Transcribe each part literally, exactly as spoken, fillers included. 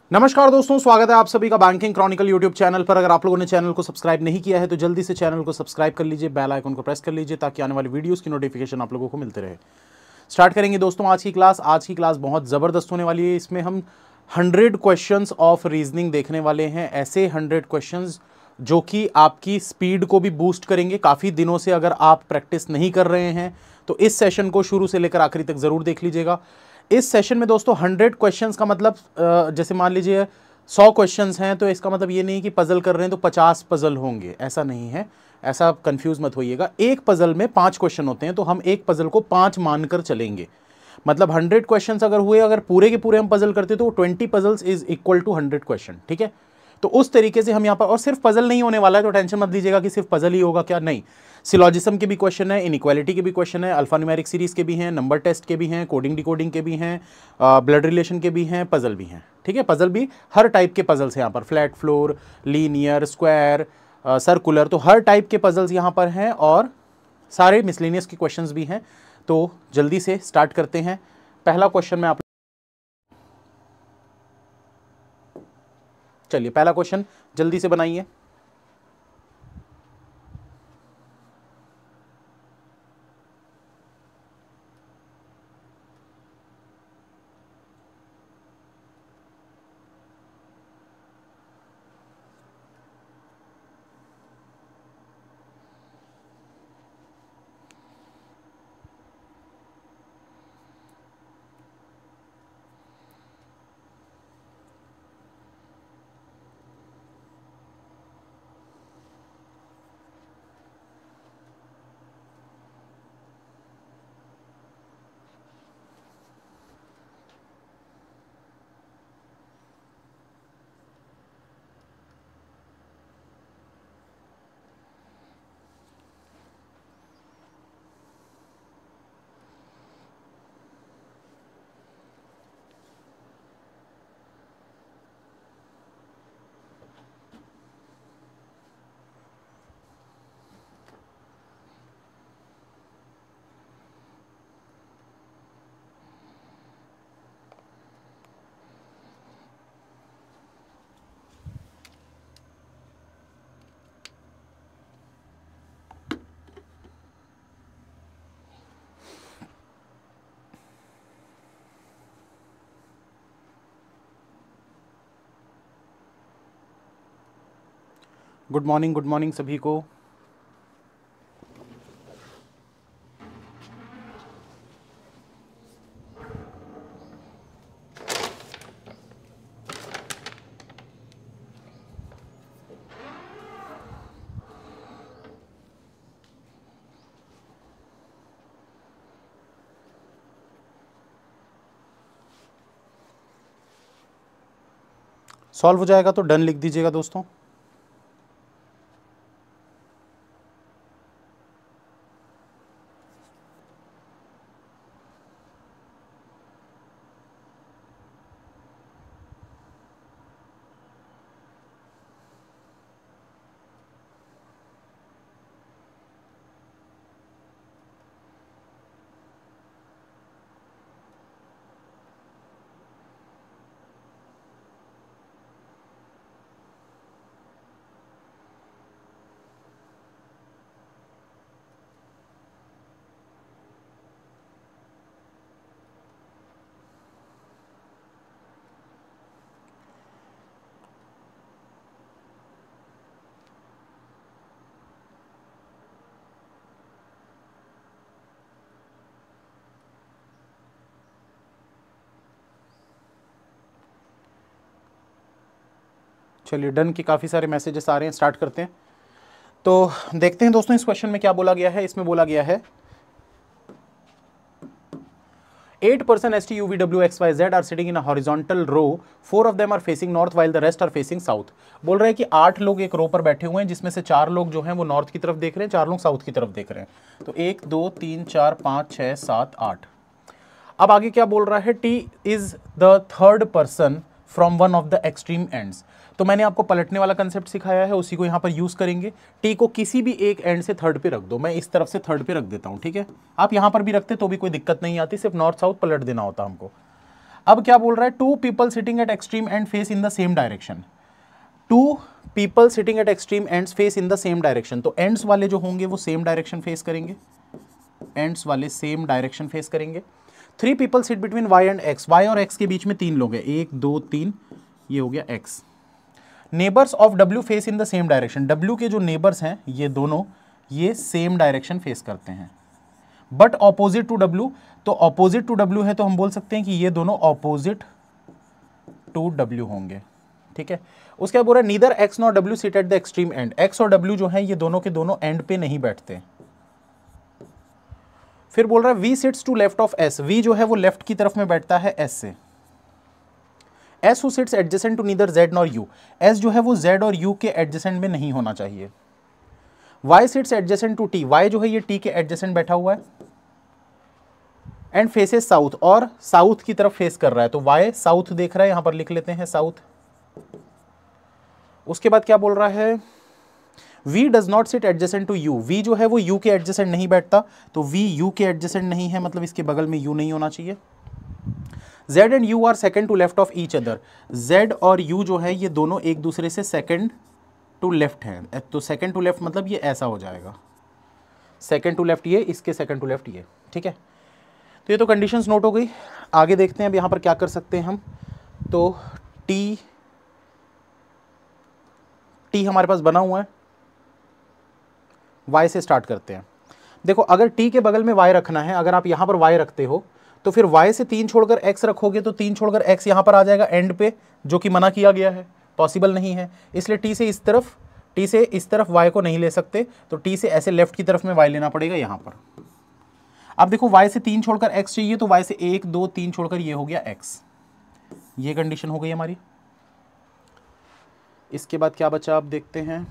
नमस्कार दोस्तों, स्वागत है आप सभी का बैंकिंग क्रॉनिकल यूट्यूब चैनल पर। अगर आप लोगों ने चैनल को सब्सक्राइब नहीं किया है तो जल्दी से चैनल को सब्सक्राइब कर लीजिए, बेल आइकन को प्रेस कर लीजिए ताकि आने वाली वीडियोस की नोटिफिकेशन आप लोगों को मिलते रहे। स्टार्ट करेंगे दोस्तों आज की क्लास। आज की क्लास बहुत ज़बरदस्त होने वाली है। इसमें हम हंड्रेड क्वेश्चंस ऑफ रीजनिंग देखने वाले हैं। ऐसे हंड्रेड क्वेश्चंस जो कि आपकी स्पीड को भी बूस्ट करेंगे। काफ़ी दिनों से अगर आप प्रैक्टिस नहीं कर रहे हैं तो इस सेशन को शुरू से लेकर आखिरी तक ज़रूर देख लीजिएगा। इस सेशन में दोस्तों हंड्रेड क्वेश्चंस का मतलब जैसे मान लीजिए सौ क्वेश्चंस हैं तो इसका मतलब ये नहीं कि पजल कर रहे हैं तो पचास पजल होंगे, ऐसा नहीं है। ऐसा कंफ्यूज मत होइएगा। एक पजल में पांच क्वेश्चन होते हैं तो हम एक पजल को पांच मानकर चलेंगे। मतलब हंड्रेड क्वेश्चंस अगर हुए, अगर पूरे के पूरे हम पजल करते तो twenty puzzles is equal to hundred question. ठीक है, तो उस तरीके से हम यहाँ पर, और सिर्फ पजल नहीं होने वाला है तो टेंशन मत लीजिएगा कि सिर्फ पजल ही होगा, क्या नहीं। सिलॉजिज्म के भी क्वेश्चन है, इनइक्वालिटी के भी क्वेश्चन है, अल्फान्यूमेरिक सीरीज के भी हैं, नंबर टेस्ट के भी हैं, कोडिंग डिकोडिंग के भी हैं, ब्लड रिलेशन के भी हैं, पजल भी हैं। ठीक है, पजल भी हर टाइप के पजल्स हैं यहाँ पर, flat floor, linear, square, circular, तो हर टाइप के पजल्स यहाँ पर हैं और सारे मिसलेनियस के क्वेश्चंस भी हैं। तो जल्दी से स्टार्ट करते हैं। पहला क्वेश्चन में आप, चलिए पहला क्वेश्चन जल्दी से बनाइए। गुड मॉर्निंग, गुड मॉर्निंग सभी को। सॉल्व हो जाएगा तो डन लिख दीजिएगा दोस्तों। चलिए डन की काफ़ी सारे मैसेजेस आ रहे हैं, स्टार्ट करते हैं। तो देखते हैं दोस्तों इस क्वेश्चन में क्या बोला गया है। इसमें बोला गया है eight person S T U V W X Y Z are sitting in a horizontal row. Four of them are facing north while the rest are facing south. बोल रहे हैं कि आठ लोग एक रो पर बैठे हुए हैं जिसमें से चार लोग जो हैं वो नॉर्थ की तरफ देख रहे हैं, चार लोग साउथ की तरफ देख रहे हैं। तो एक, दो, तीन, चार, पाँच, छः, सात, आठ। अब आगे क्या बोल रहा है, T is the third person from one of the extreme ends. तो मैंने आपको पलटने वाला कंसेप्ट सिखाया है, उसी को यहाँ पर यूज करेंगे। टी को किसी भी एक एंड से थर्ड पे रख दो। मैं इस तरफ से थर्ड पे रख देता हूँ, ठीक है। आप यहाँ पर भी रखते तो भी कोई दिक्कत नहीं आती, सिर्फ नॉर्थ साउथ पलट देना होता हमको। अब क्या बोल रहा है, two people sitting at extreme end face in the same direction, two people sitting at extreme ends face in the same direction, तो एंड्स वाले जो होंगे वो सेम डायरेक्शन फेस करेंगे, एंड्स वाले सेम डायरेक्शन फेस करेंगे। Three people sit between Y and X, Y और X के बीच में तीन लोग हैं, एक दो तीन, ये हो गया X. Neighbours of W face in the same direction, W के जो नेबर्स हैं ये दोनों ये सेम डायरेक्शन फेस करते हैं, बट ऑपोजिट टू डब्ल्यू, तो ऑपोजिट टू डब्ल्यू है तो हम बोल सकते हैं कि ये दोनों ऑपोजिट टू डब्ल्यू होंगे, ठीक है। उसके बाद बोल रहा है neither X nor W sit at the extreme end, X और डब्ल्यू जो है ये दोनों के दोनों एंड पे नहीं बैठते। फिर बोल रहा है V sits to left of S, V जो है वो लेफ्ट की तरफ में बैठता है एस से। S who sits adjacent to neither Z nor U, S जो है वो जेड और यू के एडजेसेंट में नहीं होना चाहिए। Y sits adjacent to T, Y जो है ये टी के एडजेसेंट बैठा हुआ है। एंड फेसेस साउथ, और साउथ की तरफ फेस कर रहा है, तो वाई साउथ देख रहा है, यहां पर लिख लेते हैं साउथ। उसके बाद क्या बोल रहा है, V does not sit adjacent to U, V जो है वो U के एडजेसेंट नहीं बैठता, तो V U के एडजेसेंट नहीं है, मतलब इसके बगल में U नहीं होना चाहिए। Z and U are second to left of each other, Z और U जो है ये दोनों एक दूसरे से सेकंड टू लेफ्ट हैं, तो सेकंड टू लेफ्ट मतलब ये ऐसा हो जाएगा, सेकंड टू लेफ्ट ये, इसके सेकंड टू लेफ्ट ये, ठीक है। तो ये तो कंडीशंस नोट हो गई। आगे देखते हैं अब यहाँ पर क्या कर सकते हैं हम, तो T T हमारे पास बना हुआ है, y से स्टार्ट करते हैं। देखो अगर t के बगल में y रखना है, अगर आप यहां पर y रखते हो तो फिर y से तीन छोड़कर x रखोगे तो तीन छोड़कर x यहां पर आ जाएगा एंड पे, जो कि मना किया गया है, पॉसिबल नहीं है। इसलिए t से इस तरफ t से इस तरफ y को नहीं ले सकते, तो t से ऐसे लेफ्ट की तरफ में y लेना पड़ेगा यहां पर। अब देखो y से तीन छोड़कर x चाहिए, तो y से एक दो तीन छोड़कर ये हो गया x, ये कंडीशन हो गई हमारी। इसके बाद क्या बचा आप देखते हैं,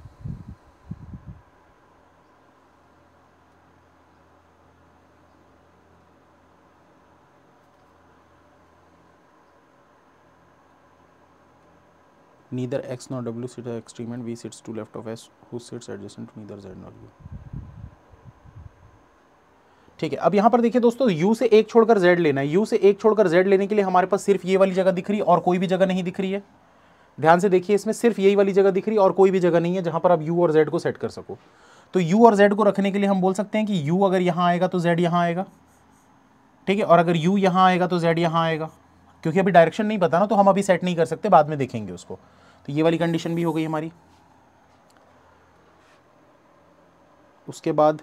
neither x nor w sit at extreme and v sits to left of s who sits adjacent to neither z nor u, ठीक है। अब यहां पर देखिए दोस्तों, u से एक छोड़कर z लेना है, u से एक छोड़कर z लेने के लिए हमारे पास सिर्फ ये वाली जगह दिख रही है और कोई भी जगह नहीं दिख रही है। ध्यान से देखिए, इसमें सिर्फ यही वाली जगह दिख रही है और कोई भी जगह नहीं है जहां पर आप u और z को सेट कर सको। तो u और z को रखने के लिए हम बोल सकते हैं कि u अगर यहां आएगा तो z यहां आएगा, ठीक है, और अगर u यहां आएगा तो z यहां आएगा। क्योंकि अभी डायरेक्शन नहीं पता ना, तो हम अभी सेट नहीं कर सकते, बाद में देखेंगे उसको। तो ये वाली कंडीशन भी हो गई हमारी। उसके बाद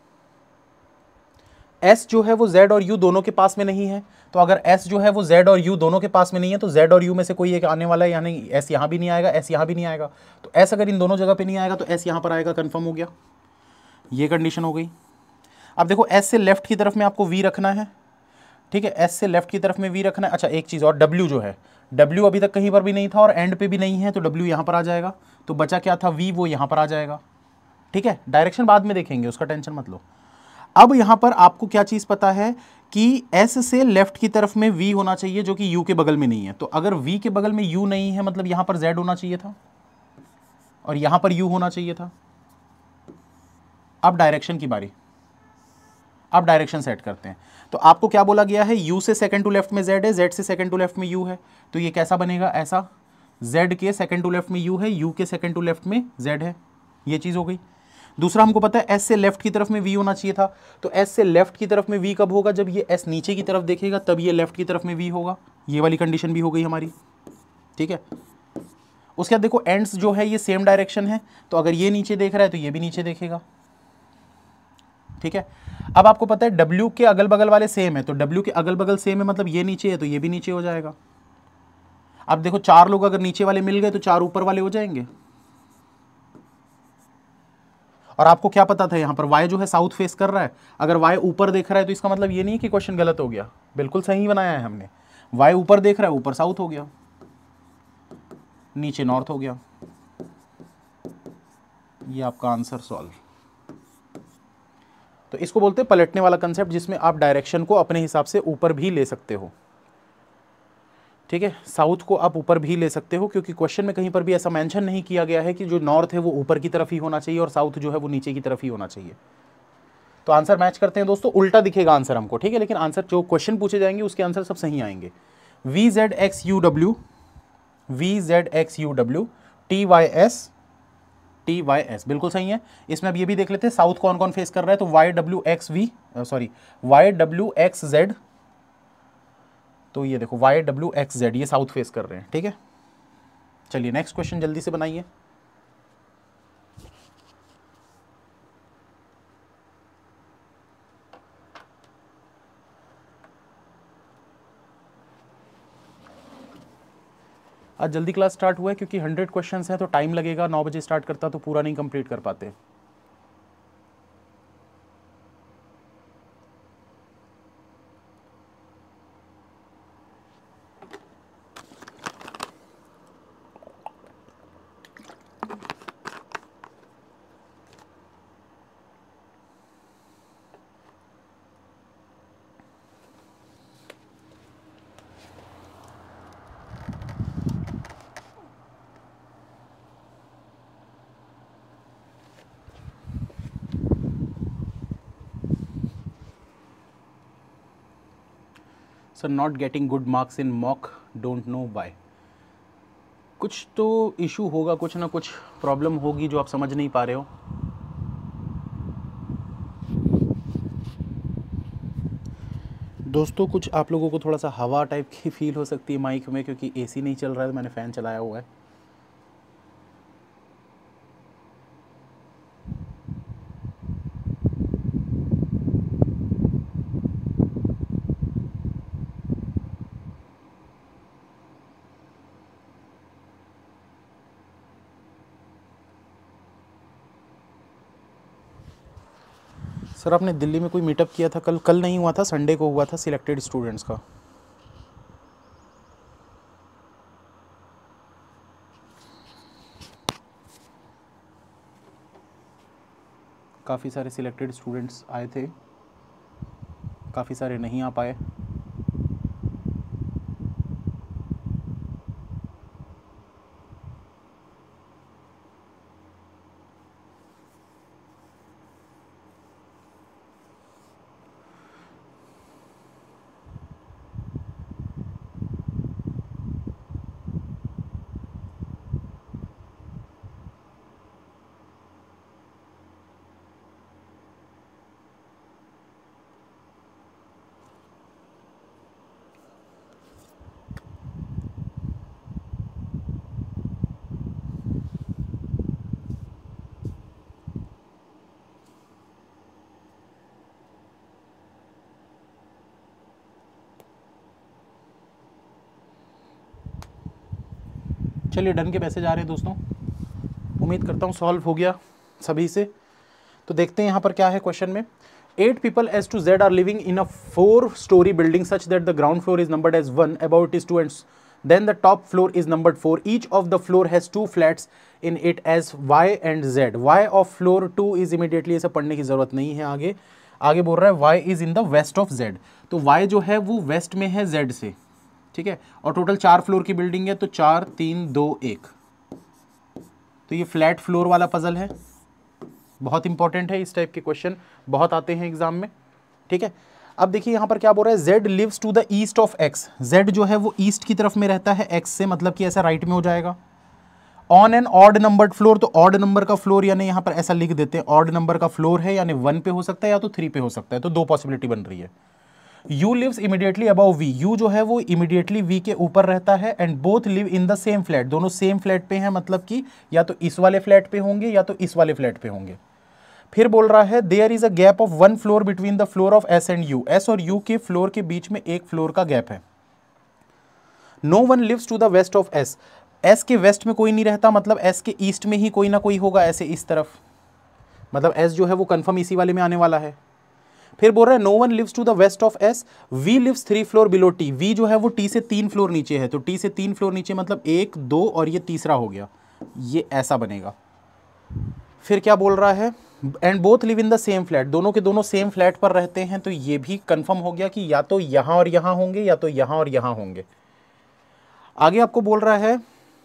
S जो है वो Z और U दोनों के पास में नहीं है, तो अगर S जो है वो Z और U दोनों के पास में नहीं है तो Z और U में से कोई एक आने वाला है, यानी S यहाँ भी नहीं आएगा, S यहाँ भी नहीं आएगा। तो S अगर इन दोनों जगह पे नहीं आएगा तो S यहाँ पर आएगा, कंफर्म हो गया, ये कंडीशन हो गई। अब देखो S से लेफ्ट की तरफ में आपको V रखना है, ठीक है, S से लेफ्ट की तरफ में V रखना है। अच्छा एक चीज़ और, W जो है, W अभी तक कहीं पर भी नहीं था और एंड पे भी नहीं है, तो W यहाँ पर आ जाएगा। तो बचा क्या था, V, वो यहाँ पर आ जाएगा, ठीक है। डायरेक्शन बाद में देखेंगे, उसका टेंशन मत लो। अब यहाँ पर आपको क्या चीज़ पता है कि S से लेफ्ट की तरफ में V होना चाहिए, जो कि U के बगल में नहीं है। तो अगर V के बगल में U नहीं है, मतलब यहाँ पर Z होना चाहिए था और यहाँ पर U होना चाहिए था। अब डायरेक्शन की बारी, अब डायरेक्शन सेट करते हैं। तो आपको क्या बोला गया है, U से सेकंड टू लेफ्ट में Z है, Z से सेकंड टू लेफ्ट में U है, तो ये कैसा बनेगा, ऐसा। Z के सेकंड टू लेफ्ट में U है, U के सेकंड टू लेफ्ट में Z है, ये चीज़ हो गई। दूसरा हमको पता है S से लेफ्ट की तरफ में V होना चाहिए था, तो S से लेफ्ट की तरफ में V कब होगा, जब ये S नीचे की तरफ देखेगा तब ये लेफ्ट की तरफ में V होगा। ये वाली कंडीशन भी हो गई हमारी, ठीक है। उसके बाद देखो एंड्स जो है ये सेम डायरेक्शन है, तो अगर ये नीचे देख रहा है तो ये भी नीचे देखेगा, ठीक है। अब आपको पता है W के अगल बगल वाले सेम है, तो W के अगल बगल सेम है, मतलब ये नीचे है तो ये भी नीचे हो जाएगा। अब देखो चार लोग अगर नीचे वाले मिल गए तो चार ऊपर वाले हो जाएंगे। और आपको क्या पता था, यहाँ पर y जो है साउथ फेस कर रहा है, अगर y ऊपर देख रहा है तो इसका मतलब ये नहीं कि क्वेश्चन गलत हो गया, बिल्कुल सही बनाया है हमने। y ऊपर देख रहा है, ऊपर साउथ हो गया, नीचे नॉर्थ हो गया। ये आपका आंसर सॉल्व। तो इसको बोलते हैं पलटने वाला कंसेप्ट, जिसमें आप डायरेक्शन को अपने हिसाब से ऊपर भी ले सकते हो, ठीक है। साउथ को आप ऊपर भी ले सकते हो, क्योंकि क्वेश्चन में कहीं पर भी ऐसा मेंशन नहीं किया गया है कि जो नॉर्थ है वो ऊपर की तरफ ही होना चाहिए और साउथ जो है वो नीचे की तरफ ही होना चाहिए। तो आंसर मैच करते हैं दोस्तों, उल्टा दिखेगा आंसर हमको, ठीक है, लेकिन आंसर जो क्वेश्चन पूछे जाएंगे उसके आंसर सब सही आएंगे। V Z X U W, V Z X U W, T Y S, T Y S, बिल्कुल सही है। इसमें अब ये भी देख लेते हैं साउथ कौन कौन फेस कर रहा है, तो Y W X V, sorry Y W X Z, तो ये देखो वाई डब्ल्यू एक्स जेड ये साउथ फेस कर रहे हैं, ठीक है। चलिए नेक्स्ट क्वेश्चन जल्दी से बनाइए। आज जल्दी क्लास स्टार्ट हुआ है क्योंकि हंड्रेड क्वेश्चंस हैं तो टाइम लगेगा, नौ बजे स्टार्ट करता तो पूरा नहीं कंप्लीट कर पाते। Sir not getting good marks in mock, don't know why. कुछ तो इशू होगा, कुछ ना कुछ प्रॉब्लम होगी जो आप समझ नहीं पा रहे हो। दोस्तों कुछ आप लोगों को थोड़ा सा हवा टाइप की फील हो सकती है माइक में, क्योंकि एसी नहीं चल रहा है, मैंने फ़ैन चलाया हुआ है। सर आपने दिल्ली में कोई मीटअप किया था कल? कल नहीं हुआ था, संडे को हुआ था सिलेक्टेड स्टूडेंट्स का। काफ़ी सारे सिलेक्टेड स्टूडेंट्स आए थे, काफ़ी सारे नहीं आ पाए। चलिए डन के पैसे जा रहे हैं दोस्तों, उम्मीद करता हूँ सॉल्व हो गया सभी से। तो देखते हैं यहाँ पर क्या है क्वेश्चन में। Eight people S to Z are living in a four storey building such that the ground floor is numbered as one, above is two and then the top floor is numbered four. Each of the floor has two flats in it as y and z. Y of floor two is immediately, ऐसा पढ़ने की जरूरत नहीं है। आगे आगे बोल रहा है y is in the west of z, तो y जो है वो वेस्ट में है z से, ठीक है। और टोटल चार फ्लोर की बिल्डिंग है, तो चार तीन दो एक, तो ये फ्लैट फ्लोर वाला पजल है। बहुत इंपॉर्टेंट है, इस टाइप के क्वेश्चन बहुत आते हैं एग्जाम में, ठीक है। अब देखिए यहाँ पर क्या बोल रहा है, z lives to the east of x। z जो है वो ईस्ट की तरफ में रहता है x से, मतलब कि ऐसा राइट में हो जाएगा। On an odd numbered floor, तो ऑड नंबर का फ्लोर यानी यहाँ पर ऐसा लिख देते हैं, ऑड नंबर का फ्लोर है यानी वन पे हो सकता है या तो थ्री पे हो सकता है, तो दो पॉसिबिलिटी बन रही है। u lives immediately above v, u जो है वो इमीडिएटली v के ऊपर रहता है। And both live in the same flat, दोनों सेम फ्लैट पे हैं, मतलब कि या तो इस वाले फ्लैट पे होंगे या तो इस वाले फ्लैट पे होंगे। फिर बोल रहा है there is a gap of one floor between the floor of S and U. S और यू के फ्लोर के बीच में एक फ्लोर का गैप है। No one lives to the west of S, S के वेस्ट में कोई नहीं रहता, मतलब एस के ईस्ट में ही कोई ना कोई होगा, ऐसे इस तरफ, मतलब एस जो है वो कंफर्म इसी वाले में आने वाला है। फिर बोल रहा है no one lives to the west of S, V lives three floor below T. V जो है वो टी से तीन फ्लोर नीचे है, तो टी से तीन फ्लोर नीचे मतलब एक दो और ये तीसरा हो गया, ये ऐसा बनेगा। फिर क्या बोल रहा है, and both live in the same flat, दोनों के दोनों सेम फ्लैट पर रहते हैं, तो ये भी कंफर्म हो गया कि या तो यहां और यहां होंगे या तो यहां और यहां होंगे। आगे आपको बोल रहा है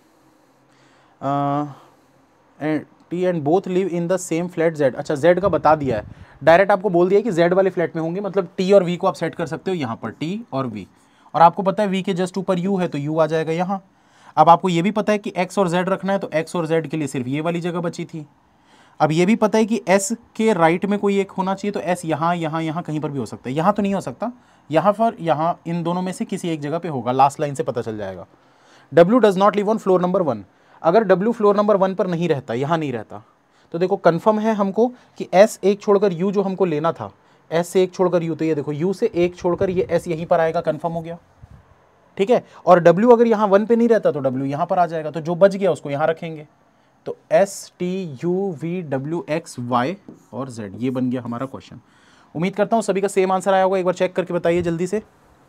T and both live in the same flat Z. अच्छा जेड का बता दिया है, डायरेक्ट आपको बोल दिया है कि जेड वाले फ्लैट में होंगे, मतलब टी और वी को आप सेट कर सकते हो यहाँ पर, टी और वी। और आपको पता है v के जस्ट ऊपर u है तो u आ जाएगा यहाँ। अब आपको ये भी पता है कि x और z रखना है तो x और z के लिए सिर्फ ये वाली जगह बची थी। अब ये भी पता है कि s के राइट में कोई एक होना चाहिए, तो s यहाँ यहाँ यहाँ कहीं पर भी हो सकता है। यहाँ तो नहीं हो सकता, यहाँ पर यहाँ इन दोनों में से किसी एक जगह पे होगा, लास्ट लाइन से पता चल जाएगा। w does not live on floor number one. अगर w फ्लोर नंबर वन पर नहीं रहता, यहाँ नहीं रहता, तो देखो कन्फर्म है हमको कि s एक छोड़कर u जो हमको लेना था, s से एक छोड़कर u, तो ये देखो u से एक छोड़कर ये s यहीं पर आएगा, कन्फर्म हो गया, ठीक है। और w अगर यहाँ वन पे नहीं रहता तो w यहाँ पर आ जाएगा, तो जो बच गया उसको यहाँ रखेंगे। तो s t u v w x y और z, ये बन गया हमारा क्वेश्चन। उम्मीद करता हूँ सभी का सेम आंसर आया होगा, एक बार चेक करके बताइए जल्दी से।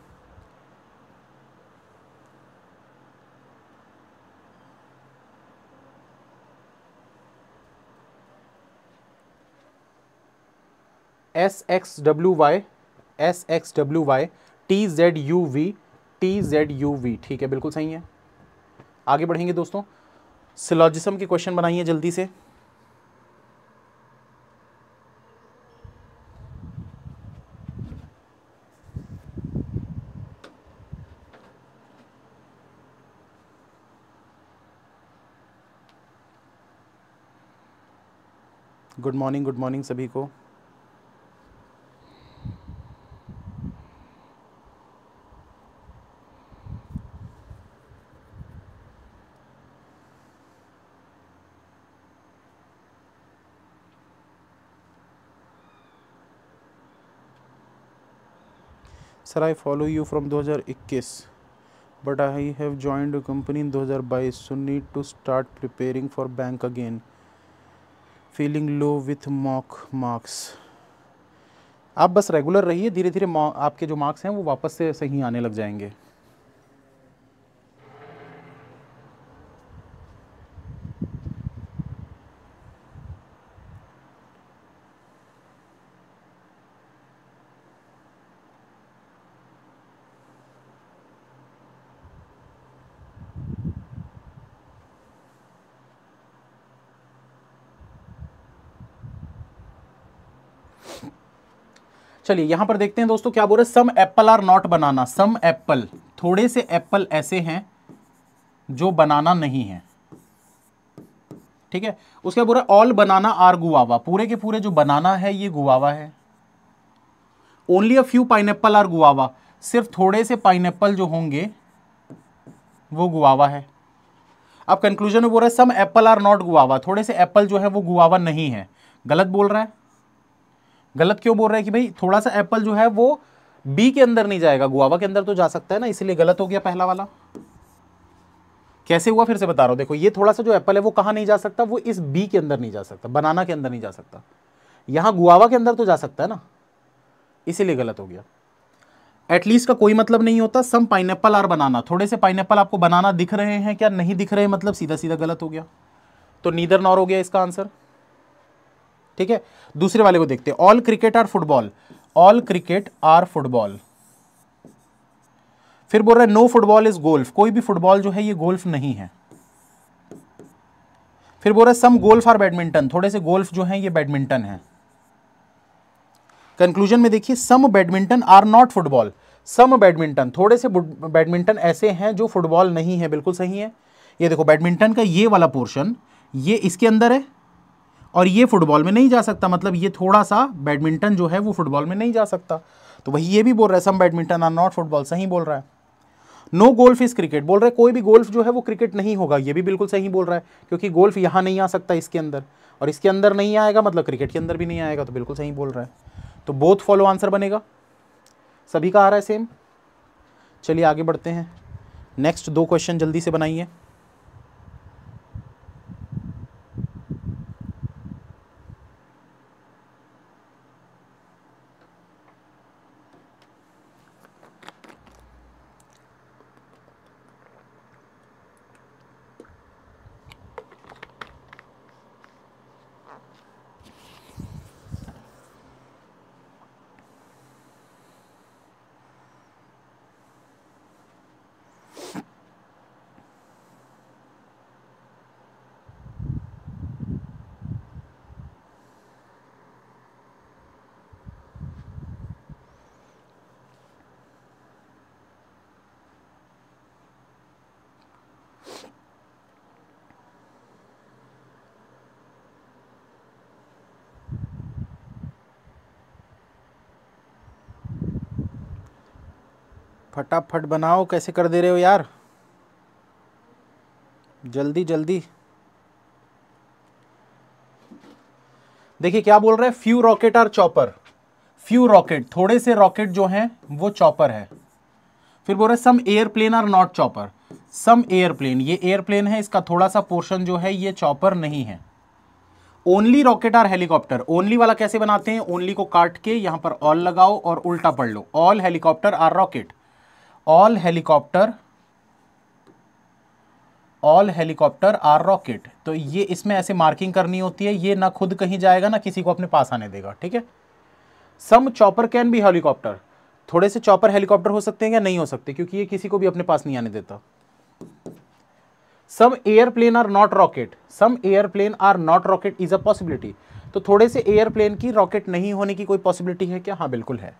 S X W Y, S X W Y, T Z U V, T Z U V, ठीक है, बिल्कुल सही है। आगे बढ़ेंगे दोस्तों, सिलॉजिज्म के क्वेश्चन बनाइए जल्दी से। गुड मॉर्निंग, गुड मॉर्निंग सभी को। Sir I follow you from दो हज़ार इक्कीस, but I have joined company in दो हज़ार बाईस, so need to start preparing for bank again, feeling low with mock marks. आप बस रेगुलर रहिए, धीरे धीरे आपके जो मार्क्स हैं वो वापस से सही आने लग जाएंगे। चलिए यहां पर देखते हैं दोस्तों क्या बोल रहे हैं। Some apple are not banana, some apple, थोड़े से एप्पल ऐसे हैं जो बनाना नहीं है, ठीक है। उसके बोल रहे ऑल बनाना आर गुआवा, पूरे के पूरे जो बनाना है ये गुआवा है। Only a few pineapple are guava, सिर्फ थोड़े से पाइनएप्पल जो होंगे वो गुआवा है। अब कंक्लूजन में बोल रहा है some apple are not guava, थोड़े से एप्पल जो है वो गुआवा नहीं है। गलत बोल रहा है। गलत क्यों बोल रहा है कि भाई थोड़ा सा एप्पल जो है वो बी के अंदर नहीं जाएगा, गुआवा के अंदर तो जा सकता है ना, इसलिए गलत हो गया पहला वाला। कैसे हुआ फिर से बता रहा हूं, देखो ये थोड़ा सा जो एप्पल है वो कहां नहीं जा सकता, वो इस बी के अंदर नहीं जा सकता, बनाना के अंदर नहीं जा सकता। यहां गुआवा के अंदर तो जा सकता है ना, इसीलिए गलत हो गया। एटलीस्ट का कोई मतलब नहीं होता। सम पाइनएप्पल आर बनाना, थोड़े से पाइनएप्पल आपको बनाना दिख रहे हैं क्या, नहीं दिख रहे, मतलब सीधा सीधा गलत हो गया। तो नीदर नॉर हो गया इसका आंसर, ठीक है। दूसरे वाले को देखते हैं। All cricket are football, all cricket are football. फिर बोल रहा है नो फुटबॉल इज गोल्फ, कोई भी फुटबॉल जो है ये गोल्फ नहीं है। फिर बोल रहा है सम गोल्फ आर बैडमिंटन, थोड़े से गोल्फ जो है ये बैडमिंटन है। कंक्लूजन में देखिए some badminton are not football, some badminton, थोड़े से बैडमिंटन ऐसे हैं जो फुटबॉल नहीं है, बिल्कुल सही है। ये देखो बैडमिंटन का ये वाला पोर्शन ये इसके अंदर है और ये फुटबॉल में नहीं जा सकता, मतलब ये थोड़ा सा बैडमिंटन जो है वो फुटबॉल में नहीं जा सकता। तो वही ये भी बोल रहा है some badminton are not football, सही बोल रहा है। नो गोल्फ इज क्रिकेट, बोल रहा है कोई भी गोल्फ जो है वो क्रिकेट नहीं होगा, ये भी बिल्कुल सही बोल रहा है, क्योंकि गोल्फ यहां नहीं आ सकता इसके अंदर, और इसके अंदर नहीं आएगा मतलब क्रिकेट के अंदर भी नहीं आएगा, तो बिल्कुल सही बोल रहा है। तो बोथ फॉलो आंसर बनेगा, सभी का आ रहा है सेम। चलिए आगे बढ़ते हैं, नेक्स्ट दो क्वेश्चन जल्दी से बनाइए। फटाफट बनाओ, कैसे कर दे रहे हो यार, जल्दी जल्दी। देखिए क्या बोल रहे हैं, few rocket are chopper, few rocket, थोड़े से रॉकेट जो हैं वो चॉपर है। फिर बोल रहे some aeroplane are not chopper, some aeroplane, ये एयरप्लेन है, इसका थोड़ा सा पोर्शन जो है ये चॉपर नहीं है। Only rocket are helicopter, only वाला कैसे बनाते हैं, ओनली को काट के यहां पर ऑल लगाओ और उल्टा पढ़ लो, all helicopter are rocket, all helicopter, all helicopter are rocket. तो ये इसमें ऐसे मार्किंग करनी होती है, ये ना खुद कहीं जाएगा ना किसी को अपने पास आने देगा, ठीक है। Some chopper can be helicopter, थोड़े से चॉपर हेलीकॉप्टर हो सकते हैं या नहीं हो सकते, क्योंकि ये किसी को भी अपने पास नहीं आने देता। Some aeroplane are not rocket, some aeroplane are not rocket is a possibility, तो थोड़े से एयरप्लेन की रॉकेट नहीं होने की कोई पॉसिबिलिटी है क्या, हाँ बिल्कुल है।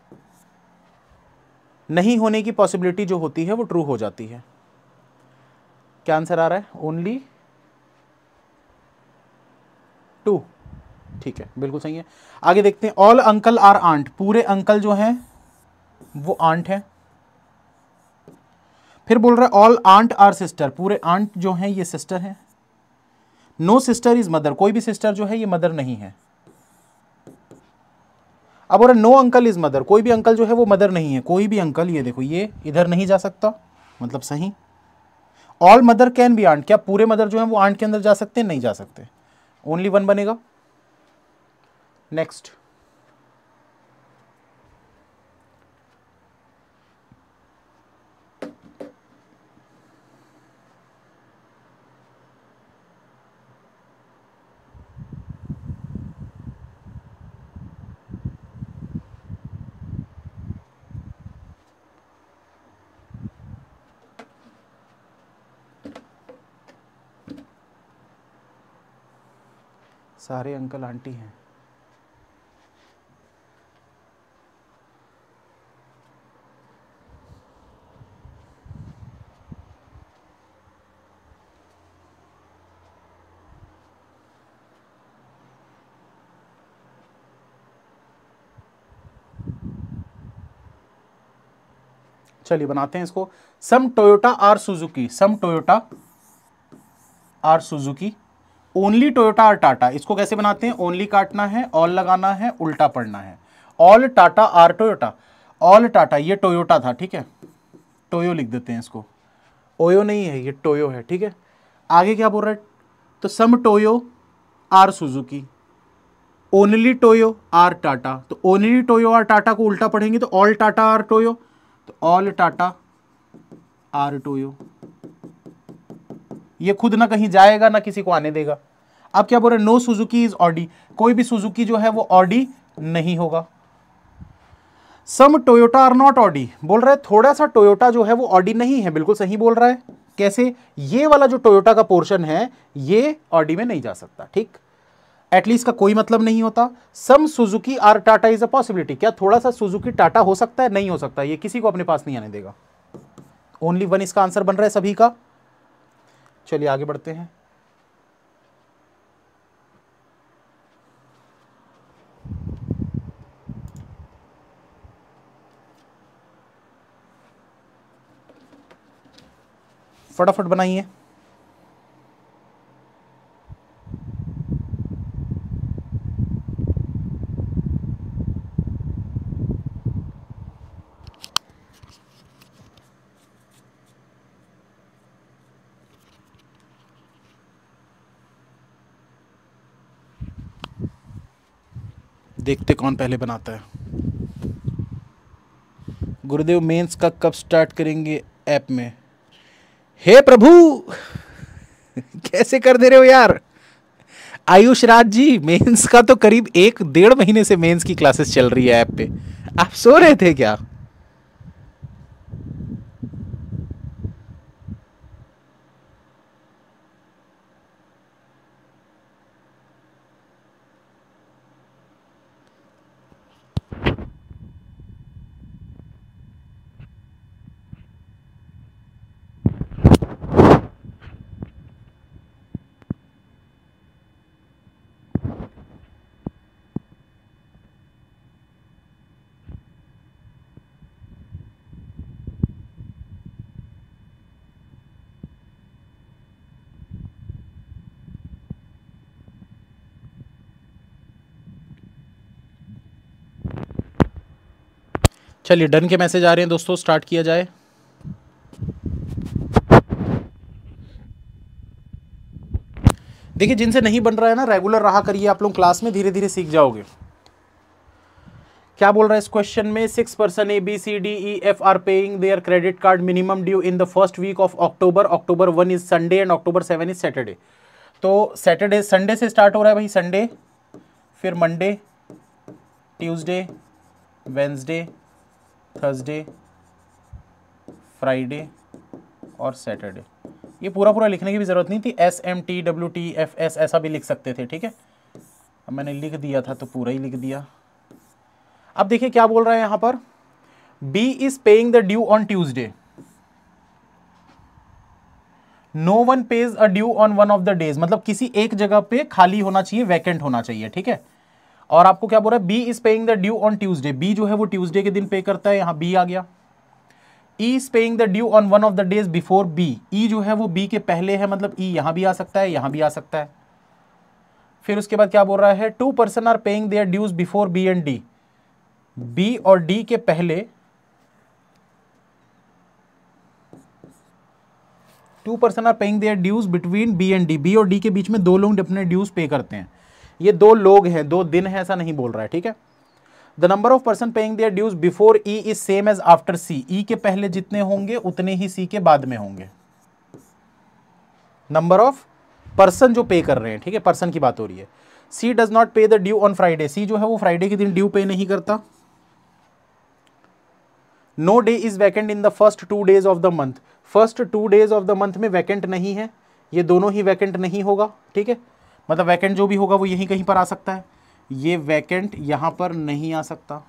नहीं होने की पॉसिबिलिटी जो होती है वो ट्रू हो जाती है। क्या आंसर आ रहा है, ओनली टू, ठीक है बिल्कुल सही है। आगे देखते हैं, ऑल अंकल आर आंट, पूरे अंकल जो हैं वो आंट है। फिर बोल रहा है ऑल आंट आर सिस्टर, पूरे आंट जो हैं ये सिस्टर हैं। नो सिस्टर इज मदर, कोई भी सिस्टर जो है ये मदर नहीं है। अब बोल रहा नो अंकल इज मदर, कोई भी अंकल जो है वो मदर नहीं है, कोई भी अंकल, ये देखो ये इधर नहीं जा सकता, मतलब सही। All mother can be aunt, क्या पूरे मदर जो है वो आंट के अंदर जा सकते हैं, नहीं जा सकते, ओनली वन बनेगा। नेक्स्ट, सारे अंकल आंटी हैं। चलिए बनाते हैं इसको। Some Toyota are Suzuki, some Toyota are Suzuki, only Toyota are Tata, इसको कैसे बनाते हैं, ओनली काटना है, ऑल लगाना है, उल्टा पढ़ना है। All Tata are Toyota, all Tata, ये टोयोटा था, ठीक है, टोयो लिख देते हैं इसको, ओयो नहीं है ये टोयो है, ठीक है। आगे क्या बोल रहा है, तो some Toyo are Suzuki, only Toyo are Tata, तो ओनली टोयो आर टाटा को उल्टा पढ़ेंगे तो ऑल टाटा आर टोयो, तो ऑल टाटा आर टोयो, ये खुद ना कहीं जाएगा ना किसी को आने देगा। अब क्या बोल रहे, नो सुजुकी इज ऑडी, कोई भी सुजुकी जो है वो ऑडी नहीं होगा। Some Toyota are not Audi, बोल रहा है थोड़ा सा टोयोटा जो है वो ऑडी नहीं है, बिल्कुल सही बोल रहा है। कैसे, ये वाला जो टोयोटा का पोर्शन है ये ऑडी में नहीं जा सकता, ठीक, एटलीस्ट का कोई मतलब नहीं होता। Some Suzuki are Tata is a possibility, क्या थोड़ा सा सुजुकी टाटा हो सकता है, नहीं हो सकता, ये किसी को अपने पास नहीं आने देगा। ओनली वन इसका आंसर बन रहा है सभी का। चलिए आगे बढ़ते हैं। फटाफट बनाइए। देखते कौन पहले बनाता है। गुरुदेव मेंस का कब स्टार्ट करेंगे ऐप में, हे प्रभु कैसे कर दे रहे हो यार। आयुष राज जी, मेंस का तो करीब एक डेढ़ महीने से मेंस की क्लासेस चल रही है ऐप पे, आप सो रहे थे क्या। चलिए डन के मैसेज आ रहे हैं दोस्तों, स्टार्ट किया जाए। देखिए जिनसे नहीं बन रहा है ना, रेगुलर रहा करिए आप लोग क्लास में, धीरे धीरे सीख जाओगे। क्या बोल रहा है इस क्वेश्चन में, six person A B C D E F are paying their credit card minimum due in the first week of October. October one is Sunday and October seven is Saturday. तो Saturday Sunday से start हो रहा है भाई, Sunday, फिर Monday, Tuesday, Wednesday, Thursday, Friday और Saturday. ये पूरा पूरा लिखने की भी जरूरत नहीं थी, S M T W T F S ऐसा भी लिख सकते थे, ठीक है। अब मैंने लिख दिया था तो पूरा ही लिख दिया। अब देखिए क्या बोल रहा है यहां पर, B is paying the due on Tuesday, no one pays a due on one of the days, मतलब किसी एक जगह पे खाली होना चाहिए, वैकेंट होना चाहिए, ठीक है। और आपको क्या बोल रहा है, B is paying the due on Tuesday, B जो है वो ट्यूसडे के दिन पे करता है, यहां बी आ गया। E is paying the due on one of the days before B, E जो है वो बी के पहले है, मतलब ई यहां भी आ सकता है, यहां भी आ सकता है। फिर उसके बाद क्या बोल रहा है, two person are paying their dues before B and D, B और डी के पहले two person are paying their dues between B and D, B और डी के बीच में दो लोग अपने ड्यूज पे करते हैं। ये दो लोग हैं, दो दिन है, ऐसा नहीं बोल रहा है, ठीक है। The number of person paying their dues before E is same as after C, E के पहले जितने होंगे उतने ही सी के बाद में होंगे। नंबर ऑफ पर्सन जो पे कर रहे हैं, ठीक है, पर्सन की बात हो रही है। C does not pay the due on Friday, C जो है वो फ्राइडे के दिन ड्यू पे नहीं करता। No day is vacant in the first two days of the month, first two days of the month में वैकेंट नहीं है, ये दोनों ही वैकेंट नहीं होगा, ठीक है। मतलब वैकेंट जो भी होगा वो यहीं कहीं पर आ सकता है, ये वैकेंट यहां पर नहीं आ सकता।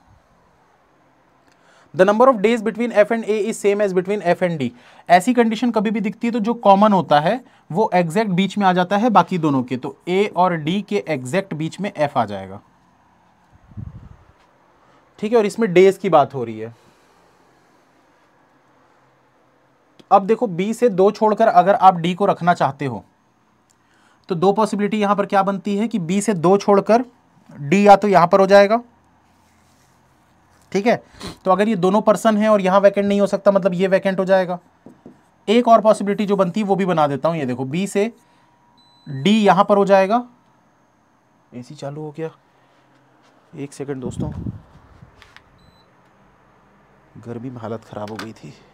The number of days between F and A is same as between F and D, ऐसी कंडीशन कभी भी दिखती है तो जो कॉमन होता है वो एग्जैक्ट बीच में आ जाता है बाकी दोनों के, तो ए और डी के एग्जैक्ट बीच में एफ आ जाएगा, ठीक है। और इसमें डेज की बात हो रही है। अब देखो बी से दो छोड़कर अगर आप डी को रखना चाहते हो तो दो पॉसिबिलिटी यहां पर क्या बनती है कि बी से दो छोड़कर डी या तो यहां पर हो जाएगा, ठीक है। तो अगर ये दोनों पर्सन हैं और यहां वैकेंट नहीं हो सकता, मतलब ये वैकेंट हो जाएगा। एक और पॉसिबिलिटी जो बनती है वो भी बना देता हूं, ये देखो बी से डी यहां पर हो जाएगा। एसी चालू हो गया, एक सेकंड दोस्तों, गर्मी में हालत खराब हो गई थी।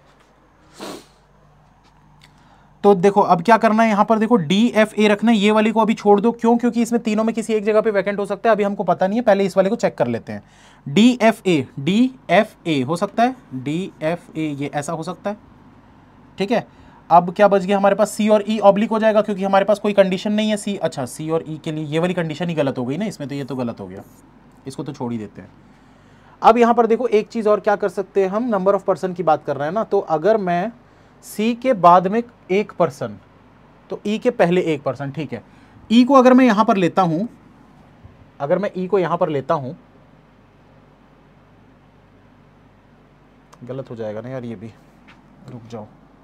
तो देखो अब क्या करना है, यहां पर देखो डी एफ ए रखना है, ये वाली को अभी छोड़ दो, क्यों, क्योंकि इसमें तीनों में किसी एक जगह पे वैकेंट हो सकता है, अभी हमको पता नहीं है, पहले इस वाले को चेक कर लेते हैं। D F A, D F A हो सकता है, डी एफ ए ये ऐसा हो सकता है, ठीक है। अब क्या बच गया हमारे पास, सी और ई ऑब्लिक हो जाएगा, क्योंकि हमारे पास कोई कंडीशन नहीं है सी, अच्छा सी और ई के लिए ये वाली कंडीशन ही गलत हो गई ना इसमें, तो ये तो गलत हो गया, इसको तो छोड़ ही देते हैं। अब यहां पर देखो एक चीज और क्या कर सकते हैं हम, नंबर ऑफ पर्सन की बात कर रहे हैं ना, तो अगर मैं सी के बाद में एक पर्सन तो ई के पहले एक पर्सन, ठीक है। ई को अगर मैं यहां पर लेता हूं, अगर मैं ई को यहां पर लेता हूं, गलत हो जाएगा ना यार ये भी, रुक जाओ।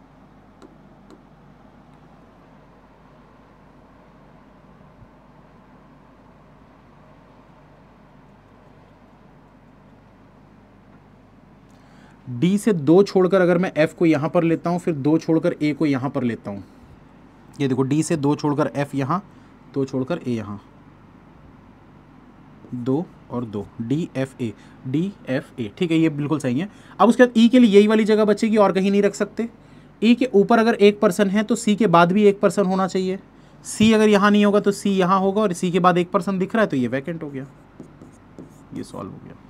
डी से दो छोड़कर अगर मैं एफ को यहां पर लेता हूं, फिर दो छोड़कर ए को यहां पर लेता हूं, ये देखो डी से दो छोड़कर एफ यहां, दो छोड़कर ए यहां, दो और दो, D F A, D F A, ठीक है, ये बिल्कुल सही है। अब उसके बाद ई के लिए यही वाली जगह बचेगी, और कहीं नहीं रख सकते। ई के ऊपर अगर एक पर्सन है तो सी के बाद भी एक पर्सन होना चाहिए, सी अगर यहाँ नहीं होगा तो सी यहाँ होगा, और सी के बाद एक पर्सन दिख रहा है तो ये वैकेंट हो गया, ये सॉल्व हो गया।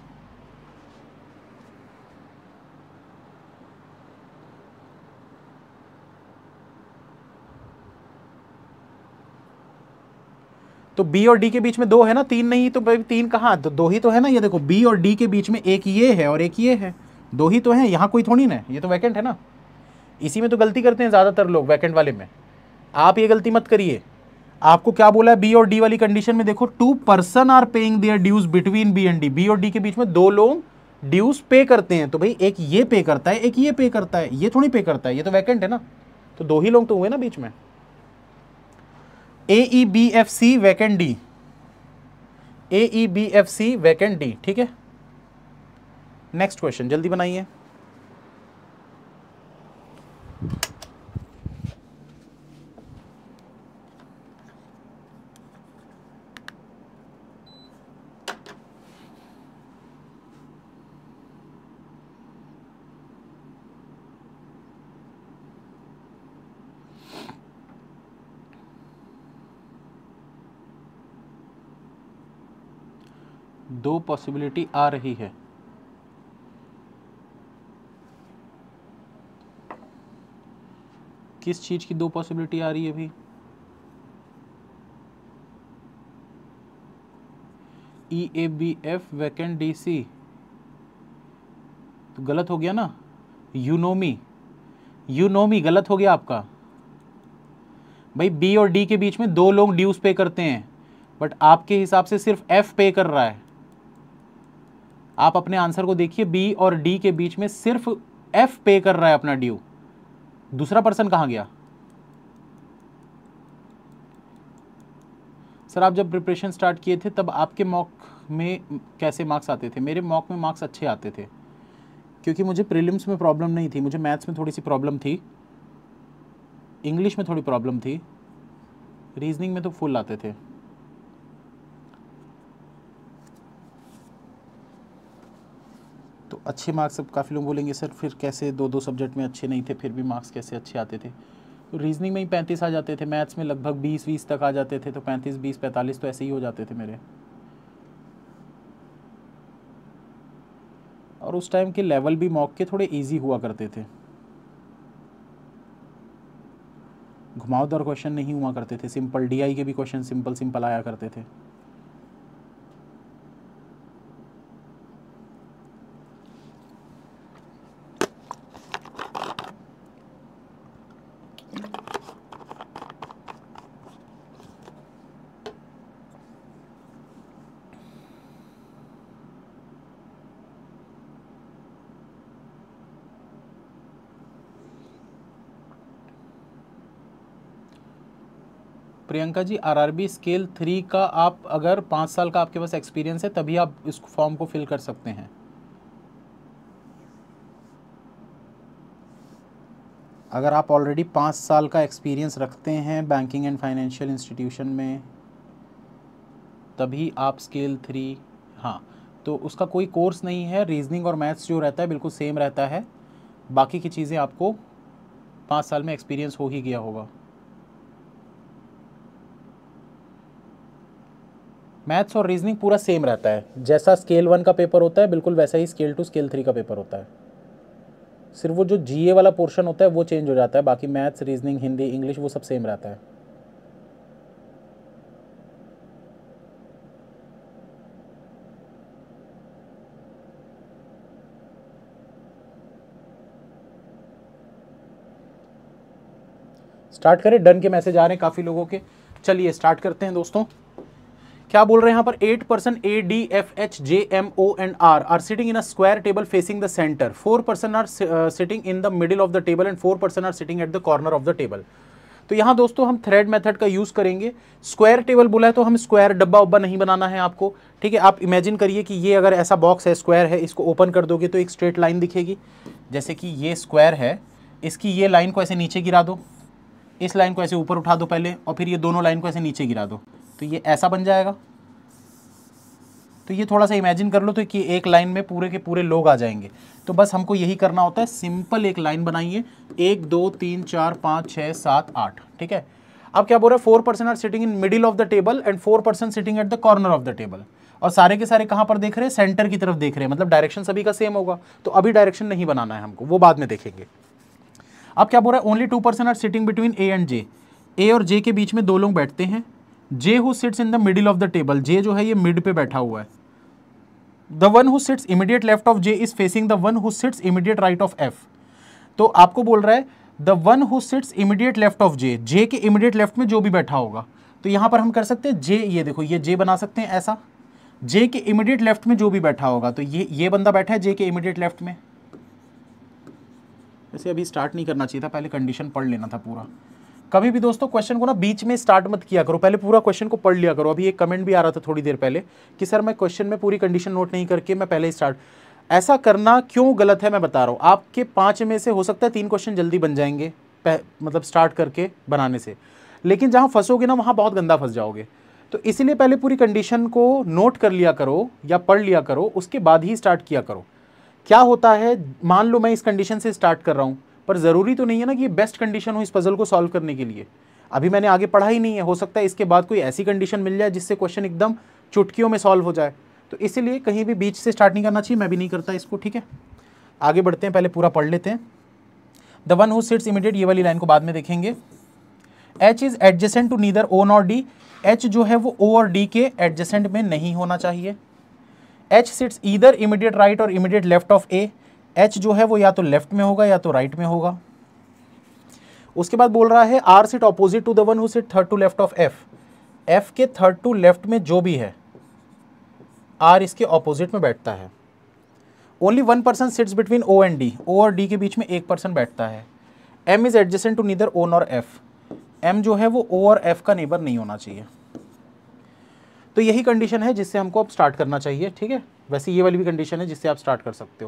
तो बी और डी के बीच में दो है ना, तीन नहीं, तो भाई तीन कहाँ, तो दो ही तो है ना, ये देखो बी और डी के बीच में एक ये है और एक ये है, दो ही तो है, यहाँ कोई थोड़ी ना, ये तो वैकेंट है ना। इसी में तो गलती करते हैं ज़्यादातर लोग, वैकेंट वाले में। आप ये गलती मत करिए। आपको क्या बोला है, बी और डी वाली कंडीशन में देखो, two person are paying their dues between B and D, B और डी के बीच में दो लोग ड्यूज पे करते हैं, तो भाई एक ये पे करता है एक ये पे करता है, ये थोड़ी पे करता है, ये तो वैकेंट है ना, तो दो ही लोग तो हुए ना बीच में। A E B F C vacant D, A E B F C vacant D, ठीक है। नेक्स्ट क्वेश्चन जल्दी बनाइए। दो पॉसिबिलिटी आ रही है। किस चीज की दो पॉसिबिलिटी आ रही है अभी? E A B F vacant D C, तो गलत हो गया ना। यूनोमी, यूनोमी गलत हो गया आपका। भाई बी और डी के बीच में दो लोग ड्यूज पे करते हैं, बट आपके हिसाब से सिर्फ एफ पे कर रहा है। आप अपने आंसर को देखिए, बी और डी के बीच में सिर्फ एफ पे कर रहा है अपना ड्यू, दूसरा पर्सन कहां गया? सर आप जब प्रिपरेशन स्टार्ट किए थे तब आपके मॉक में कैसे मार्क्स आते थे? मेरे मॉक में मार्क्स अच्छे आते थे, क्योंकि मुझे प्रीलिम्स में प्रॉब्लम नहीं थी, मुझे मैथ्स में थोड़ी सी प्रॉब्लम थी, इंग्लिश में थोड़ी प्रॉब्लम थी, रीजनिंग में तो फुल आते थे। तो अच्छे मार्क्स, अब काफ़ी लोग बोलेंगे सर फिर कैसे दो दो सब्जेक्ट में अच्छे नहीं थे फिर भी मार्क्स कैसे अच्छे आते थे? तो रीजनिंग में ही पैंतीस आ जाते थे, मैथ्स में लगभग बीस बीस तक आ जाते थे, तो पैंतीस बीस पैंतालीस तो ऐसे ही हो जाते थे मेरे। और उस टाइम के लेवल भी मॉक के थोड़े इजी हुआ करते थे, घुमावदार क्वेश्चन नहीं हुआ करते थे, सिंपल डीआई के भी क्वेश्चन सिंपल सिंपल आया करते थे। Priyanka ji, RRB scale three का आप अगर पाँच साल का आपके पास एक्सपीरियंस है तभी आप इस फॉर्म को फिल कर सकते हैं। अगर आप ऑलरेडी पाँच साल का एक्सपीरियंस रखते हैं बैंकिंग एंड फाइनेंशियल इंस्टीट्यूशन में तभी आप स्केल थ्री, हाँ तो उसका कोई कोर्स नहीं है, रीजनिंग और मैथ्स जो रहता है बिल्कुल सेम रहता है, बाकी की चीज़ें आपको पाँच साल में एक्सपीरियंस हो ही गया होगा। मैथ्स और रीजनिंग पूरा सेम रहता है, जैसा स्केल वन का पेपर होता है बिल्कुल वैसा ही स्केल टू स्केल थ्री का पेपर होता है, सिर्फ वो जो जीए वाला पोर्शन होता है वो चेंज हो जाता है, बाकी मैथ्स रीजनिंग हिंदी इंग्लिश वो सब सेम रहता है। स्टार्ट करें, डन के मैसेज आ रहे हैं काफ़ी लोगों के, चलिए स्टार्ट करते हैं दोस्तों। क्या बोल रहे हैं यहाँ पर? Eight person A D F H J M O and R are sitting in a square table facing the centre, four person are sitting in the middle of the table and four person are sitting at the corner of the table. तो यहाँ दोस्तों हम thread method का use करेंगे। Square table बोला है तो हम स्क्वायर डब्बा उब्बा नहीं बनाना है आपको, ठीक है। आप इमेजिन करिए कि ये अगर ऐसा बॉक्स है, स्क्वायर है, इसको ओपन कर दोगे तो एक स्ट्रेट लाइन दिखेगी, जैसे कि ये स्क्वायर है, इसकी ये लाइन को ऐसे नीचे गिरा दो, इस लाइन को ऐसे ऊपर उठा दो पहले, और फिर ये दोनों लाइन को ऐसे नीचे गिरा दो, तो ये ऐसा बन जाएगा। तो ये थोड़ा सा इमेजिन कर लो तो कि एक लाइन में पूरे के पूरे लोग आ जाएंगे। तो बस हमको यही करना होता है, सिंपल एक लाइन बनाइए, एक दो तीन चार पाँच छः सात आठ, ठीक है। अब क्या बोल रहा है? Four person are sitting in middle of the table and four person sitting at the corner of the table, और सारे के सारे कहाँ पर देख रहे हैं? सेंटर की तरफ देख रहे हैं, मतलब डायरेक्शन सभी का सेम होगा। तो अभी डायरेक्शन नहीं बनाना है हमको, वो बाद में देखेंगे। अब क्या बोल रहा है? Only two person are sitting between A and J, A और जे के बीच में दो लोग बैठते हैं। J who sits in the middle of the table, J जो है ये मिड पे बैठा हुआ है। The one who sits immediate left of J is facing the one who sits immediate right of F. तो आपको बोल रहा है the one who sits immediate left of J, J के इमीडिएट लेफ्ट में जो भी बैठा होगा। तो यहां पर हम कर सकते हैं जे, ये देखो ये जे बना सकते हैं ऐसा, जे के इमीडिएट लेफ्ट में जो भी बैठा होगा, तो ये ये बंदा बैठा है जे के इमीडिएट लेफ्ट में। वैसे अभी स्टार्ट नहीं करना चाहिए था, पहले कंडीशन पढ़ लेना था पूरा। कभी भी दोस्तों क्वेश्चन को ना बीच में स्टार्ट मत किया करो, पहले पूरा क्वेश्चन को पढ़ लिया करो। अभी एक कमेंट भी आ रहा था थोड़ी देर पहले कि सर मैं क्वेश्चन में पूरी कंडीशन नोट नहीं करके मैं पहले ही स्टार्ट। ऐसा करना क्यों गलत है मैं बता रहा हूँ। आपके पाँच में से हो सकता है तीन क्वेश्चन जल्दी बन जाएंगे, मतलब स्टार्ट करके बनाने से, लेकिन जहाँ फंसोगे ना वहाँ बहुत गंदा फंस जाओगे। तो इसीलिए पहले पूरी कंडीशन को नोट कर लिया करो या पढ़ लिया करो, उसके बाद ही स्टार्ट किया करो। क्या होता है, मान लो मैं इस कंडीशन से स्टार्ट कर रहा हूँ, पर ज़रूरी तो नहीं है ना कि ये बेस्ट कंडीशन हो इस पजल को सॉल्व करने के लिए। अभी मैंने आगे पढ़ा ही नहीं है, हो सकता है इसके बाद कोई ऐसी कंडीशन मिल जाए जिससे क्वेश्चन एकदम चुटकियों में सॉल्व हो जाए। तो इसीलिए कहीं भी बीच से स्टार्ट नहीं करना चाहिए, मैं भी नहीं करता इसको। ठीक है, आगे बढ़ते हैं, पहले पूरा पढ़ लेते हैं। The one who sits immediate, ये वाली लाइन को बाद में देखेंगे। H is adjacent to neither O nor D, H जो है वो ओ और डी के एडजेसेंट में नहीं होना चाहिए। H sits either immediate right और immediate left of A, H जो है वो या तो लेफ्ट में होगा या तो राइट में होगा। उसके बाद बोल रहा है R sit opposite to the one who sit third to left of F, F के थर्ड टू लेफ्ट में जो भी है आर इसके ऑपोजिट में बैठता है। Only one person sits between O and D, O और डी के बीच में एक पर्सन बैठता है। M is adjacent to neither O nor F, M जो है वो ओ और एफ का नेबर नहीं होना चाहिए। तो यही कंडीशन है जिससे हमको अब स्टार्ट करना चाहिए। ठीक है, वैसे ये वाली भी कंडीशन है जिससे आप स्टार्ट कर सकते हो।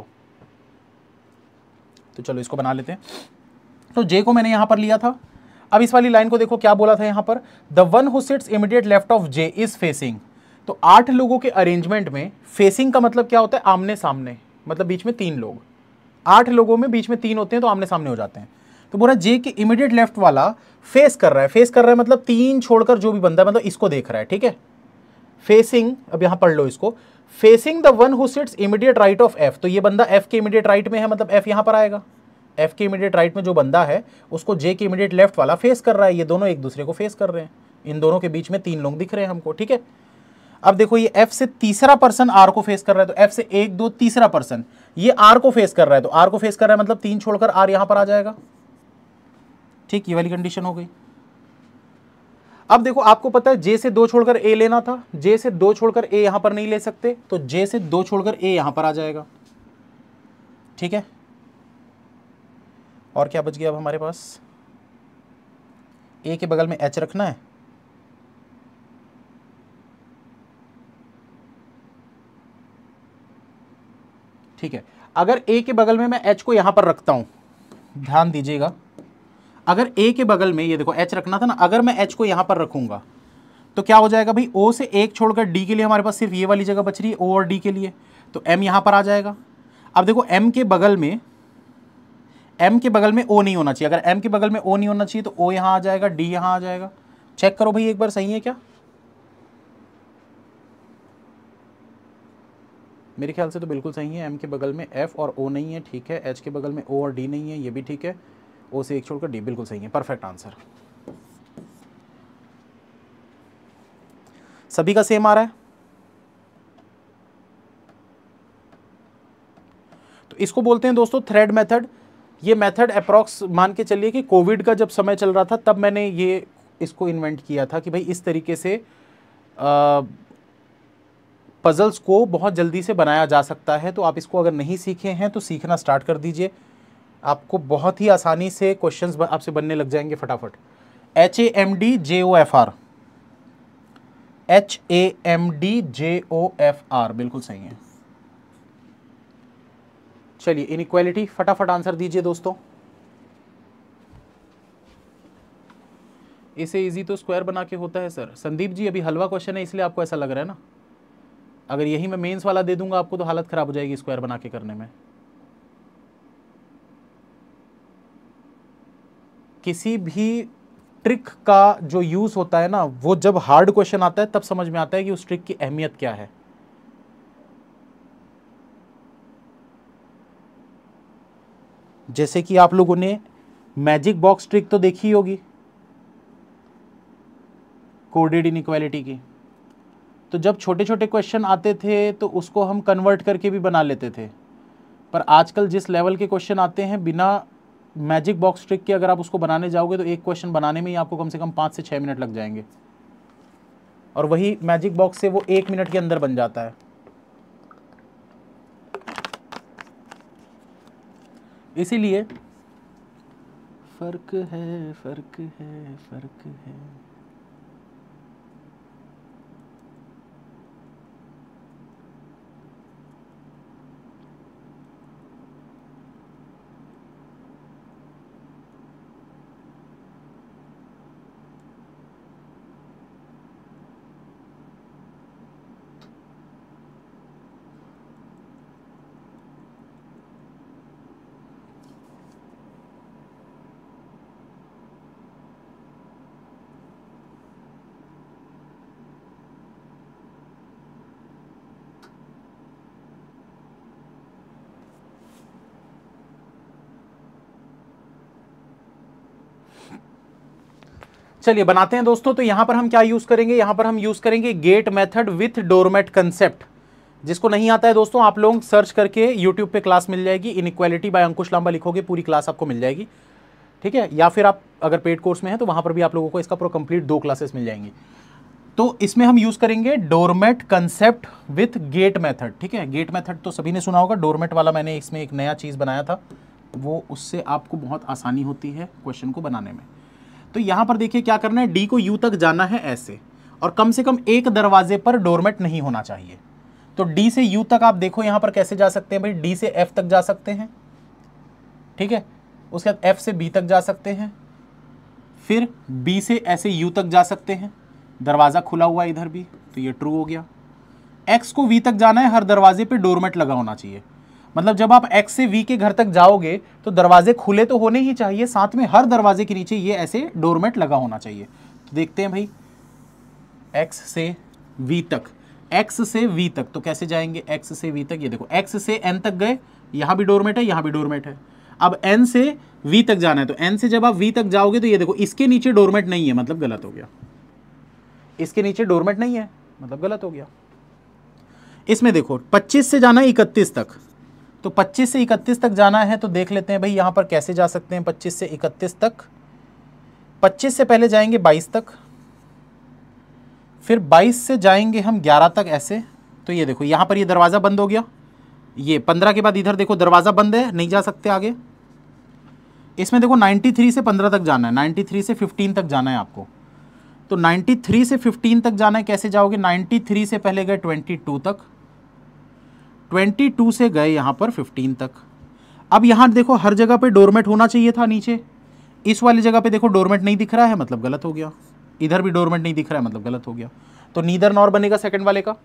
तो चलो इसको बना लेते हैं। तो जे को मैंने यहां पर लिया था। अब इस वाली लाइन को देखो क्या बोला था यहां पर, the one who sits immediate left of J is facing. तो आठ लोगों के अरेंजमेंट में फेसिंग का मतलब क्या होता है, आमने सामने, मतलब बीच में तीन लोग। आठ लोगों में बीच में तीन होते हैं तो आमने सामने हो जाते हैं। तो बोला जे के इमीडिएट लेफ्ट वाला फेस कर रहा है, फेस कर रहा है मतलब तीन छोड़कर जो भी बंदा है मतलब इसको देख रहा है। ठीक है, फेसिंग, अब यहां पढ़ लो इसको, facing the one who sits immediate right of F. तो ये बंदा एफ के इमीडिएट राइट में है, मतलब एफ यहां पर आएगा। एफ के इमीडिएट राइट में जो बंदा है उसको जे के इमीडिएट लेफ्ट वाला फेस कर रहा है। ये दोनों एक दूसरे को फेस कर रहे हैं, इन दोनों के बीच में तीन लोग दिख रहे हैं हमको। ठीक है, अब देखो ये एफ से तीसरा पर्सन आर को फेस कर रहा है, तो एफ से एक दो तीसरा पर्सन ये आर को फेस कर रहा है, तो आर को फेस कर रहा है मतलब तीन छोड़कर आर यहां पर आ जाएगा। ठीक, ये वाली कंडीशन हो गई। अब देखो आपको पता है जे से दो छोड़कर ए लेना था, जे से दो छोड़कर ए यहां पर नहीं ले सकते, तो जे से दो छोड़कर ए यहां पर आ जाएगा। ठीक है, और क्या बच गया अब हमारे पास, ए के बगल में एच रखना है, ठीक है। अगर ए के बगल में मैं एच को यहां पर रखता हूं, ध्यान दीजिएगा, अगर ए के बगल में ये देखो एच रखना था ना, अगर मैं एच को यहां पर रखूंगा तो क्या हो जाएगा भाई, ओ से एक छोड़कर डी के लिए हमारे पास सिर्फ ये वाली जगह बच रही है, ओ और डी के लिए, तो एम यहां पर आ जाएगा। अब देखो एम के बगल में, एम के बगल में ओ नहीं होना चाहिए, अगर एम के बगल में ओ नहीं होना चाहिए तो ओ यहां आ जाएगा, डी यहां आ जाएगा। चेक करो भाई एक बार, सही है क्या? मेरे ख्याल से तो बिल्कुल सही है। एम के बगल में एफ और ओ नहीं है, ठीक है। एच के बगल में ओ और डी नहीं है, ये भी ठीक है। ओ से एक छोड़कर डी, बिल्कुल सही है, परफेक्ट आंसर। सभी का सेम आ रहा है। तो इसको बोलते हैं दोस्तों थ्रेड मेथड। ये मेथड अप्रॉक्स मान के चलिए कि कोविड का जब समय चल रहा था तब मैंने ये इसको इन्वेंट किया था कि भाई इस तरीके से आ, पजल्स को बहुत जल्दी से बनाया जा सकता है। तो आप इसको अगर नहीं सीखे हैं तो सीखना स्टार्ट कर दीजिए, आपको बहुत ही आसानी से क्वेश्चंस आपसे बनने लग जाएंगे फटाफट। H A M D J O F R, H A M D J O F R, बिल्कुल सही है। चलिए इनइक्वालिटी, फटाफट आंसर दीजिए दोस्तों। इसे इजी तो स्क्वायर बना के होता है सर। संदीप जी अभी हलवा क्वेश्चन है इसलिए आपको ऐसा लग रहा है ना, अगर यही मैं मेंस वाला दे दूंगा आपको तो हालत खराब हो जाएगी स्क्वायर बना के करने में। किसी भी ट्रिक का जो यूज होता है ना, वो जब हार्ड क्वेश्चन आता है तब समझ में आता है कि उस ट्रिक की अहमियत क्या है। जैसे कि आप लोगों ने मैजिक बॉक्स ट्रिक तो देखी होगी कोडेड इनइक्वालिटी की, तो जब छोटे छोटे क्वेश्चन आते थे तो उसको हम कन्वर्ट करके भी बना लेते थे। पर आजकल जिस लेवल के क्वेश्चन आते हैं बिना मैजिक बॉक्स ट्रिक के अगर आप उसको बनाने जाओगे तो एक क्वेश्चन बनाने में ही आपको कम से कम पाँच से छः मिनट लग जाएंगे, और वही मैजिक बॉक्स से वो एक मिनट के अंदर बन जाता है। इसीलिए फर्क है, फर्क है, फर्क है। चलिए बनाते हैं दोस्तों। तो यहां पर हम क्या यूज करेंगे, यहां पर हम यूज करेंगे gate method with doormat concept. जिसको नहीं आता है दोस्तों, आप लोग सर्च करके यूट्यूब पे क्लास मिल जाएगी, इनइक्वालिटी बाय अंकुश लांबा लिखोगे, पूरी क्लास आपको मिल जाएगी, ठीक है। या फिर आप अगर पेड कोर्स में है तो वहां पर भी आप लोगों को इसका पूरा कंप्लीट दो क्लासेस मिल जाएंगी। तो इसमें हम यूज करेंगे doormat concept with gate method, ठीक है। गेट मेथड तो सभी ने सुना होगा, डोरमेट वाला मैंने इसमें एक नया चीज बनाया था, वो उससे आपको बहुत आसानी होती है क्वेश्चन को बनाने में। तो यहां पर देखिए क्या करना है, डी को यू तक जाना है ऐसे, और कम से कम एक दरवाजे पर डोरमेट नहीं होना चाहिए। तो डी से यू तक आप देखो यहां पर कैसे जा सकते हैं भाई, डी से एफ तक जा सकते हैं, ठीक है। उसके बाद एफ से बी तक जा सकते हैं, फिर बी से ऐसे यू तक जा सकते हैं, दरवाजा खुला हुआ है इधर भी, तो ये ट्रू हो गया। एक्स को वी तक जाना है, हर दरवाजे पे डोरमेट लगा होना चाहिए। मतलब जब आप एक्स से वी के घर तक जाओगे तो दरवाजे खुले तो होने ही चाहिए, साथ में हर दरवाजे के नीचे ये ऐसे डोरमेट लगा होना चाहिए। तो देखते हैं भाई, एक्स से वी तक, एक्स से वी तक तो कैसे जाएंगे, एक्स से वी तक, ये देखो एक्स से एन तक गए, यहां भी डोरमेट है, यहां भी डोरमेट है। अब एन से वी तक जाना है, तो एन से जब आप वी तक जाओगे तो ये देखो इसके नीचे डोरमेट नहीं है, मतलब गलत हो गया। इसके नीचे डोरमेट नहीं है, मतलब गलत हो गया। इसमें देखो पच्चीस से जाना है इकतीस तक, तो पच्चीस से इकतीस तक जाना है, तो देख लेते हैं भाई यहां पर कैसे जा सकते हैं। पच्चीस से इकतीस तक, पच्चीस से पहले जाएंगे बाईस तक, फिर बाईस से जाएंगे हम ग्यारह तक ऐसे। तो ये देखो यहां पर ये दरवाजा बंद हो गया, ये पंद्रह के बाद इधर देखो दरवाजा बंद है, नहीं जा सकते आगे। इसमें देखो तिरानवे से पंद्रह तक जाना है, तिरानवे से पंद्रह तक जाना है आपको। तो तिरानवे से पंद्रह तक जाना है, कैसे जाओगे, तिरानवे से पहले गए बाईस तक, बाईस से गए यहां पर पंद्रह तक। अब यहां देखो हर जगह पे डोरमेट होना चाहिए था नीचे, इस वाली जगह पे देखो डोरमेट नहीं दिख रहा है, मतलब गलत हो गया। इधर भी डोरमेट नहीं दिख रहा है, मतलब गलत हो गया। तो नीदर नॉर बनेगा सेकंड वाले का,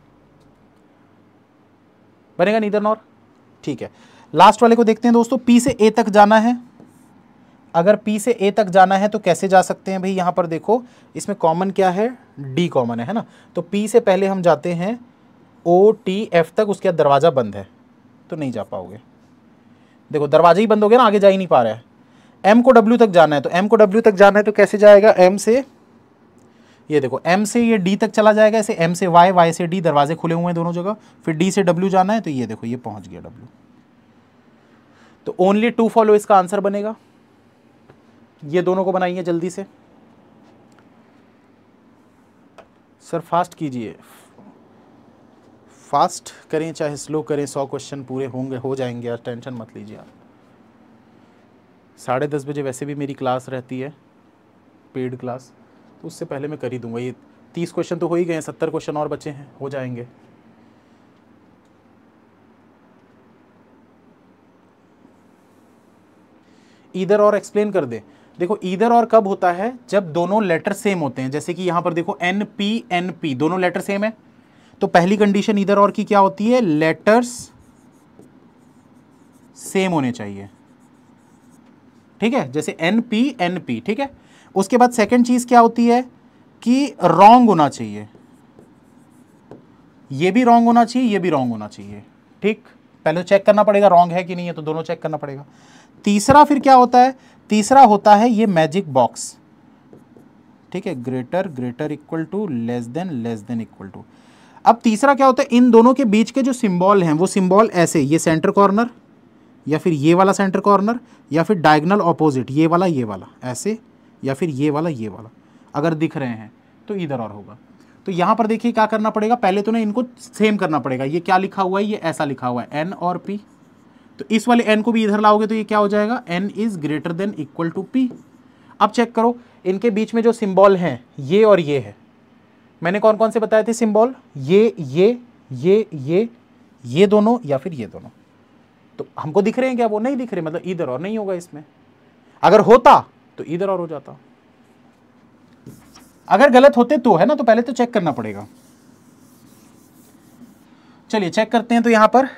बनेगा नीदर नॉर, ठीक है। लास्ट वाले को देखते हैं दोस्तों, पी से ए तक जाना है। अगर पी से ए तक जाना है तो कैसे जा सकते हैं भाई, यहां पर देखो इसमें कॉमन क्या है, डी कॉमन है, है ना। तो पी से पहले हम जाते हैं ओ टी एफ तक, उसके बाद दरवाजा बंद है, तो नहीं जा पाओगे। देखो दरवाजा ही बंद हो गया ना, आगे जा ही नहीं पा रहा है। एम को डब्ल्यू तक जाना है, तो एम को डब्ल्यू तक जाना है तो कैसे जाएगा, एम से, ये देखो एम से ये डी तक चला जाएगा ऐसे, एम से वाई, वाई से डी, दरवाजे खुले हुए हैं दोनों जगह। फिर डी से डब्ल्यू जाना है, तो ये देखो ये पहुंच गया डब्ल्यू। तो ओनली टू फॉलो इसका आंसर बनेगा। ये दोनों को बनाइए जल्दी से सर, फास्ट कीजिए, फास्ट करें चाहे स्लो करें, सौ क्वेश्चन पूरे होंगे, हो जाएंगे यार, टेंशन मत लीजिए आप। साढ़े दस बजे वैसे भी मेरी क्लास रहती है, पेड क्लास, तो उससे पहले मैं कर ही दूंगा। ये तीस क्वेश्चन तो हो ही गए हैं, सत्तर क्वेश्चन और बचे हैं, हो जाएंगे। ईदर और एक्सप्लेन कर दे। देखो ईदर और कब होता है, जब दोनों लेटर सेम होते हैं। जैसे कि यहां पर देखो एन पी एन पी दोनों लेटर सेम है, तो पहली कंडीशन ईदर और की क्या होती है, लेटर्स सेम होने चाहिए, ठीक है। जैसे एन पी एन पी, ठीक है। उसके बाद सेकंड चीज क्या होती है कि रॉन्ग होना चाहिए, ये भी रॉन्ग होना चाहिए, ये भी रॉन्ग होना चाहिए, ठीक। पहले तो चेक करना पड़ेगा रॉन्ग है कि नहीं है, तो दोनों चेक करना पड़ेगा। तीसरा फिर क्या होता है, तीसरा होता है ये मैजिक बॉक्स, ठीक है, greater greater equal to, less than less than equal to. अब तीसरा क्या होता है, इन दोनों के बीच के जो सिंबल हैं वो सिंबल ऐसे, ये सेंटर कॉर्नर या फिर ये वाला सेंटर कॉर्नर, या फिर डायगोनल ऑपोजिट, ये वाला ये वाला ऐसे, या फिर ये वाला ये वाला, अगर दिख रहे हैं तो इधर और होगा। तो यहां पर देखिए क्या करना पड़ेगा, पहले तो ना इनको सेम करना पड़ेगा। ये क्या लिखा हुआ है, ये ऐसा लिखा हुआ है एन और पी, तो इस वाले एन को भी इधर लाओगे तो ये क्या हो जाएगा, N is greater than equal to P. अब चेक करो इनके बीच में जो सिंबल हैं ये और ये है, मैंने कौन कौन से बताए थे सिंबल, ये ये ये ये ये दोनों या फिर ये दोनों। तो हमको दिख रहे हैं क्या, वो नहीं दिख रहे, मतलब इधर और नहीं होगा इसमें। अगर होता तो इधर और हो जाता, अगर गलत होते तो, है ना। तो पहले तो चेक करना पड़ेगा। चलिए चेक करते हैं। तो यहां पर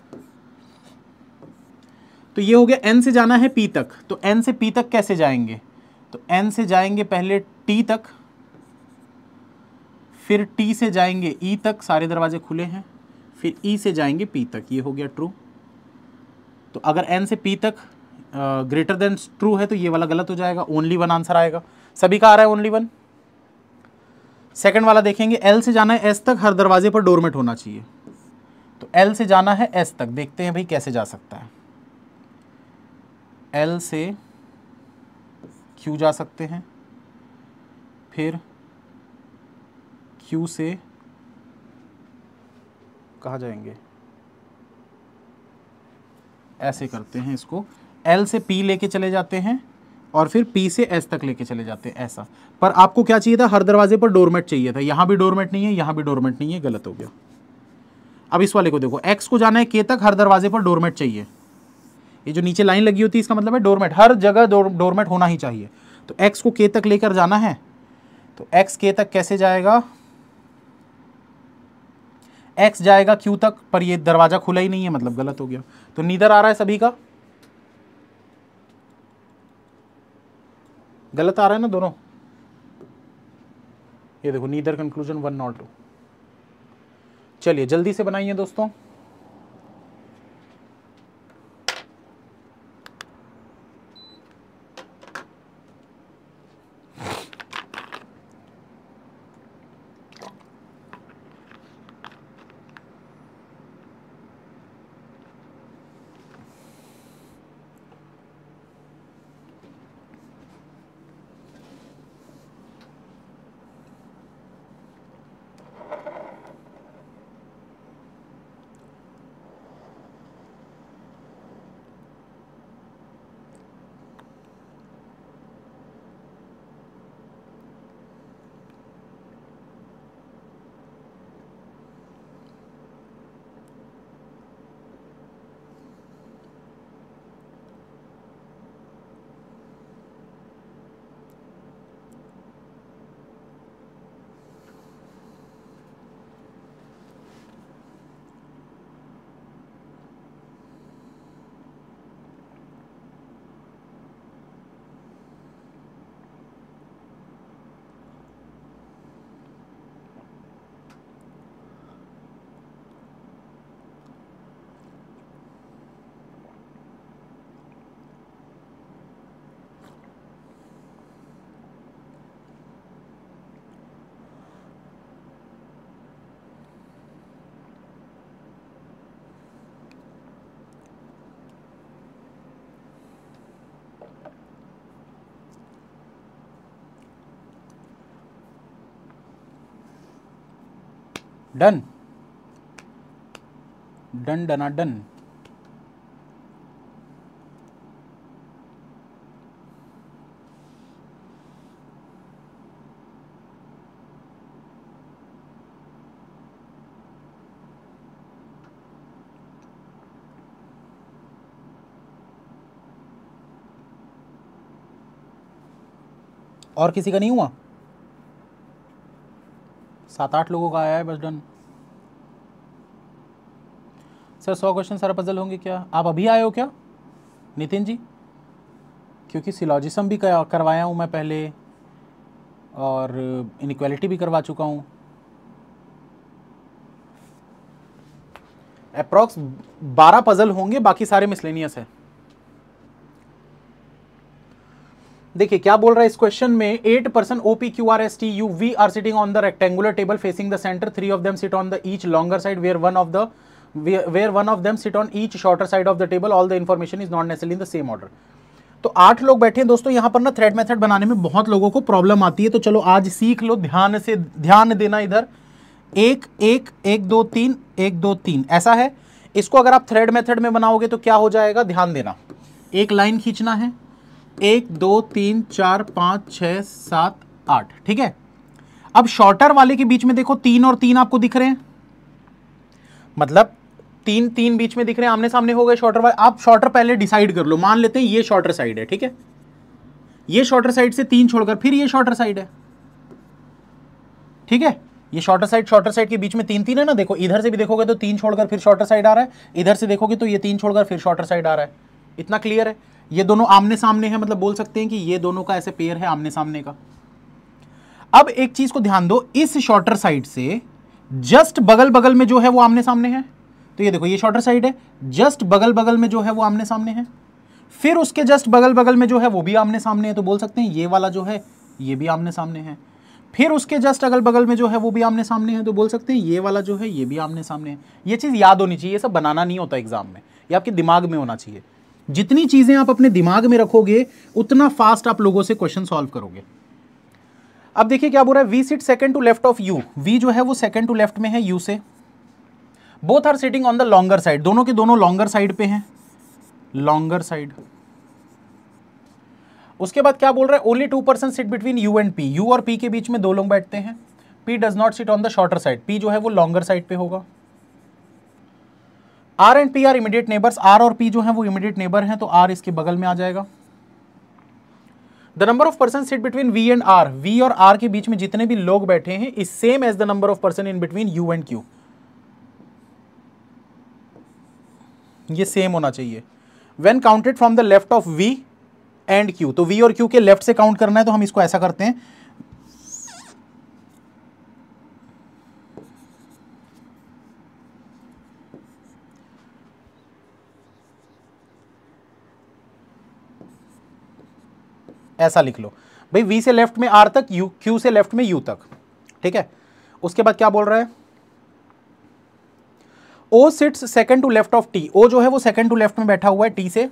तो ये हो गया, एन से जाना है पी तक, तो एन से पी तक कैसे जाएंगे, तो एन से जाएंगे पहले टी तक, फिर टी से जाएंगे ई तक, सारे दरवाजे खुले हैं, फिर ई से जाएंगे पी तक, ये हो गया ट्रू। तो अगर एन से पी तक ग्रेटर देन ट्रू है तो ये वाला गलत हो जाएगा, ओनली वन आंसर आएगा। सभी का आ रहा है ओनली वन। सेकंड वाला देखेंगे, एल से जाना है एस तक, हर दरवाजे पर डोरमेट होना चाहिए। तो एल से जाना है एस तक, देखते हैं भाई कैसे जा सकता है। एल से क्यू जा सकते हैं, फिर क्यू से कहाँ जाएंगे, ऐसे करते हैं इसको, एल से पी लेके चले जाते हैं और फिर पी से एस तक लेके चले जाते हैं ऐसा। पर आपको क्या चाहिए था, हर दरवाजे पर डोरमेट चाहिए था, यहां भी डोरमेट नहीं है, यहां भी डोरमेट नहीं है, गलत हो गया। अब इस वाले को देखो, एक्स को जाना है के तक, हर दरवाजे पर डोरमेट चाहिए। ये जो नीचे लाइन लगी होती है इसका मतलब है डोरमेट, हर जगह डोरमेट होना ही चाहिए। तो एक्स को के तक लेकर जाना है, तो एक्स के तक कैसे जाएगा, एक्स जाएगा क्यू तक, पर ये दरवाजा खुला ही नहीं है, मतलब गलत हो गया। तो नीदर आ रहा है सभी का, गलत आ रहा है ना दोनों। ये देखो neither conclusion one not two. चलिए जल्दी से बनाइए दोस्तों। Done done done done. और किसी का नहीं हुआ, सात आठ लोगों का आया है बस। डन सर, सौ क्वेश्चन सारा पजल होंगे क्या? आप अभी आए हो क्या नितिन जी? क्योंकि सिलॉजिज्म भी करवाया हूँ मैं पहले और इनइक्वालिटी भी करवा चुका हूँ। अप्रॉक्स बारह पजल होंगे, बाकी सारे मिसलेनियस है। देखिए क्या बोल रहा है इस क्वेश्चन में, eight person O P Q R S T U V are sitting on the rectangular table facing the centre, three of them sit on the each longer side where one of the where one of them sit on each shorter side of the table, all the information is not necessarily in the same order. तो आठ लोग बैठे हैं दोस्तों, यहां पर ना thread method बनाने में बहुत लोगों को प्रॉब्लम आती है, तो चलो आज सीख लो, ध्यान से ध्यान देना इधर। एक एक एक दो तीन, एक दो तीन ऐसा है। इसको अगर आप थ्रेड मेथड में बनाओगे तो क्या हो जाएगा, ध्यान देना। एक लाइन खींचना है, एक दो तीन चार पाँच छः सात आठ, ठीक है। अब शॉर्टर वाले के बीच में देखो तीन और तीन आपको दिख रहे हैं, मतलब तीन तीन बीच में दिख रहे हैं, आमने सामने हो गए शॉर्टर वाले। आप शॉर्टर पहले डिसाइड कर लो, मान लेते हैं ये शॉर्टर साइड है, ठीक है। ये शॉर्टर साइड से तीन छोड़कर फिर ये शॉर्टर साइड है, ठीक है। ये शॉर्टर साइड शॉर्टर साइड के बीच में तीन तीन है ना, देखो इधर से भी देखोगे तो तीन छोड़कर फिर शॉर्टर साइड आ रहा है, इधर से देखोगे तो ये तीन छोड़कर फिर शॉर्टर साइड आ रहा है। इतना क्लियर है? ये दोनों आमने सामने हैं, मतलब बोल सकते हैं कि ये दोनों का ऐसे पेयर है आमने सामने का। अब एक चीज को ध्यान दो, इस शॉर्टर साइड से जस्ट बगल बगल में जो है वो आमने सामने है, तो ये देखो ये शॉर्टर साइड है, जस्ट बगल बगल में जो है वो आमने सामने है, फिर उसके जस्ट बगल बगल में जो है वो भी आमने सामने है, तो बोल सकते हैं ये वाला जो है ये भी आमने सामने है। फिर उसके जस्ट अगल बगल में जो है वो भी आमने सामने है, तो बोल सकते हैं ये वाला जो है ये भी आमने सामने है। ये चीज़ याद होनी चाहिए, ये सब बनाना नहीं होता एग्जाम में, ये आपके दिमाग में होना चाहिए। जितनी चीज़ें आप अपने दिमाग में रखोगे उतना फास्ट आप लोगों से क्वेश्चन सॉल्व करोगे। अब देखिए क्या बोल रहा है, V sit second to left of U. V जो है वो सेकंड टू लेफ्ट में है यू से। Both are sitting on the longer side, दोनों के दोनों लॉन्गर साइड पे हैं, लॉन्गर साइड। उसके बाद क्या बोल रहा है, only two person sit between U and P. U और पी के बीच में दो लोग बैठते हैं। P does not sit on the shorter side, P जो है वो लॉन्गर साइड पे होगा। R and P are immediate neighbours, R और पी जो है वो इमीडिएट नेबर हैं, तो आर इसके बगल में आ जाएगा। The number of person sit between V and R, V और आर के बीच में जितने भी लोग बैठे हैं is same as the number of person in between U and Q, ये सेम होना चाहिए। When counted from the left of V and Q, तो वी और क्यू के लेफ्ट से काउंट करना है, तो हम इसको ऐसा करते हैं, ऐसा लिख लो भाई, वी से लेफ्ट में आर तक, यू क्यू से लेफ्ट में यू तक, ठीक है। उसके बाद क्या बोल रहा है, O sits second to left of T. O जो है वो सेकंड टू लेफ्ट में बैठा हुआ है टी से।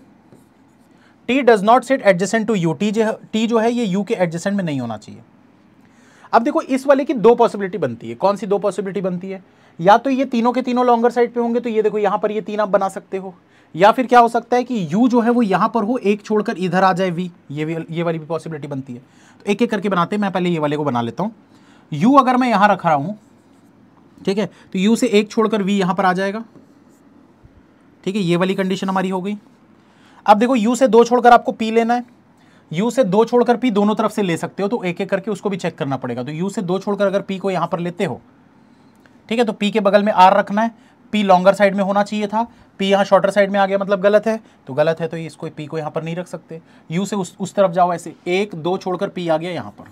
T does not sit adjacent to U, T जो टी जो है ये यू के एडजेसेंट में नहीं होना चाहिए। अब देखो इस वाले की दो पॉसिबिलिटी बनती है। कौन सी दो पॉसिबिलिटी बनती है, या तो ये तीनों के तीनों लॉन्गर साइड पे होंगे, तो ये देखो यहां पर ये तीन आप बना सकते हो, या फिर क्या हो सकता है कि u जो है वो यहां पर हो, एक छोड़कर इधर आ जाए v, ये भी ये वाली भी पॉसिबिलिटी बनती है। तो एक एक करके बनाते हैं, मैं पहले ये वाले को बना लेता हूं। u अगर मैं यहां रख रहा हूं, ठीक है, तो u से एक छोड़कर v यहां पर आ जाएगा, ठीक है, ये वाली कंडीशन हमारी हो गई। अब देखो u से दो छोड़कर आपको p लेना है, u से दो छोड़कर p दोनों तरफ से ले सकते हो, तो एक एक करके उसको भी चेक करना पड़ेगा। तो u से दो छोड़कर अगर p को यहां पर लेते हो, ठीक है, तो p के बगल में r रखना है, p लॉन्गर साइड में होना चाहिए था, p यहाँ शॉर्टर साइड में आ गया, मतलब गलत है, तो गलत है, तो इसको p को यहाँ पर नहीं रख सकते। u से उस उस तरफ जाओ, ऐसे एक दो छोड़कर p आ गया यहाँ पर,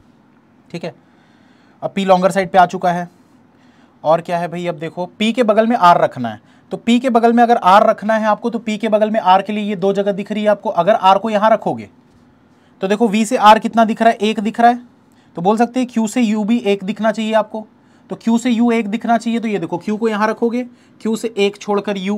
ठीक है। अब p लॉन्गर साइड पे आ चुका है, और क्या है भाई, अब देखो p के बगल में r रखना है, तो p के बगल में अगर r रखना है आपको, तो p के बगल में r के लिए ये दो जगह दिख रही है आपको। अगर r को यहाँ रखोगे तो देखो v से r कितना दिख रहा है, एक दिख रहा है, तो बोल सकते हैं q से u भी एक दिखना चाहिए आपको, तो q से u एक दिखना चाहिए। तो ये देखो q को यहाँ रखोगे, q से एक छोड़कर u,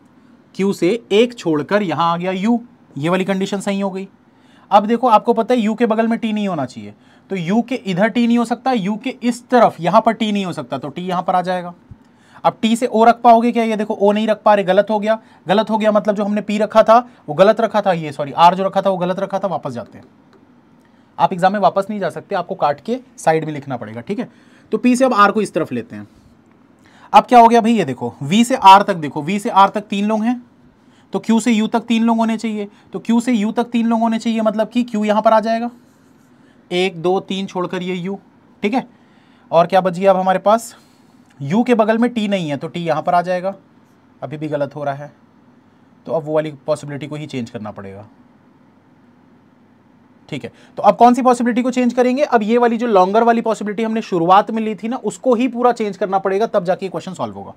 q से एक छोड़कर यहाँ आ गया u, ये वाली कंडीशन सही हो गई। अब देखो आपको पता है u के बगल में t नहीं होना चाहिए, तो u के इधर t नहीं हो सकता, u के इस तरफ यहाँ पर t नहीं हो सकता, तो t यहाँ पर आ जाएगा। अब t से o रख पाओगे क्या, ये देखो o नहीं रख पा रहे, गलत हो गया। गलत हो गया मतलब जो हमने p रखा था वो गलत रखा था, ये सॉरी r जो रखा था वो गलत रखा था, वापस जाते हैं। आप एग्जाम में वापस नहीं जा सकते, आपको काट के साइड में लिखना पड़ेगा, ठीक है। तो p से अब r को इस तरफ लेते हैं। अब क्या हो गया भाई, ये देखो v से r तक, देखो v से r तक तीन लोग हैं, तो q से u तक तीन लोग होने चाहिए, तो q से u तक तीन लोग होने चाहिए, मतलब कि q यहां पर आ जाएगा, एक दो तीन छोड़कर ये u, ठीक है। और क्या बच गया अब हमारे पास, u के बगल में t नहीं है, तो t यहां पर आ जाएगा, अभी भी गलत हो रहा है, तो अब वो वाली पॉसिबिलिटी को ही चेंज करना पड़ेगा, ठीक है। तो अब कौन सी पॉसिबिलिटी को चेंज करेंगे, अब ये वाली जो लॉन्गर वाली पॉसिबिलिटी हमने शुरुआत में ली थी ना, उसको ही पूरा चेंज करना पड़ेगा, तब जाके क्वेश्चन सॉल्व होगा।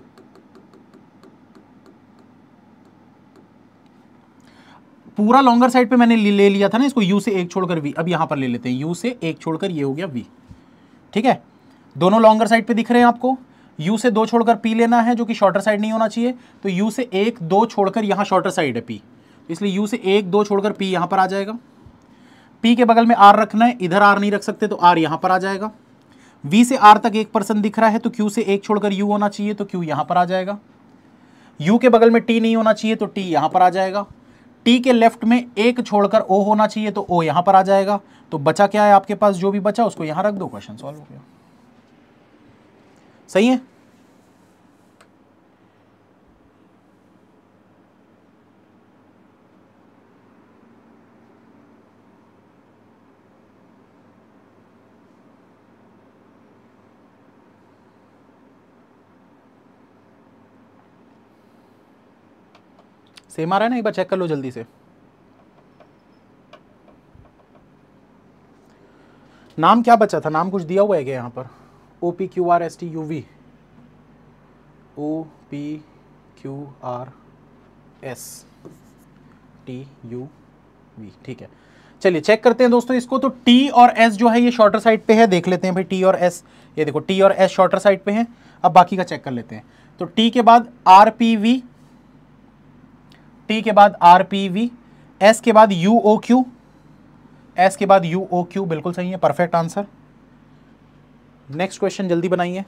पूरा लॉन्गर साइड पे मैंने ले लिया था ना इसको, u से एक छोड़कर v, अब यहां पर ले लेते हैं u से एक छोड़कर ये हो गया v, ठीक है। दोनों लॉन्गर साइड पे दिख रहे हैं आपको, u से दो छोड़कर p लेना है जो कि शॉर्टर साइड नहीं होना चाहिए, तो u से एक दो छोड़कर यहां शॉर्टर साइड है p, इसलिए u से एक दो छोड़कर p यहां पर आ जाएगा। p के बगल में r रखना है, इधर r नहीं रख सकते, तो r यहां पर आ जाएगा। v से r तक एक पर्सन दिख रहा है, तो q से एक छोड़कर u होना चाहिए, तो q यहां पर आ जाएगा। u के बगल में t नहीं होना चाहिए, तो t यहां पर आ जाएगा। t के लेफ्ट में एक छोड़कर o होना चाहिए, तो o यहां पर आ जाएगा। तो बचा क्या है आपके पास, जो भी बचा उसको यहां रख दो, क्वेश्चन सॉल्व हो गया। सही है। सेम आ रहा है ना, एक बार चेक कर लो जल्दी से। नाम क्या बचा था, नाम कुछ दिया हुआ है क्या यहाँ पर, O P Q R S T U V, O P Q R S T U V, ठीक है। चलिए चेक करते हैं दोस्तों इसको। तो टी और एस जो है ये शॉर्टर साइड पे है, देख लेते हैं भाई टी और एस। ये देखो टी और एस शॉर्टर साइड पे हैं। अब बाकी का चेक कर लेते हैं। तो टी के बाद आर पी वी, टी के बाद आर पी वी, एस के बाद यू ओ क्यू, एस के बाद यू ओ क्यू, बिल्कुल सही है, परफेक्ट आंसर। नेक्स्ट क्वेश्चन जल्दी बनाइए।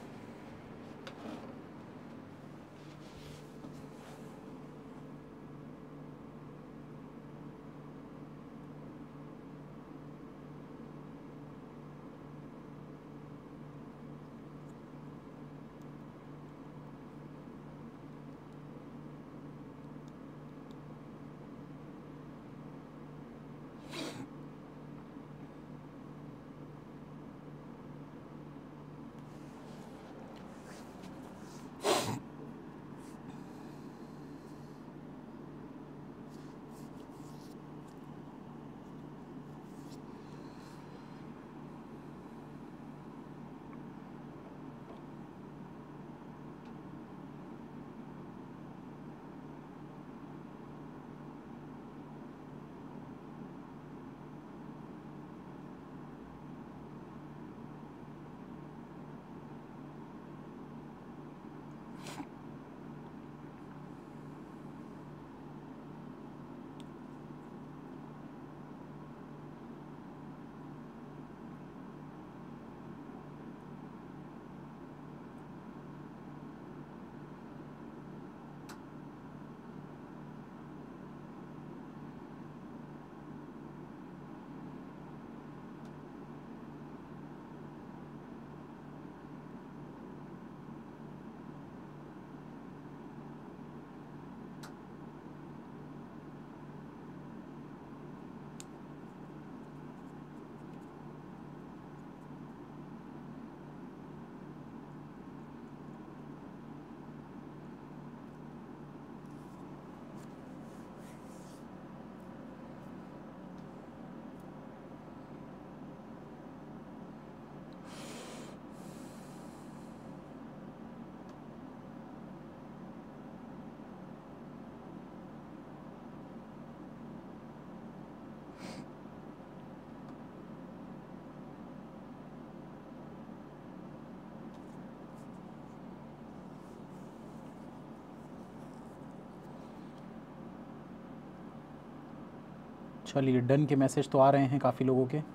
चलिए डन के मैसेज तो आ रहे हैं काफ़ी लोगों के।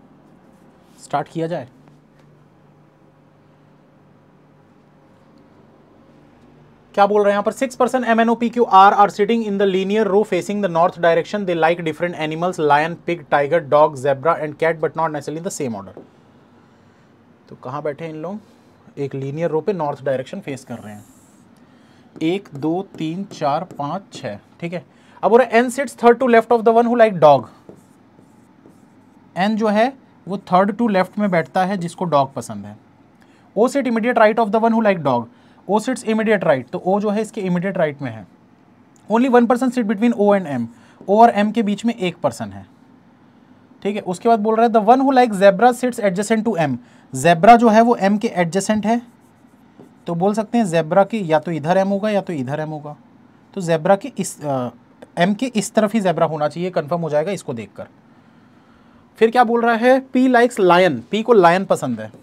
स्टार्ट किया जाए। क्या बोल रहे हैं यहाँ पर? Six person M N O P Q R are sitting in the linear row facing the north direction. They like different animals, lion, pig, tiger, dog, zebra and cat, but not necessarily in the same order. तो कहाँ बैठे हैं इन लोग? एक linear रो पे north direction face कर रहे हैं। एक, दो, तीन, चार, पाँच, छः, ठीक है। अब बोल रहे N sits third to left of the one who like dog. N जो है वो थर्ड टू लेफ्ट में बैठता है जिसको डॉग पसंद है। O sit immediate right of the one who like dog. O sits immediate right, तो ओ जो है इसके इमीडिएट राइट में है। Only one person sit between O and M. O और एम के बीच में एक पर्सन है, ठीक है। उसके बाद बोल रहा है the one who like zebra sits adjacent to M. Zebra जो है वो एम के एडजेसेंट है, तो बोल सकते हैं जेब्रा के या तो इधर एम होगा या तो इधर एम होगा। तो जेब्रा के इस एम के इस तरफ ही जेब्रा होना चाहिए, कंफर्म हो जाएगा इसको देखकर। फिर क्या बोल रहा है? P likes lion. पी को लायन पसंद है।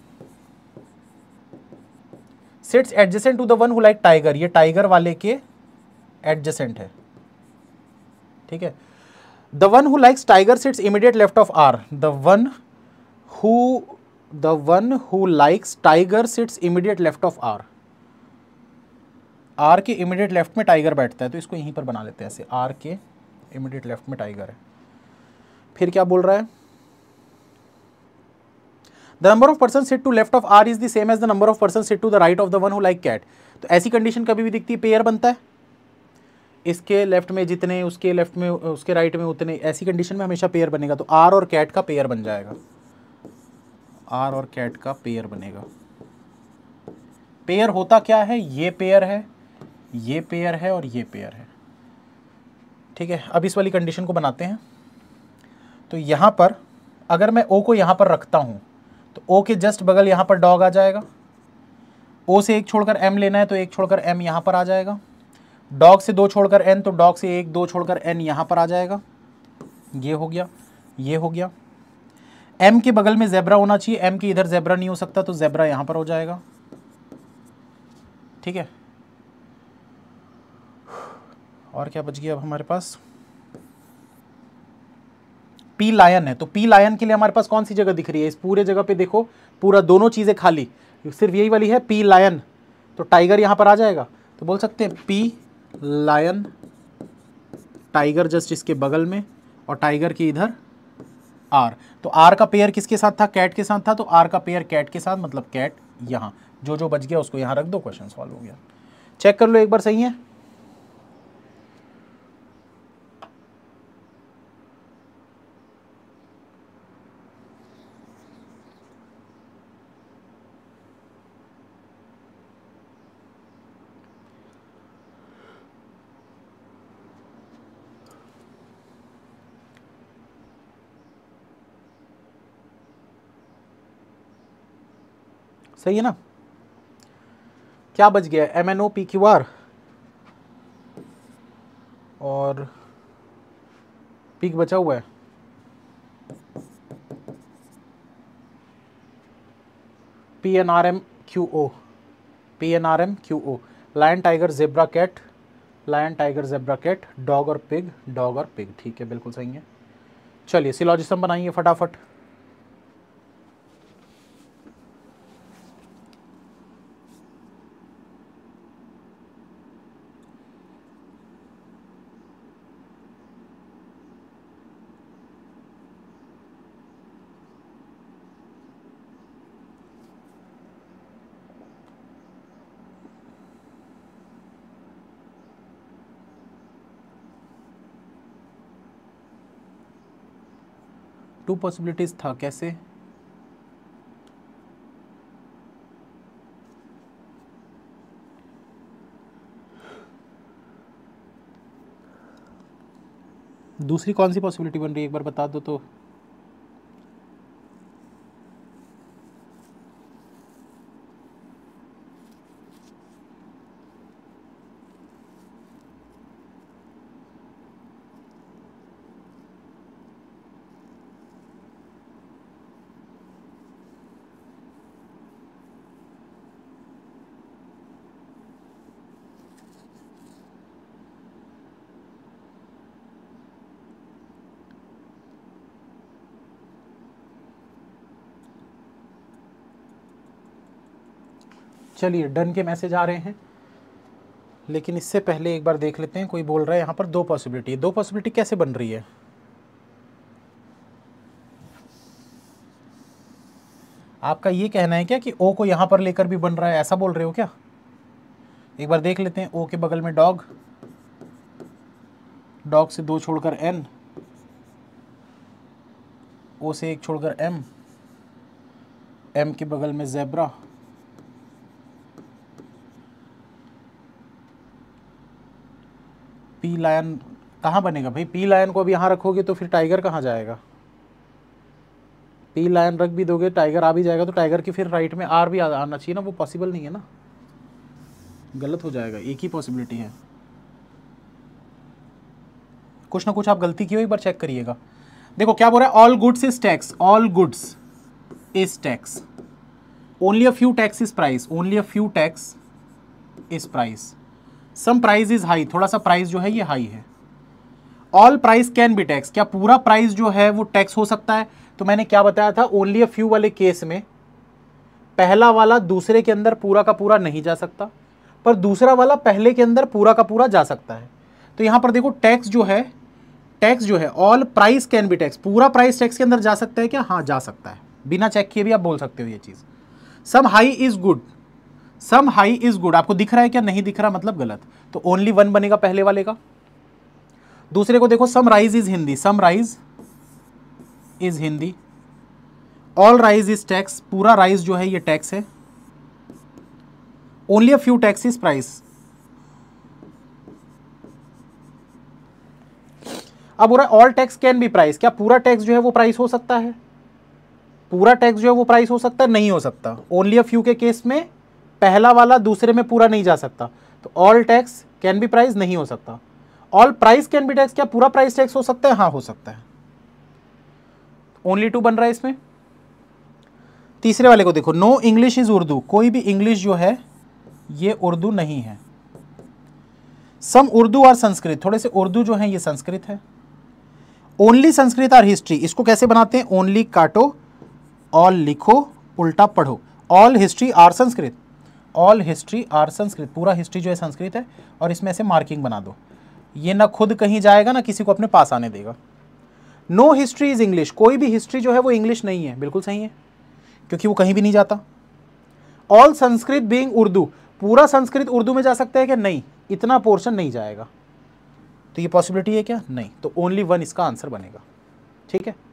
Sits adjacent to the one who like tiger. ये टाइगर वाले के एडजेसेंट है, ठीक है। The one who likes tiger sits immediate left of R. The one who the one who likes tiger sits immediate left of R. R के immediate left में tiger बैठता है, तो इसको यहीं पर बना लेते हैं ऐसे। आर के इमीडिएट लेफ्ट में टाइगर है। फिर क्या बोल रहा है? The number of person sit to left of R is the same as the number of person sit to the right of the one who like cat. तो ऐसी कंडीशन कभी भी दिखती है, पेयर बनता है। इसके लेफ्ट में जितने, उसके लेफ्ट में, उसके राइट में उतने, ऐसी कंडीशन में हमेशा पेयर बनेगा। तो आर और कैट का पेयर बन जाएगा। आर और कैट का पेयर बनेगा। पेयर होता क्या है? ये पेयर है, ये पेयर है और ये पेयर है, ठीक है। अब इस वाली कंडीशन को बनाते हैं। तो यहाँ पर अगर मैं ओ को यहाँ पर रखता हूँ तो ओ के जस्ट बगल यहाँ पर डॉग आ जाएगा। ओ से एक छोड़कर एम लेना है तो एक छोड़कर एम यहाँ पर आ जाएगा। डॉग से दो छोड़कर एन, तो डॉग से एक, दो छोड़कर एन यहाँ पर आ जाएगा। ये हो गया। ये हो गया। एम के बगल में जेब्रा होना चाहिए, एम के इधर जेब्रा नहीं हो सकता, तो जेब्रा यहां पर हो जाएगा। ठीक है, और क्या बच गया अब हमारे पास? पी लायन है, तो पी लायन के लिए हमारे पास कौन सी जगह दिख रही है? इस पूरे जगह पे देखो, पूरा दोनों चीजें खाली, सिर्फ यही वाली है पी लायन, तो टाइगर यहां पर आ जाएगा। तो बोल सकते हैं पी लायन, टाइगर जस्ट इसके बगल में, और टाइगर के इधर आर। तो आर का पेयर किसके साथ था? कैट के साथ था, तो आर का पेयर कैट के साथ, मतलब कैट यहां। जो जो बच गया उसको यहां रख दो, क्वेश्चन सॉल्व हो गया। चेक कर लो एक बार, सही है? सही है ना? क्या बच गया? M N O P Q R और पीक बचा हुआ है। P N R M Q O, P N R M Q O, lion tiger zebra cat, lion tiger zebra cat, dog और पिग, डॉग और पिग। ठीक है, बिल्कुल सही है। चलिए सिलॉजिज्म बनाइए फटाफट। टू पॉसिबिलिटीज था, कैसे? दूसरी कौन सी पॉसिबिलिटी बन रही है एक बार बता दो तो। चलिए डन के मैसेज आ रहे हैं, लेकिन इससे पहले एक बार देख लेते हैं। कोई बोल रहा है यहाँ पर दो पॉसिबिलिटी, दो पॉसिबिलिटी कैसे बन रही है? आपका ये कहना है क्या कि ओ को यहाँ पर लेकर भी बन रहा है, ऐसा बोल रहे हो क्या? एक बार देख लेते हैं। ओ के बगल में डॉग, डॉग से दो छोड़कर एन, ओ से एक छोड़कर एम, एम के बगल में जेब्रा, पी लायन कहाँ बनेगा भाई? पी लायन को अब यहाँ रखोगे तो फिर टाइगर कहाँ जाएगा? पी लायन रख भी दोगे, टाइगर आ भी जाएगा, तो टाइगर की फिर राइट में आर भी आ, आना चाहिए ना, वो पॉसिबल नहीं है ना, गलत हो जाएगा। एक ही पॉसिबिलिटी है, कुछ ना कुछ आप गलती की हो, एक बार चेक करिएगा। देखो क्या बोल रहा है, all goods is tax, all goods is tax, only a few tax is price, only a few tax is price, some price is high, थोड़ा सा प्राइस जो है ये हाई है। All price can be tax, क्या पूरा price जो है वो टैक्स हो सकता है? तो मैंने क्या बताया था, ओनली अ फ्यू वाले केस में पहला वाला दूसरे के अंदर पूरा का पूरा नहीं जा सकता, पर दूसरा वाला पहले के अंदर पूरा का पूरा जा सकता है। तो यहां पर देखो टैक्स जो है, टैक्स जो है all price can be tax, पूरा प्राइस टैक्स के अंदर जा सकता है क्या? हाँ जा सकता है, बिना चेक किए भी आप बोल सकते हो ये चीज। Some high is good, some high is good आपको दिख रहा है क्या? नहीं दिख रहा, मतलब गलत, तो ओनली वन बनेगा पहले वाले का। दूसरे को देखो, some rise is Hindi, some rise is Hindi, all rise is tax, पूरा राइज जो है ये टैक्स है, only a few tax is price. अब हो रहा है all tax can be price, क्या पूरा टैक्स जो है वो प्राइस हो सकता है? पूरा टैक्स जो है वो प्राइस हो सकता है? नहीं हो सकता। ओनली अ फ्यू के केस में पहला वाला दूसरे में पूरा नहीं जा सकता, तो all tax can be price नहीं हो सकता। All price can be tax, क्या पूरा प्राइस टैक्स हो सकता है? हाँ हो सकता है। ओनली टू बन रहा है इसमें। तीसरे वाले को देखो, नो इंग्लिश इज उर्दू, कोई भी इंग्लिश जो है ये उर्दू नहीं है। सम उर्दू और संस्कृत, थोड़े से उर्दू जो है ये संस्कृत है। ओनली संस्कृत और हिस्ट्री, इसको कैसे बनाते हैं, ओनली काटो, ऑल लिखो, उल्टा पढ़ो। All history are Sanskrit, all history are Sanskrit, पूरा हिस्ट्री जो है संस्कृत है, और इसमें से मार्किंग बना दो। ये ना खुद कहीं जाएगा ना किसी को अपने पास आने देगा। नो हिस्ट्री इज इंग्लिश, कोई भी हिस्ट्री जो है वो इंग्लिश नहीं है, बिल्कुल सही है क्योंकि वो कहीं भी नहीं जाता। ऑल संस्कृत बीइंग उर्दू, पूरा संस्कृत उर्दू में जा सकता है क्या, नहीं, इतना पोर्शन नहीं जाएगा, तो ये पॉसिबिलिटी है क्या, नहीं, तो ओनली वन इसका आंसर बनेगा। ठीक है,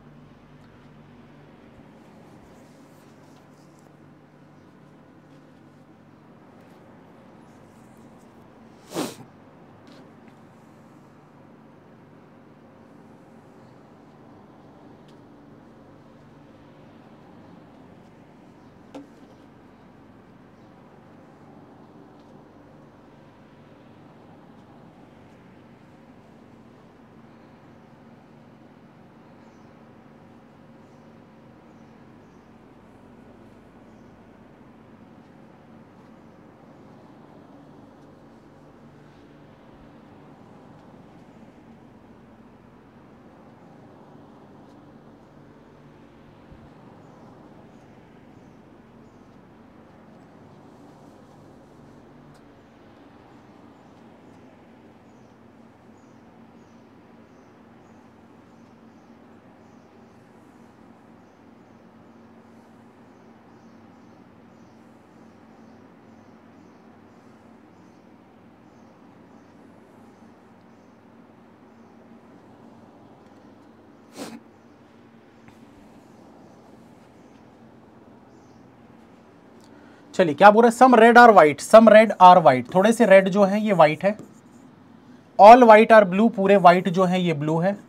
चलिए क्या बोल रहे हैं, some red are white, some red are white, थोड़े से रेड जो है ये वाइट है। ऑल वाइट आर ब्लू, पूरे वाइट जो है ये ब्लू है।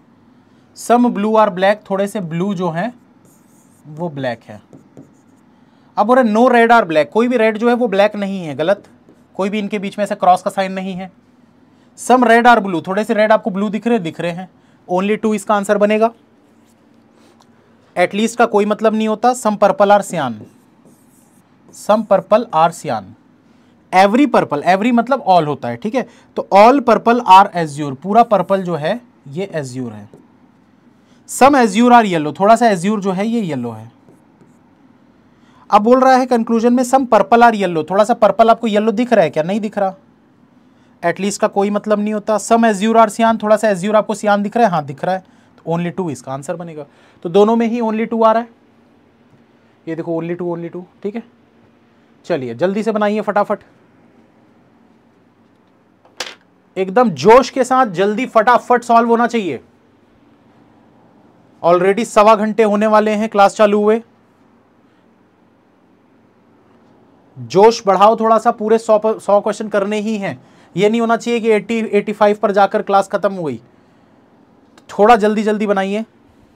सम ब्लू आर ब्लैक, थोड़े से ब्लू जो है वो ब्लैक है। अब बोल रहे नो रेड आर ब्लैक, कोई भी रेड जो है वो ब्लैक नहीं है, गलत, कोई भी इनके बीच में ऐसा क्रॉस का साइन नहीं है। सम रेड आर ब्लू, थोड़े से रेड आपको ब्लू दिख रहे दिख रहे हैं, ओनली टू इसका आंसर बनेगा। एटलीस्ट का कोई मतलब नहीं होता। Some purple are cyan, some purple are cyan. Every purple, every मतलब ऑल होता है, ठीक है, तो ऑल पर्पल आर एज्यूर, पूरा पर्पल जो है ये एज्यूर है। सम एज्यूर आर येलो, थोड़ा सा एज्यूर जो है ये येलो है। अब बोल रहा है कंक्लूजन में सम पर्पल आर येलो, थोड़ा सा पर्पल आपको येलो दिख रहा है क्या, नहीं दिख रहा, एटलीस्ट का कोई मतलब नहीं होता। सम एज्यूर आर सियान, थोड़ा सा एज्यूर आपको सियान दिख रहा है, हाँ दिख रहा है, तो ओनली टू इसका आंसर बनेगा। तो दोनों में ही ओनली टू आ रहा है, ये देखो ओनली टू ओनली टू, ठीक है। चलिए जल्दी से बनाइए फटाफट, एकदम जोश के साथ, जल्दी फटाफट सॉल्व होना चाहिए। ऑलरेडी सवा घंटे होने वाले हैं क्लास चालू हुए, जोश बढ़ाओ थोड़ा सा, पूरे सौ सौ क्वेश्चन करने ही हैं, ये नहीं होना चाहिए कि अस्सी पचासी पर जाकर क्लास खत्म हो गई। थोड़ा जल्दी जल्दी बनाइए।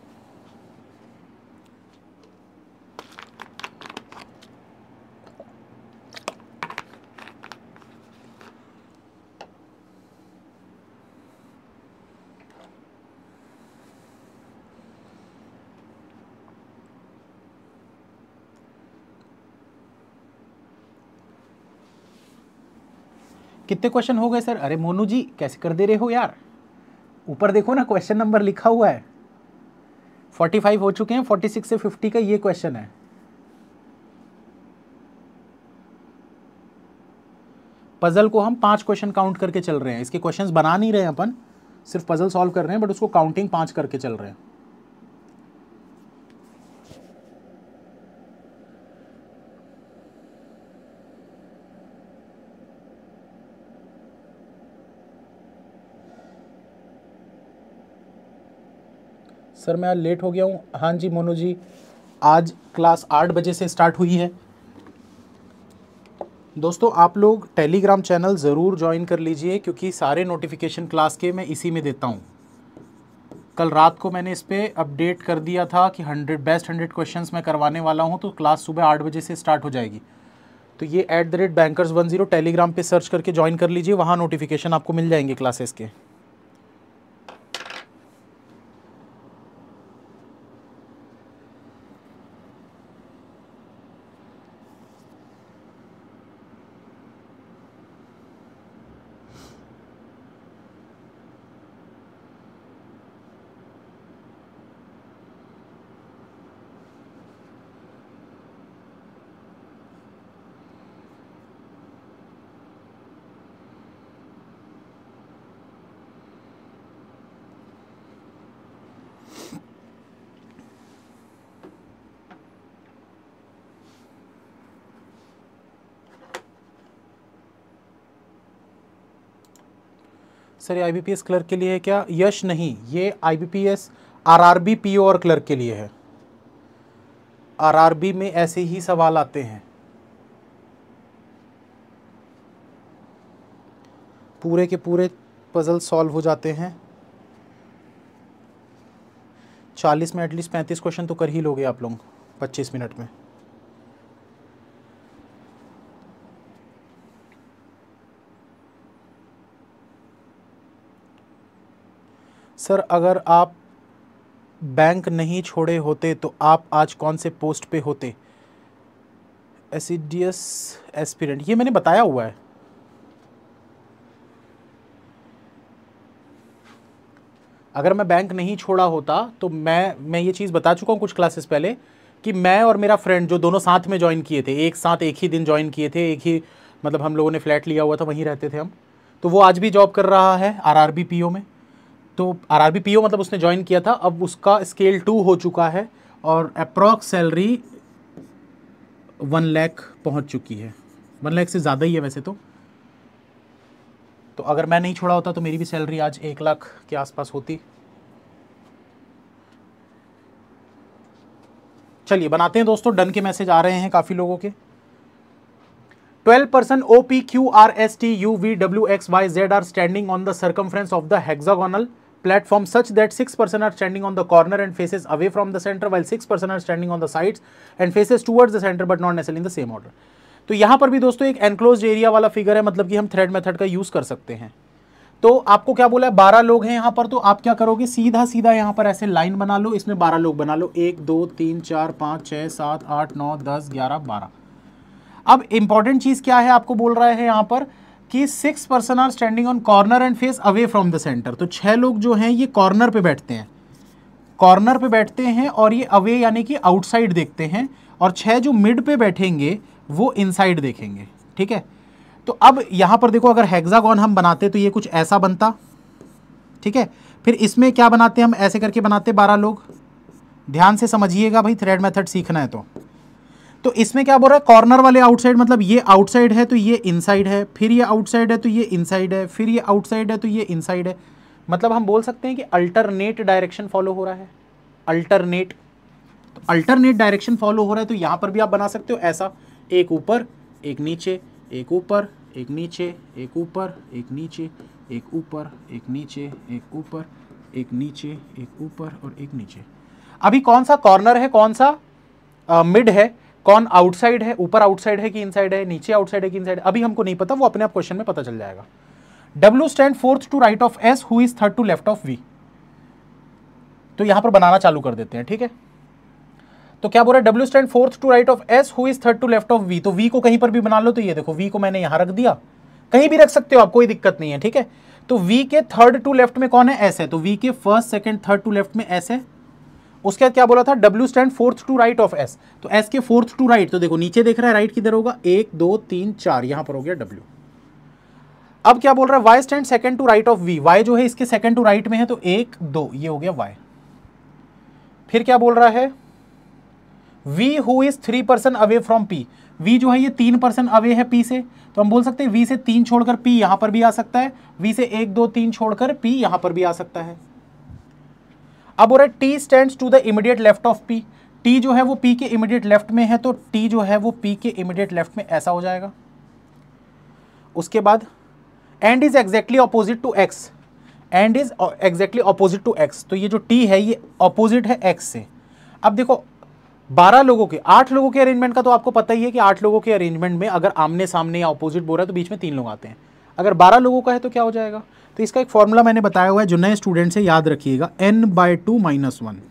कितने क्वेश्चन हो गए सर? अरे मोनू जी कैसे कर दे रहे हो यार, ऊपर देखो ना क्वेश्चन नंबर लिखा हुआ है। पैंतालीस हो चुके हैं, छियालीस से पचास का ये क्वेश्चन है। पजल को हम पांच क्वेश्चन काउंट करके चल रहे हैं, इसके क्वेश्चंस बना नहीं रहे हैं अपन, सिर्फ पजल सॉल्व कर रहे हैं, बट उसको काउंटिंग पांच करके चल रहे हैं। सर मैं आज लेट हो गया हूँ। हाँ जी मोनू जी, आज क्लास आठ बजे से स्टार्ट हुई है। दोस्तों आप लोग टेलीग्राम चैनल ज़रूर ज्वाइन कर लीजिए, क्योंकि सारे नोटिफिकेशन क्लास के मैं इसी में देता हूँ। कल रात को मैंने इस पर अपडेट कर दिया था कि हंड्रेड बेस्ट हंड्रेड क्वेश्चंस मैं करवाने वाला हूँ, तो क्लास सुबह आठ बजे से स्टार्ट हो जाएगी। तो ये at the rate bankers one zero Telegram पे सर्च करके ज्वाइन कर लीजिए, वहाँ नोटिफिकेशन आपको मिल जाएंगे क्लासेस के। सर ये आईबीपीएस क्लर्क के लिए है क्या? यश नहीं, ये आईबीपीएस आरआरबी पीओ और क्लर्क के लिए है। आरआरबी में ऐसे ही सवाल आते हैं, पूरे के पूरे पजल सॉल्व हो जाते हैं। चालीस में एटलीस्ट पैंतीस क्वेश्चन तो कर ही लोगे आप लोग पच्चीस मिनट में। सर अगर आप बैंक नहीं छोड़े होते तो आप आज कौन से पोस्ट पे होते? एसिडियस एस्पिरेंट, ये मैंने बताया हुआ है। अगर मैं बैंक नहीं छोड़ा होता तो मैं मैं ये चीज़ बता चुका हूँ कुछ क्लासेस पहले कि मैं और मेरा फ्रेंड जो दोनों साथ में ज्वाइन किए थे, एक साथ एक ही दिन ज्वाइन किए थे, एक ही मतलब हम लोगों ने फ्लैट लिया हुआ था, वहीं रहते थे हम, तो वो आज भी जॉब कर रहा है आरआरबी पीओ में। तो आरआरबी पीओ मतलब उसने ज्वाइन किया था, अब उसका स्केल टू हो चुका है और अप्रॉक्स सैलरी वन लाख पहुंच चुकी है। वन लाख से ज़्यादा ही है वैसे तो तो अगर मैं नहीं छोड़ा होता तो मेरी भी सैलरी आज एक लाख के आसपास होती। चलिए बनाते हैं दोस्तों, डन के मैसेज आ रहे हैं काफ़ी लोगों के। Twelve percent O P Q R S T U V W X Y Z are standing on the circumference of the hexagonal platform such that six percent are standing on the corner and faces away from the center while six percent are standing on the sides and faces towards the center but not necessarily in the same order। तो यहाँ पर भी दोस्तों एक enclosed area वाला figure है, मतलब कि हम थ्रेड मेथड का यूज़ कर सकते हैं। तो आपको क्या बोला है, बारह लोग हैं यहाँ पर, तो आप क्या करोगे, सीधा सीधा यहाँ पर ऐसे लाइन बना लो, इसमें बारह लोग बना लो, एक दो तीन चार पाँच छः सात आठ नौ दस ग्यारह बारह। अब इंपॉर्टेंट चीज़ क्या है, आपको बोल रहा है यहाँ पर कि six person are standing on corner and face away from the centre. तो छः लोग जो हैं ये कॉर्नर पे बैठते हैं, कॉर्नर पे बैठते हैं और ये अवे यानी कि आउटसाइड देखते हैं, और छः जो मिड पे बैठेंगे वो इनसाइड देखेंगे। ठीक है, तो अब यहाँ पर देखो, अगर हेक्सागोन हम बनाते तो ये कुछ ऐसा बनता। ठीक है, फिर इसमें क्या बनाते हम, ऐसे करके बनाते बारह लोग। ध्यान से समझिएगा भाई, थ्रेड मेथड सीखना है तो तो इसमें क्या बोल रहा है, कॉर्नर वाले आउटसाइड, मतलब ये आउटसाइड है तो ये इनसाइड है, फिर ये आउटसाइड है तो ये इनसाइड है, फिर ये आउटसाइड है तो ये इनसाइड है। मतलब हम बोल सकते हैं कि अल्टरनेट डायरेक्शन फॉलो हो रहा है। अल्टरनेट तो अल्टरनेट डायरेक्शन फॉलो हो रहा है, तो यहाँ पर भी आप बना सकते हो ऐसा, एक ऊपर एक नीचे, एक ऊपर एक नीचे, एक ऊपर एक नीचे, एक ऊपर एक नीचे, एक ऊपर एक नीचे, एक ऊपर और एक नीचे। अभी कौन सा कॉर्नर है, कौन सा मिड है, कौन आउटसाइड है, ऊपर आउटसाइड है कि इनसाइड है, नीचे आउटसाइड है कि इनसाइड है, अभी हमको नहीं पता, वो अपने आप क्वेश्चन में पता चल जाएगा। W stand fourth to right of S, who is third to left of V। तो यहां पर बनाना चालू कर देते हैं। ठीक है, तो क्या बोल रहा है, W stand fourth to right of S, who is third to left of V। तो V को कहीं पर भी बना लो, तो ये देखो V को मैंने यहां रख दिया, कहीं भी रख सकते हो आप, कोई दिक्कत नहीं है। ठीक है, तो V के थर्ड टू लेफ्ट में कौन है, S है, तो V के first second third to left में S है। उसके बाद क्या बोला था, W stand fourth to right of S, तो S के फोर्थ टू राइट, तो देखो नीचे देख रहा है, राइट किधर होगा, एक दो तीन चार, यहां पर हो गया W। अब क्या बोल रहा है, Y stand second to right of V, Y जो है इसके सेकंड टू राइट में है, तो एक दो, ये हो गया Y। फिर क्या बोल रहा है, V who is three person away from P, V जो है ये तीन पर्सन अवे है P से, तो हम बोल सकते हैं V से तीन छोड़कर P यहां पर भी आ सकता है, V से एक दो तीन छोड़कर P यहां पर भी आ सकता है। अब हो रहा है T stands to the immediate left of P, T जो है वो P के इमीडिएट लेफ्ट में है, तो T जो है वो P के इमीडिएट लेफ्ट में ऐसा हो जाएगा। उसके बाद and is exactly opposite to X, and is exactly opposite to X, तो ये जो T है ये ऑपोजिट है X से। अब देखो बारह लोगों के, आठ लोगों के अरेंजमेंट का तो आपको पता ही है कि आठ लोगों के अरेंजमेंट में अगर आमने सामने या ऑपोजिट बोल रहा है तो बीच में तीन लोग आते हैं। अगर बारह लोगों का है तो क्या हो जाएगा, तो इसका एक फॉर्मूला मैंने बताया हुआ है, जो नए स्टूडेंट से याद रखिएगा, N by two minus one.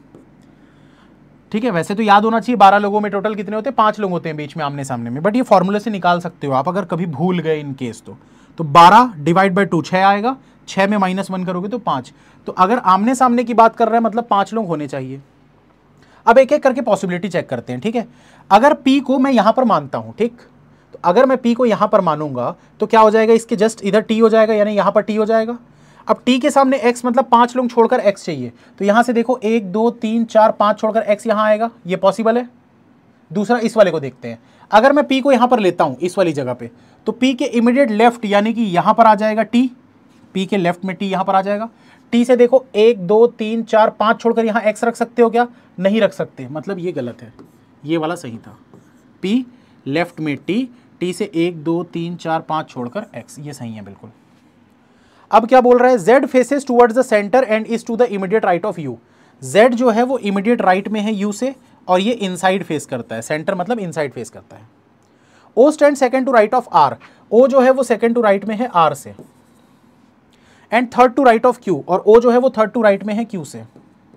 ठीक है, वैसे तो याद होना चाहिए, बारह लोगों में टोटल कितने होते हैं, पांच लोग होते हैं बीच में आमने सामने में, बट ये फॉर्मूले से निकाल सकते हो आप अगर कभी भूल गए इन केस। तो तो बारह डिवाइड बाई टू छः आएगा, छः में माइनस वन करोगे तो पाँच। तो अगर आमने सामने की बात कर रहे हैं मतलब पाँच लोग होने चाहिए। अब एक एक करके पॉसिबिलिटी चेक करते हैं। ठीक है, अगर P को मैं यहां पर मानता हूं, ठीक, तो अगर मैं P को यहां पर मानूंगा तो क्या हो जाएगा, इसके जस्ट इधर T हो जाएगा, यानी यहां पर T हो जाएगा। अब T के सामने X, मतलब पांच लोग छोड़कर X चाहिए, तो यहां से देखो एक दो तीन चार पांच छोड़कर X यहां आएगा, ये पॉसिबल है। दूसरा इस वाले को देखते हैं, अगर मैं P को यहां पर लेता हूं इस वाली जगह पे, तो P के इमीडिएट लेफ्ट यानी कि यहां पर आ जाएगा T, पी के लेफ्ट में टी यहां पर आ जाएगा। टी से देखो एक दो तीन चार पांच छोड़कर यहां एक्स रख सकते हो क्या? नहीं रख सकते, मतलब ये गलत है, ये वाला सही था। पी लेफ्ट में टी, टी से एक दो तीन चार पांच छोड़कर एक्स, ये सही है बिल्कुल। अब क्या बोल रहा है? Z faces towards the centre and is to the immediate right of U। Z जो है वो इमीडिएट राइट में है U से, और ये इनसाइड फेस करता है, सेंटर मतलब इनसाइड फेस करता है। O stand second to right of R, O जो है वो सेकंड टू राइट में है R से, and third to right of Q, और O जो है वो थर्ड टू राइट में है Q से।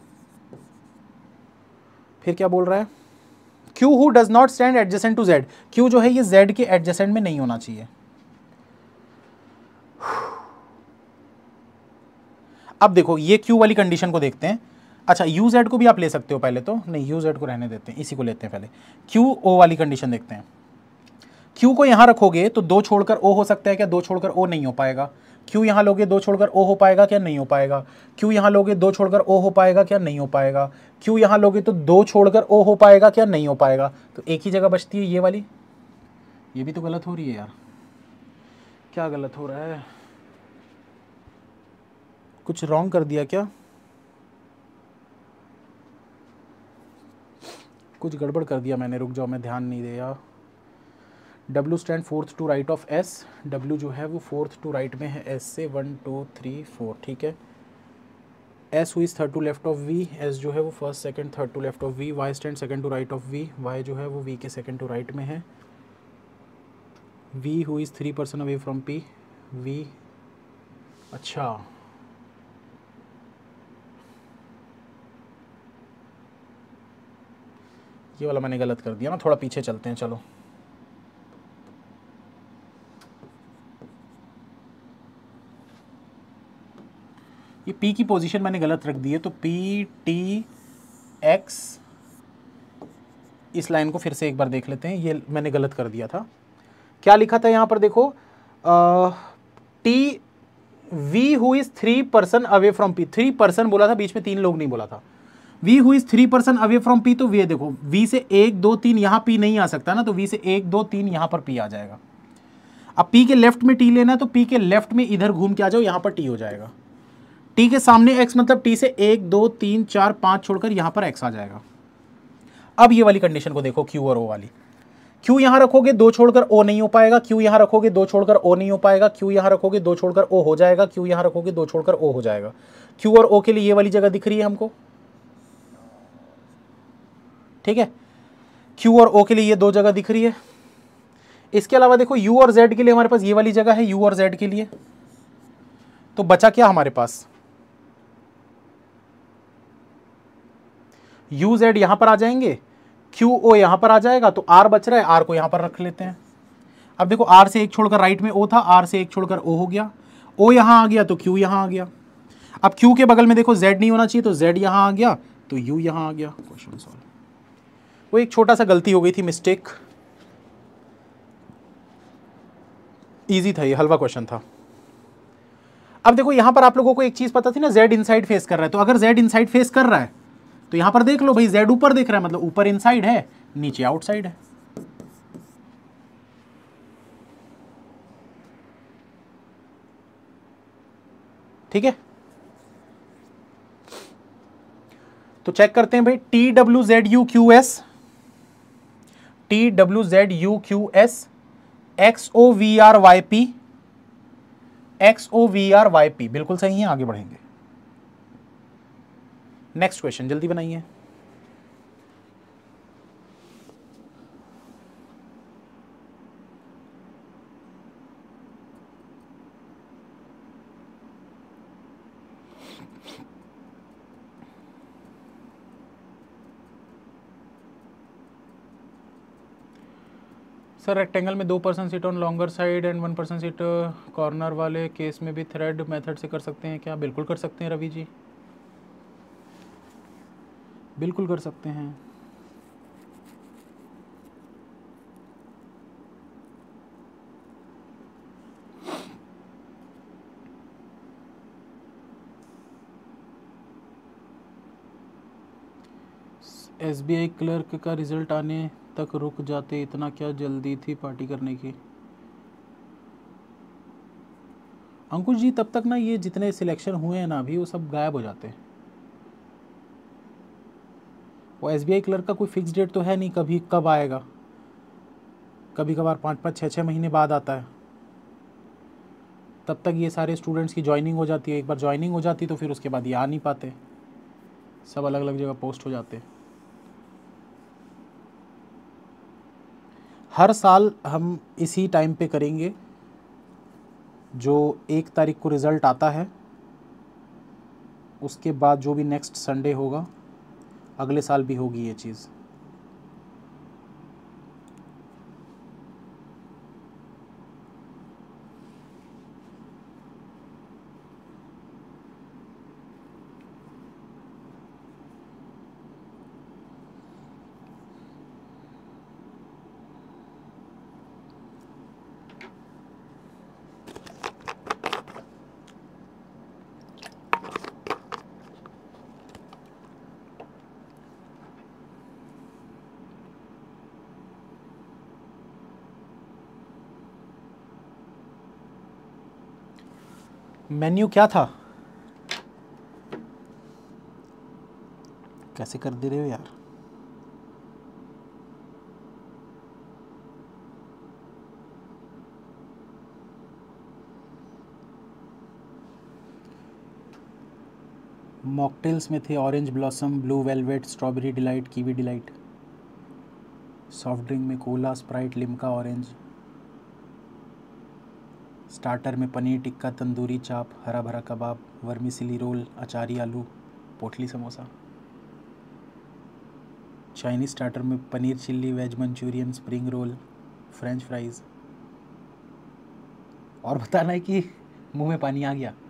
फिर क्या बोल रहा है? Q who does not stand adjacent to Z, Q जो है ये Z के एडजेसेंट में नहीं होना चाहिए। अब देखो ये Q वाली कंडीशन को देखते हैं। अच्छा U Z को भी आप ले सकते हो पहले तो, नहीं U Z को रहने देते हैं, इसी को लेते हैं पहले। Q O वाली कंडीशन देखते हैं। Q को यहां रखोगे तो दो छोड़कर O हो सकता है क्या? दो छोड़कर O नहीं हो पाएगा। Q यहां लोगे दो छोड़कर O हो पाएगा क्या? नहीं हो पाएगा। Q यहां लोगे दो छोड़कर O हो पाएगा क्या? नहीं हो पाएगा। Q यहां लोगे तो दो छोड़कर O हो पाएगा क्या? नहीं हो पाएगा। तो एक ही जगह बचती है ये वाली, ये भी तो गलत हो रही है यार। क्या गलत हो रहा है? कुछ रॉन्ग कर दिया क्या? कुछ गड़बड़ कर दिया मैंने, रुक जाओ मैं ध्यान नहीं दिया। W stand fourth to right of S, W जो है वो फोर्थ टू राइट में है S से, वन टू थ्री फोर, ठीक है। S हुई third to left of V, S जो है वो first second third to left of V, Y stand second to right of V, Y जो है वो V के सेकंड टू राइट में है। V हुई three person away from P, V, अच्छा ये वाला मैंने गलत कर दिया ना, थोड़ा पीछे चलते हैं चलो। ये P की पोजीशन मैंने गलत रख दी है, तो P T X, इस लाइन को फिर से एक बार देख लेते हैं, ये मैंने गलत कर दिया था। क्या लिखा था यहाँ पर देखो, T V who is three person away from P, three person बोला था, बीच में तीन लोग नहीं बोला था। V who is three person away from P, तो वी देखो वी से एक दो तीन यहाँ पी नहीं आ सकता ना, तो वी से एक दो तीन यहाँ पर पी आ जाएगा। अब पी के लेफ्ट में टी लेना है, तो पी के लेफ्ट में इधर घूम के आ जाओ, यहाँ पर टी हो जाएगा। टी के सामने एक्स मतलब टी से एक दो तीन चार पाँच छोड़कर यहाँ पर एक्स आ जाएगा। अब ये वाली कंडीशन को देखो, क्यू और ओ वाली। क्यू यहां रखोगे दो छोड़कर ओ नहीं हो पाएगा, क्यू यहां रखोगे दो छोड़कर ओ नहीं हो पाएगा, क्यू यहां रखोगे दो छोड़कर ओ हो जाएगा, क्यू यहां रखोगे दो छोड़कर ओ हो जाएगा। क्यू और ओ के लिए ये वाली जगह दिख रही है हमको, ठीक है। क्यू और ओ के लिए ये दो जगह दिख रही है। इसके अलावा देखो यू और जेड के लिए हमारे पास ये वाली जगह है, यू और जेड के लिए। तो बचा क्या हमारे पास? यू जेड यहां पर आ जाएंगे, क्यू ओ यहां पर आ जाएगा, तो आर बच रहा है, आर को यहां पर रख लेते हैं। अब देखो आर से एक छोड़कर राइट में ओ था, आर से एक छोड़कर ओ हो गया, ओ यहां आ गया तो क्यू यहां आ गया। अब क्यू के बगल में देखो जेड नहीं होना चाहिए, तो जेड यहां आ गया, तो यू यहां आ गया। Question solve. वो एक छोटा सा गलती हो गई थी, मिस्टेक। इजी था ये, हलवा क्वेश्चन था। अब देखो यहां पर आप लोगों को एक चीज पता थी ना, जेड इनसाइड फेस कर रहा है, तो अगर जेड इनसाइड फेस कर रहा है तो यहां पर देख लो भाई, जेड ऊपर देख रहा है, मतलब ऊपर इनसाइड है, नीचे आउटसाइड है। ठीक है, तो चेक करते हैं भाई, T W Z U Q S, T W Z U Q S, X O V R Y P, X O V R Y P, बिल्कुल सही है। आगे बढ़ेंगे, नेक्स्ट क्वेश्चन जल्दी बनाइए। सर रेक्टेंगल में दो person seat on longer side and one person seat corner वाले केस में भी थ्रेड मेथड से कर सकते हैं क्या? बिल्कुल कर सकते हैं रवि जी, बिल्कुल कर सकते हैं। एस बी आई क्लर्क का रिजल्ट आने तक रुक जाते, इतना क्या जल्दी थी पार्टी करने की? अंकुश जी तब तक ना ये जितने सिलेक्शन हुए हैं ना अभी वो सब गायब हो जाते हैं। वो एसबीआई क्लर्क का कोई फिक्स डेट तो है नहीं, कभी कब आएगा, कभी कभार पाँच पाँच छः छः महीने बाद आता है। तब तक ये सारे स्टूडेंट्स की ज्वाइनिंग हो जाती है, एक बार ज्वाइनिंग हो जाती तो फिर उसके बाद ये आ नहीं पाते, सब अलग अलग जगह पोस्ट हो जाते हैं। हर साल हम इसी टाइम पे करेंगे, जो एक तारीख को रिज़ल्ट आता है उसके बाद जो भी नेक्स्ट संडे होगा अगले साल भी होगी ये चीज़। मेन्यू क्या था, कैसे कर दे रहे हो यार। मॉकटेल्स में थे orange blossom, blue velvet, strawberry delight, kiwi delight. Soft drink में cola, Sprite, Limca, orange. Starter में पनीर टिक्का, तंदूरी चाप, हरा भरा कबाब, वर्मीसिली रोल, अचारी आलू, पोटली समोसा। चाइनीज़ स्टार्टर में paneer chilli, veg Manchurian, spring roll, French fries. और बताना है कि मुंह में पानी आ गया।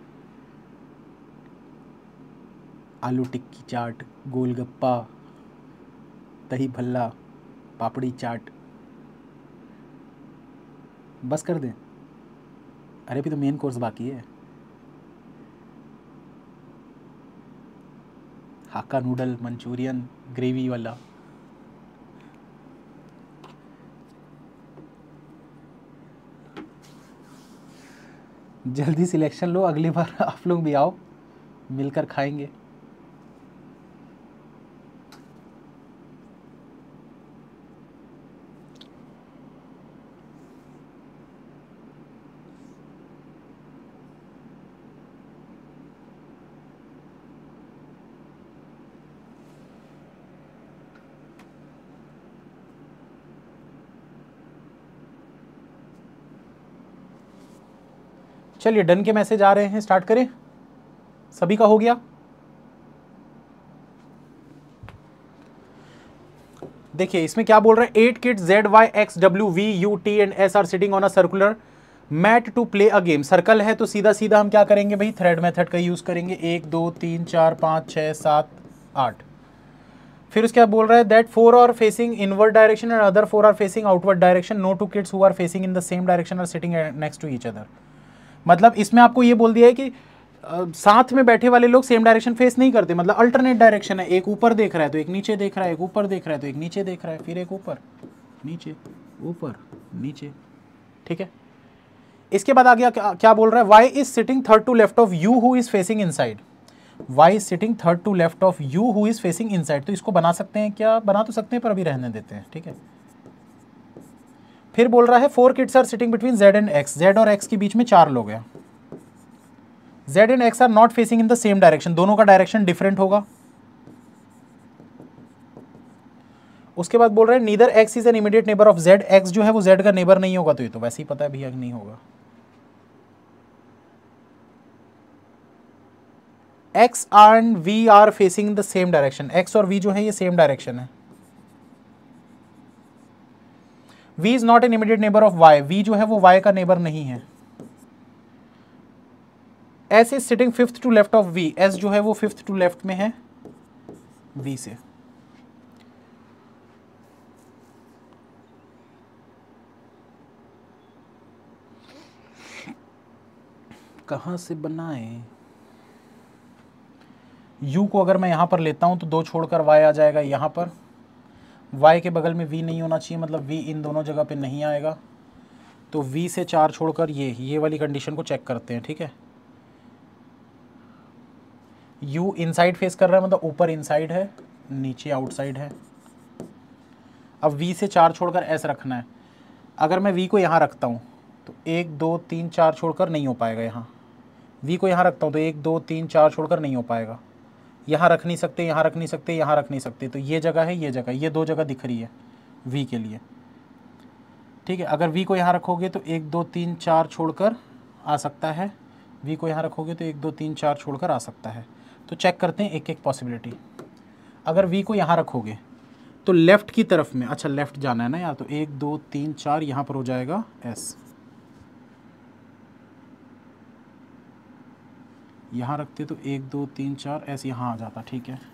आलू टिक्की चाट, गोलगप्पा, दही भल्ला, पापड़ी चाट। बस कर दें? अरे अभी तो मेन कोर्स बाकी है। हाक्का नूडल, मंचूरियन, ग्रेवी वाला। जल्दी सिलेक्शन लो, अगली बार आप लोग भी आओ, मिलकर खाएंगे। चलिए डन के मैसेज आ रहे हैं, स्टार्ट करें। सभी का हो गया? देखिए इसमें क्या बोल रहे हैं, eight kids Z Y X W V U T and S are sitting on a circular mat to play a game. Circle है तो सीधा सीधा हम क्या करेंगे भाई, थ्रेड मेथड का यूज करेंगे। एक दो तीन चार पाँच छः सात आठ। फिर उसके बाद बोल रहा है that four are facing inward direction and other four are facing outward direction. No two kids who are facing in the same direction are sitting next to each other. मतलब इसमें आपको ये बोल दिया है कि आ, साथ में बैठे वाले लोग सेम डायरेक्शन फेस नहीं करते, मतलब अल्टरनेट डायरेक्शन है। एक ऊपर देख रहा है तो एक नीचे देख रहा है, एक ऊपर देख रहा है तो एक नीचे देख रहा है, फिर एक ऊपर नीचे ऊपर नीचे। ठीक है, इसके बाद आ गया क्या, क्या बोल रहा है, Y is sitting third to left of U who is facing inside. Y is sitting third to left of U who is facing inside. तो इसको बना सकते हैं क्या, बना तो सकते हैं पर अभी रहने देते हैं। ठीक है, फिर बोल रहा है four kids are sitting between Z and X. Z और एक्स के बीच में चार लोग हैं। Z and X are not facing in the same direction, दोनों का डायरेक्शन डिफरेंट होगा। उसके बाद बोल रहे हैं neither X is an immediate neighbour of Z. X जो है वो जेड का नेबर नहीं होगा, तो ये तो वैसे ही पता है भैया नहीं होगा। X and V are facing the same direction. X और वी जो है ये सेम डायरेक्शन है। v is not an immediate neighbour of y। v जो है वो y का नेबर नहीं है। s is sitting fifth to left of v। s जो है वो फिफ्थ टू लेफ्ट में है v से। कहां से बनाए, u को अगर मैं यहां पर लेता हूं तो दो छोड़कर y आ जाएगा यहां पर। y के बगल में v नहीं होना चाहिए, मतलब v इन दोनों जगह पे नहीं आएगा। तो V से चार छोड़कर ये ये वाली कंडीशन को चेक करते हैं, ठीक है। U इनसाइड फेस कर रहा है, मतलब ऊपर इनसाइड है, नीचे आउटसाइड है। अब V से चार छोड़कर S रखना है। अगर मैं V को यहाँ रखता हूँ तो एक दो तीन चार छोड़कर नहीं हो पाएगा। यहाँ V को यहाँ रखता हूँ तो एक दो तीन चार छोड़कर नहीं हो पाएगा। यहाँ रख नहीं सकते, यहाँ रख नहीं सकते, यहाँ रख नहीं सकते, तो ये जगह है, ये जगह, ये दो जगह दिख रही है V के लिए, ठीक है। अगर V को यहाँ रखोगे तो एक दो तीन चार छोड़कर आ सकता है, V को यहाँ रखोगे तो एक दो तीन चार छोड़कर आ सकता है। तो चेक करते हैं एक एक पॉसिबिलिटी। अगर V को यहाँ रखोगे तो लेफ़्ट की तरफ में, अच्छा लेफ़्ट जाना है ना यार, तो एक दो तीन चार यहाँ पर हो जाएगा S, यहाँ रखते तो एक दो तीन चार S यहाँ आ जाता, ठीक है।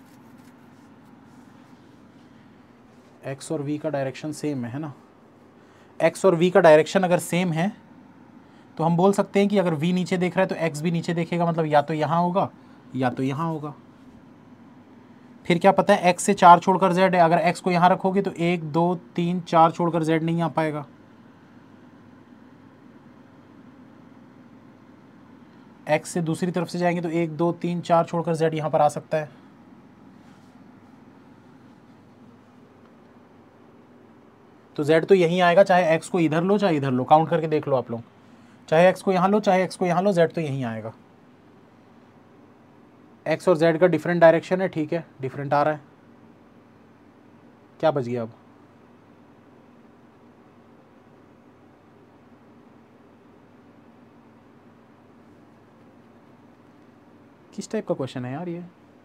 X और V का डायरेक्शन सेम है, है ना। X और V का डायरेक्शन अगर सेम है तो हम बोल सकते हैं कि अगर V नीचे देख रहा है तो X भी नीचे देखेगा, मतलब या तो यहाँ होगा या तो यहाँ होगा। फिर क्या पता है X से चार छोड़कर Z है, अगर X को यहाँ रखोगे तो एक दो तीन चार छोड़कर Z नहीं आ पाएगा। X से दूसरी तरफ से जाएंगे तो एक दो तीन चार छोड़कर Z यहाँ पर आ सकता है। तो Z तो यहीं आएगा, चाहे X को इधर लो चाहे इधर लो, काउंट करके देख लो आप लोग, चाहे X को यहाँ लो चाहे X को यहाँ लो, Z तो यहीं आएगा। X और Z का डिफरेंट डायरेक्शन है, ठीक है, डिफरेंट आ रहा है। क्या बच गया अब? किस टाइप का क्वेश्चन है यार ये?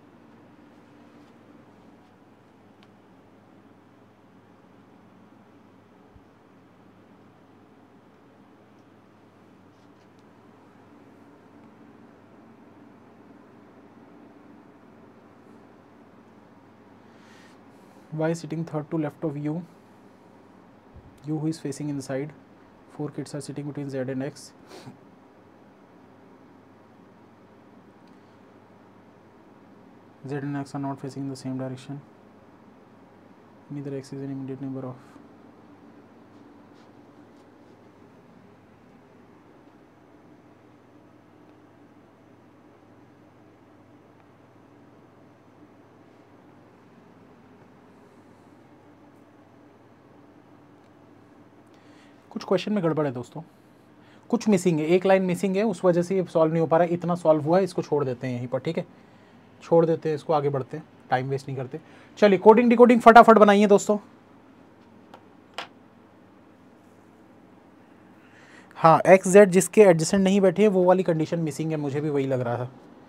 Y sitting third to left of U, U who is facing inside, four kids are sitting between Z and X. Z and X are not facing in the same direction. Neither X is an immediate neighbor of. कुछ question में गड़बड़ है दोस्तों, कुछ missing है, एक line missing है, उस वजह से ये सॉल्व नहीं हो पा रहा है। इतना सॉल्व हुआ है, इसको छोड़ देते हैं यहीं पर, ठीक है, छोड़ देते हैं इसको, आगे बढ़ते हैं, टाइम वेस्ट नहीं करते। चलिए कोडिंग डिकोडिंग फटाफट बनाइए दोस्तों। हाँ, एक्स जेड जिसके एडजेसेंट नहीं बैठे वो वाली कंडीशन मिसिंग है, मुझे भी वही लग रहा था।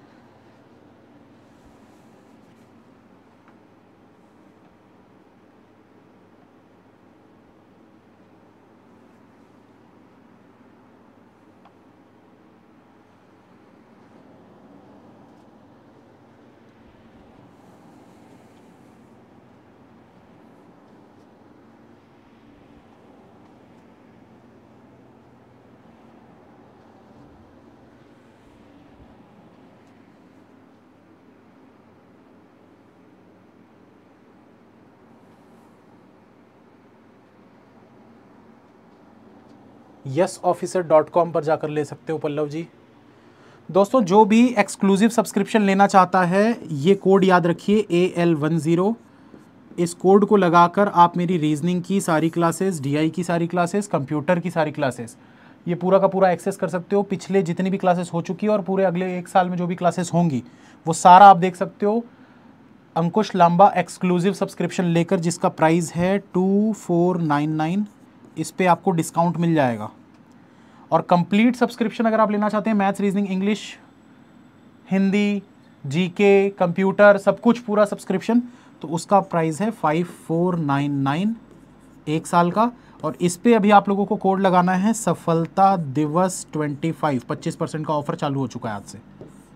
यस ऑफिसर डॉट कॉम पर जाकर ले सकते हो पल्लव जी। दोस्तों जो भी एक्सक्लूसिव सब्सक्रिप्शन लेना चाहता है, ये कोड याद रखिए ए एल वन ज़ीरो। इस कोड को लगाकर आप मेरी रीजनिंग की सारी क्लासेस, डीआई की सारी क्लासेस, कंप्यूटर की सारी क्लासेस, ये पूरा का पूरा एक्सेस कर सकते हो। पिछले जितनी भी क्लासेस हो चुकी है और पूरे अगले एक साल में जो भी क्लासेस होंगी वो सारा आप देख सकते हो अंकुश लांबा एक्सक्लूसिव सब्सक्रिप्शन लेकर, जिसका प्राइस है टू फोर नाइन नाइन। इस पर आपको डिस्काउंट मिल जाएगा। और कंप्लीट सब्सक्रिप्शन अगर आप लेना चाहते हैं, maths, reasoning, English, Hindi, GK, computer, सब कुछ पूरा सब्सक्रिप्शन, तो उसका प्राइस है फाइव फोर नाइन नाइन एक साल का। और इस पे अभी आप लोगों को कोड लगाना है सफलता दिवस ट्वेंटी फाइव, पच्चीस परसेंट का ऑफर चालू हो चुका है आज से।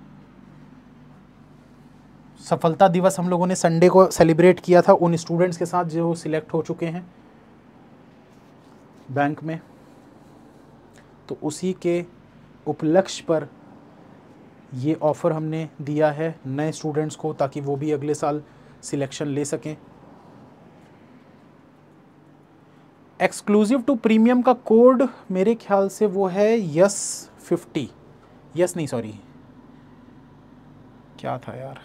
सफलता दिवस हम लोगों ने संडे को सेलिब्रेट किया था उन स्टूडेंट्स के साथ जो सिलेक्ट हो चुके हैं बैंक में, तो उसी के उपलक्ष्य पर ये ऑफ़र हमने दिया है नए स्टूडेंट्स को, ताकि वो भी अगले साल सिलेक्शन ले सकें। एक्सक्लूसिव टू प्रीमियम का कोड मेरे ख्याल से वो है यस फिफ्टी, यस नहीं सॉरी क्या था यार,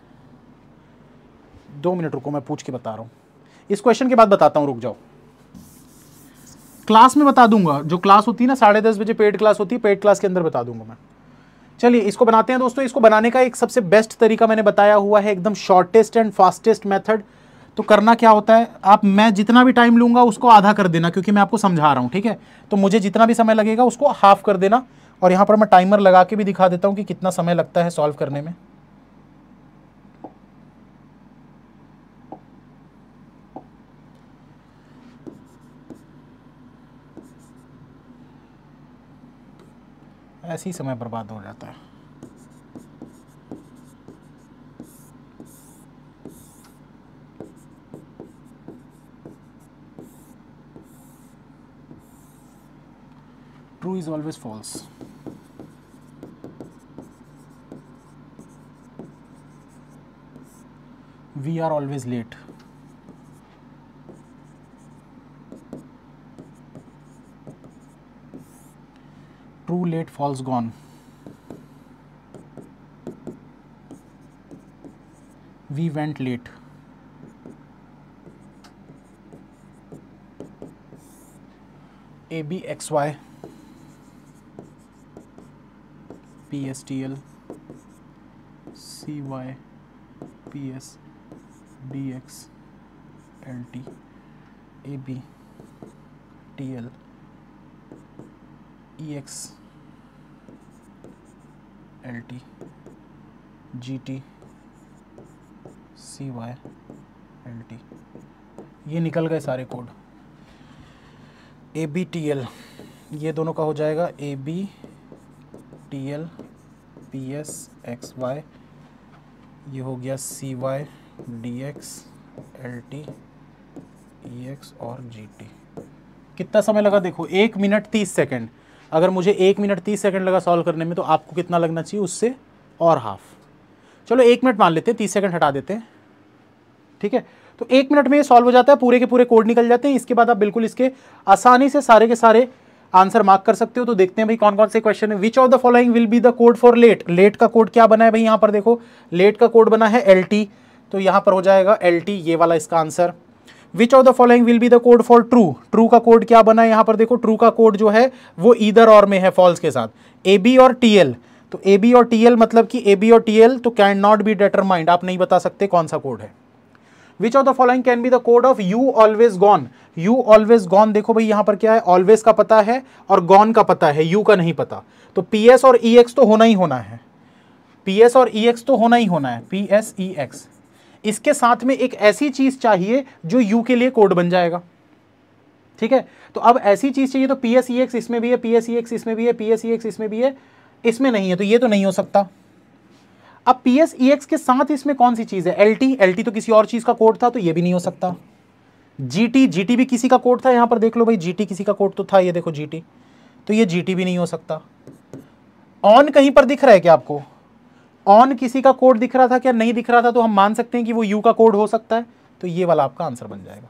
दो मिनट रुको मैं पूछ के बता रहा हूँ, इस क्वेश्चन के बाद बताता हूँ, रुक जाओ। क्लास में बता दूंगा, जो क्लास होती है ना साढ़े दस बजे पेड क्लास होती है, पेड क्लास के अंदर बता दूंगा मैं। चलिए इसको बनाते हैं दोस्तों। इसको बनाने का एक सबसे बेस्ट तरीका मैंने बताया हुआ है, एकदम शॉर्टेस्ट एंड फास्टेस्ट मेथड। तो करना क्या होता है, आप मैं जितना भी टाइम लूंगा उसको आधा कर देना, क्योंकि मैं आपको समझा रहा हूँ, ठीक है। तो मुझे जितना भी समय लगेगा उसको हाफ कर देना, और यहाँ पर मैं टाइमर लगा के भी दिखा देता हूँ कि कितना समय लगता है सॉल्व करने में। ऐसे ही समय बर्बाद हो जाता है। True is always false. We are always late. True, late, false, gone. We went late. A B X Y. P S T L. C Y. P S. D X. L T. A B. T L. E X. L T. G T. C Y. L T. ये निकल गए सारे code. A B T L ये दोनों का हो जाएगा A B T L P S X Y, ये हो गया C Y D X L T E X और G T। कितना समय लगा देखो, एक मिनट तीस सेकंड। अगर मुझे एक मिनट तीस सेकंड लगा सॉल्व करने में, तो आपको कितना लगना चाहिए उससे और हाफ। चलो एक मिनट मान लेते हैं, तीस सेकंड हटा देते हैं, ठीक है। तो एक मिनट में ये सॉल्व हो जाता है, पूरे के पूरे कोड निकल जाते हैं। इसके बाद आप बिल्कुल इसके आसानी से सारे के सारे आंसर मार्क कर सकते हो। तो देखते हैं भाई कौन कौन से क्वेश्चन है। Which of the following will be the code for let. Let का कोड क्या बना है भाई, यहाँ पर देखो लेट का कोड बना है एल टी, तो यहाँ पर हो जाएगा एल टी, ये वाला इसका answer. Which of the following will be the code for true. True का कोड क्या बना है, यहाँ पर देखो ट्रू का कोड जो है वो ईदर और में है, फॉल्स के साथ। ए बी और टी एल, तो ए बी और टी एल मतलब कि ए बी और टी एल तो कैन नॉट बी डिटरमाइंड, आप नहीं बता सकते कौन सा कोड है। Which of the following can be the code of you always gone. You always gone, देखो भाई यहाँ पर क्या है, ऑलवेज का पता है और गॉन का पता है, यू का नहीं पता। तो पी एस और ई एक्स तो होना ही होना है, पी एस और ई एक्स तो होना ही होना है, पी एस ई एक्स। इसके साथ में एक ऐसी चीज चाहिए जो यू के लिए कोड बन जाएगा, ठीक है। तो अब ऐसी चीज चाहिए, तो पी एस ई एक्स इसमें भी है, पी एस ई एक्स इसमें भी है, पी एस ई एक्स इसमें भी है, इसमें नहीं है, तो ये तो नहीं हो सकता। अब पी एस ई एक्स के साथ इसमें कौन सी चीज है, एल टी। एल टी तो किसी और चीज का कोड था, तो ये भी नहीं हो सकता। जी टी, जी टी भी किसी का कोड था, यहां पर देख लो भाई जी टी किसी का कोड तो था, ये देखो जी टी, तो ये जी टी भी नहीं हो सकता। ऑन कहीं पर दिख रहा है क्या आपको, ऑन किसी का कोड दिख रहा था क्या, नहीं दिख रहा था, तो हम मान सकते हैं कि वो यू का कोड हो सकता है, तो ये वाला आपका आंसर बन जाएगा।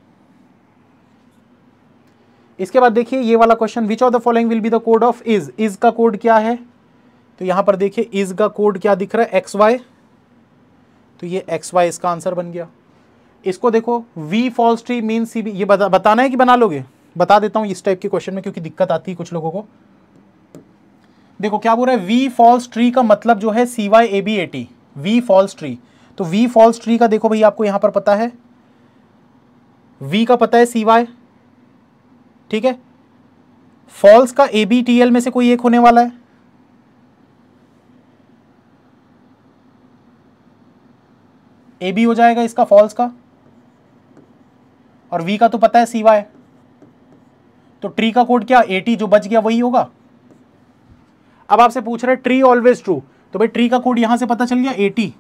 इसके बाद देखिए ये वाला question, which of the following will be the code of is. Is का कोड क्या है, तो यहां पर देखिए इज का कोड क्या दिख रहा है, एक्स वाई, तो ये एक्स वाई इसका आंसर बन गया। इसको देखो we false tree mean C B, ये बता, बताना है कि बना लोगे, बता देता हूं इस टाइप के क्वेश्चन में, क्योंकि दिक्कत आती है कुछ लोगों को। देखो क्या बोल रहा है, वी फॉल्स ट्री का मतलब जो है C Y A B A T, we false tree. तो वी फॉल्स ट्री का देखो भाई आपको यहां पर पता है, वी का पता है सी वाई, ठीक है। फॉल्स का ए बी टी एल में से कोई एक होने वाला है, ए बी हो जाएगा इसका फॉल्स का, और वी का तो पता है सी वाई, तो ट्री का कोड क्या, ए टी, जो बच गया वही होगा। अब आपसे पूछ रहे ट्री ऑलवेज ट्रू, तो भाई ट्री का कोड यहां से पता चल गया ए टी,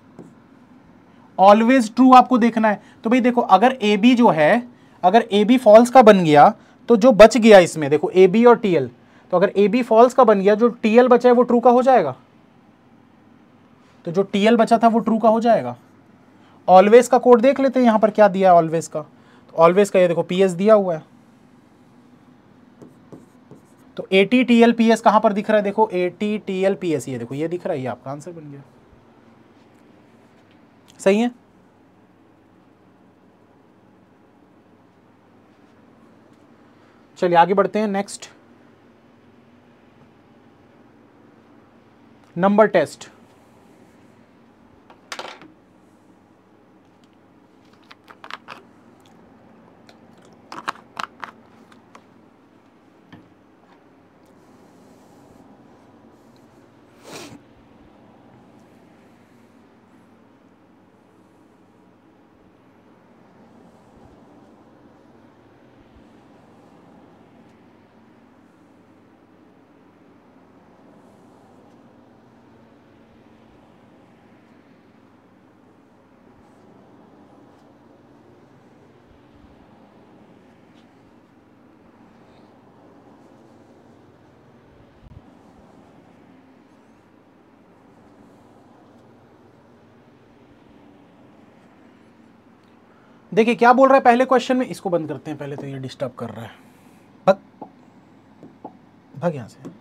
ऑलवेज ट्रू आपको देखना है। तो भाई देखो अगर ए बी जो है, अगर ए बी फॉल्स का बन गया, तो जो बच गया इसमें देखो ए बी और टी एल, तो अगर ए बी फॉल्स का बन गया, जो टी एल बचा है वो ट्रू का हो जाएगा, तो जो टी एल बचा था वो ट्रू का हो जाएगा। ऑलवेज का कोड देख लेते हैं यहां पर क्या दिया है ऑलवेज का, तो ऑलवेज का ये देखो पी एस दिया हुआ है, तो A T T L P S कहां पर दिख रहा है, देखो A T T L P S, ये देखो ये दिख रहा है, ये आपका आंसर बन गया। सही है। चलिए आगे बढ़ते हैं। Next number test. देखिए क्या बोल रहा है पहले क्वेश्चन में, इसको बंद करते हैं पहले, तो ये डिस्टर्ब कर रहा है, भग भग यहां से।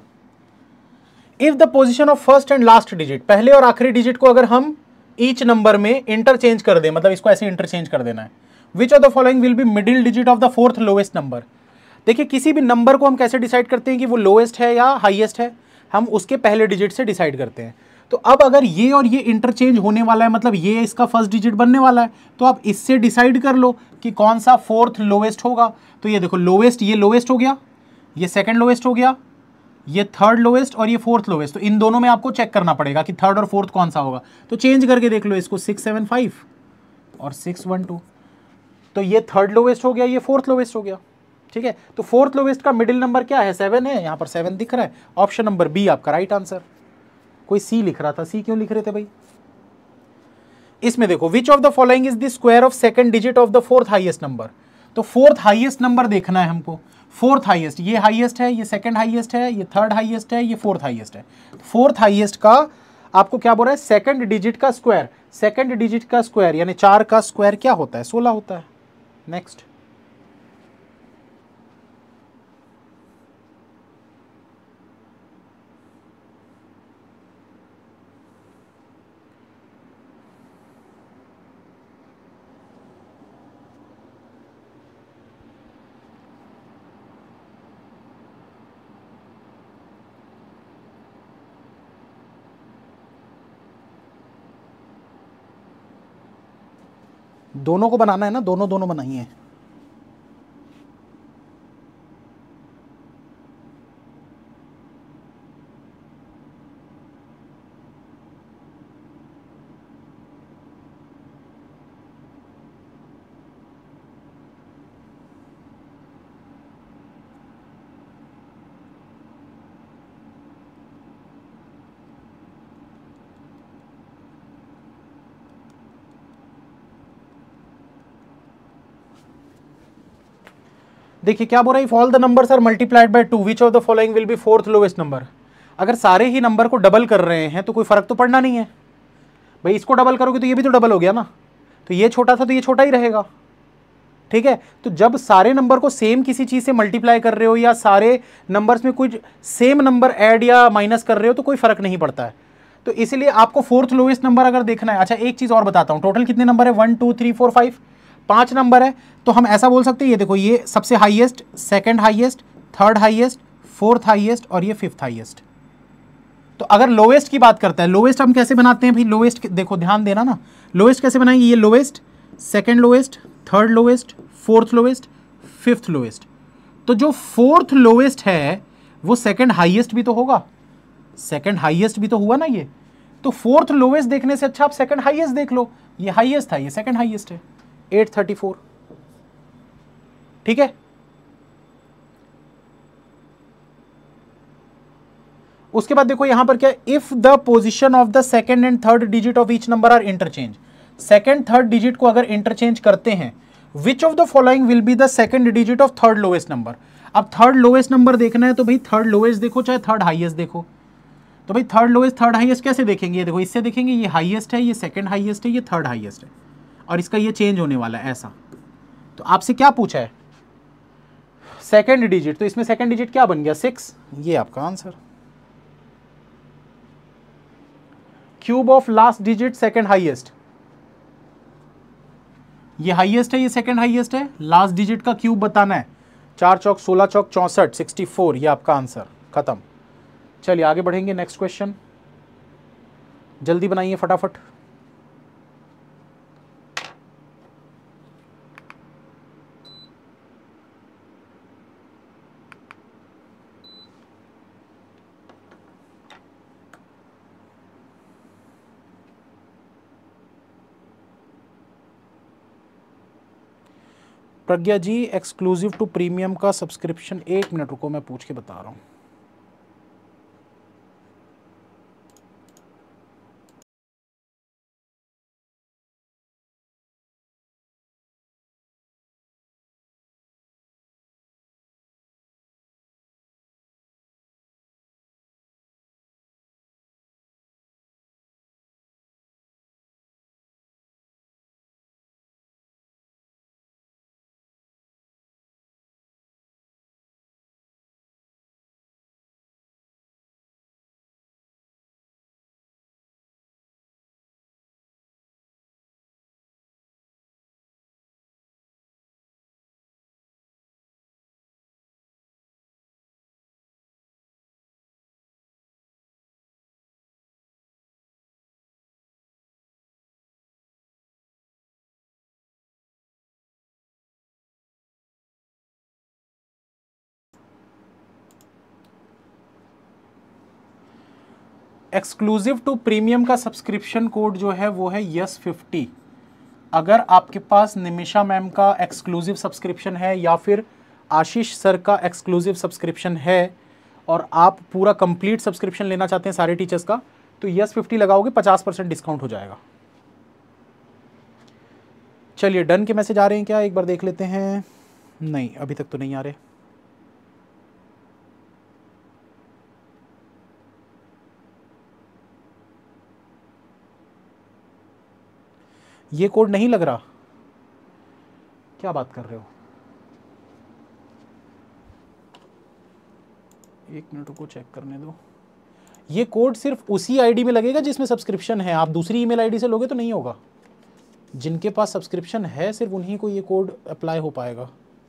If the position of first and last digit, पहले और आखिरी डिजिट को अगर हम ईच नंबर में इंटरचेंज कर दें, मतलब इसको ऐसे इंटरचेंज कर देना है, which of the following will be middle digit of the fourth lowest number. देखिए किसी भी नंबर को हम कैसे डिसाइड करते हैं कि वो लोएस्ट है या हाईएस्ट है, हम उसके पहले डिजिट से डिसाइड करते हैं। तो अब अगर ये और ये इंटरचेंज होने वाला है, मतलब ये इसका फर्स्ट डिजिट बनने वाला है, तो आप इससे डिसाइड कर लो कि कौन सा फोर्थ लोएस्ट होगा। तो ये देखो लोएस्ट, ये लोएस्ट हो गया, ये सेकंड लोएस्ट हो गया, ये थर्ड लोएस्ट और ये फोर्थ लोएस्ट। तो इन दोनों में आपको चेक करना पड़ेगा कि थर्ड और फोर्थ कौन सा होगा। तो चेंज करके देख लो इसको, सिक्स सेवन फाइव और सिक्स वन टू, तो ये थर्ड लोएस्ट हो गया, ये फोर्थ लोएस्ट हो गया। ठीक है, तो फोर्थ लोएस्ट का मिडिल नंबर क्या है, सेवन है, यहाँ पर सेवन दिख रहा है। ऑप्शन नंबर बी आपका राइट आंसर। कोई सी लिख रहा था, सी क्यों लिख रहे थे भाई? इसमें देखो which of the following is the square of second digit of the fourth highest number. तो फोर्थ हाईएस्ट नंबर देखना है हमको, फोर्थ हाईएस्ट, ये हाईएस्ट है, ये सेकंड हाईएस्ट है, ये थर्ड हाईएस्ट है, ये फोर्थ हाईएस्ट है। फोर्थ हाईएस्ट का आपको क्या बोल रहा है, सेकंड डिजिट का स्क्वायर। सेकंड डिजिट का स्क्वायर यानी चार का स्क्वायर क्या होता है, सोलह होता है। नेक्स्ट, दोनों को बनाना है ना, दोनों दोनों बनाइए। देखिए क्या बोल रहा है, if all the numbers are multiplied by two which of the following will be fourth lowest number. अगर सारे ही नंबर को डबल कर रहे हैं तो कोई फर्क तो पड़ना नहीं है भाई, इसको डबल करोगे तो ये भी तो डबल हो गया ना, तो ये छोटा था तो ये छोटा ही रहेगा। ठीक है, तो जब सारे नंबर को सेम किसी चीज से मल्टीप्लाई कर रहे हो या सारे नंबर्स में कुछ सेम नंबर ऐड या माइनस कर रहे हो तो कोई फर्क नहीं पड़ता है। तो इसलिए आपको फोर्थ लोएस्ट नंबर अगर देखना है, अच्छा एक चीज और बताता हूं, टोटल कितने नंबर है, one two three four five, पांच नंबर है। तो हम ऐसा बोल सकते हैं, ये देखो ये सबसे highest, second highest, third highest, fourth highest और ये फिफ्थ हाईएस्ट। तो अगर लोएस्ट की बात करता है, लोएस्ट हम कैसे बनाते हैं भाई, लोएस्ट देखो ध्यान देना ना, लोएस्ट कैसे बनाएंगे, ये lowest, second lowest, third lowest, fourth lowest, fifth lowest. तो जो फोर्थ लोएस्ट है वो सेकंड हाईएस्ट भी तो होगा, सेकंड हाईएस्ट भी तो हुआ ना ये। तो फोर्थ लोएस्ट देखने से अच्छा आप सेकंड हाईएस्ट देख लो, ये हाईएस्ट था, ये सेकंड हाईएस्ट है, एट थर्टी फोर। ठीक है, उसके बाद देखो यहां पर क्या, if the position of the second and third digit of each number are interchange. Second third digit को अगर इंटरचेंज करते हैं, which of the following will be the second digit of third lowest number. अब third lowest number देखना है तो भाई third lowest देखो चाहे थर्ड हाईएस्ट देखो, तो भाई थर्ड लोएस्ट थर्ड हाईएस्ट कैसे देखेंगे, ये देखो इससे देखेंगे, ये हाईएस्ट है, ये सेकंड हाईएस्ट है, ये थर्ड हाईएस्ट है और इसका ये चेंज होने वाला है ऐसा। तो आपसे क्या पूछा है, सेकेंड डिजिट, तो इसमें सेकेंड डिजिट क्या बन गया? सिक्स। ये आपका answer. Cube of last digit second highest, ये हाईएस्ट है, ये सेकेंड हाईएस्ट है, लास्ट डिजिट का क्यूब बताना है। चार चौक सोलह चौक चौसठ, सिक्सटी फोर, ये आपका आंसर। खत्म। चलिए आगे बढ़ेंगे, नेक्स्ट क्वेश्चन, जल्दी बनाइए फटाफट। Pragya ji, exclusive to premium का सब्सक्रिप्शन, एक मिनट रुको मैं पूछ के बता रहा हूँ। एक्सक्लूसिव टू प्रीमियम का सब्सक्रिप्शन कोड जो है वो है यस फिफ्टी। अगर आपके पास निमिषा मैम का एक्सक्लूसिव सब्सक्रिप्शन है या फिर आशीष सर का एक्सक्लूसिव सब्सक्रिप्शन है और आप पूरा कंप्लीट सब्सक्रिप्शन लेना चाहते हैं सारे टीचर्स का, तो यस फिफ्टी लगाओगे, पचास परसेंट डिस्काउंट हो जाएगा। चलिए डन के मैसेज आ रहे हैं क्या, एक बार देख लेते हैं। नहीं, अभी तक तो नहीं आ रहे। ये कोड नहीं लग रहा, क्या बात कर रहे हो? एक मिनट को चेक करने दो। ये कोड सिर्फ उसी आईडी में लगेगा जिसमें सब्सक्रिप्शन है, आप दूसरी ईमेल आईडी से लोगे तो नहीं होगा। जिनके पास सब्सक्रिप्शन है सिर्फ उन्हीं को ये कोड अप्लाई हो पाएगा।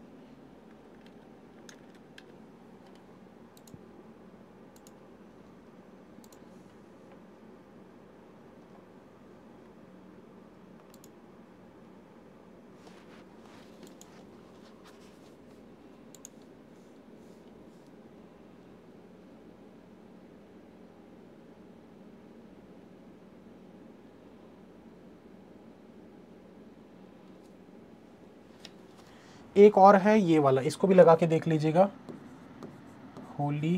एक और है ये वाला, इसको भी लगा के देख लीजिएगा। होली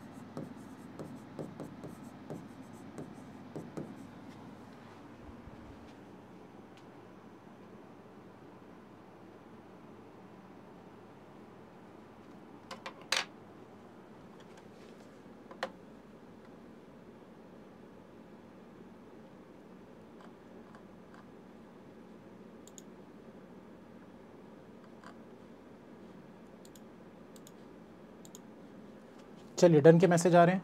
चलिए डन के मैसेज आ रहे हैं।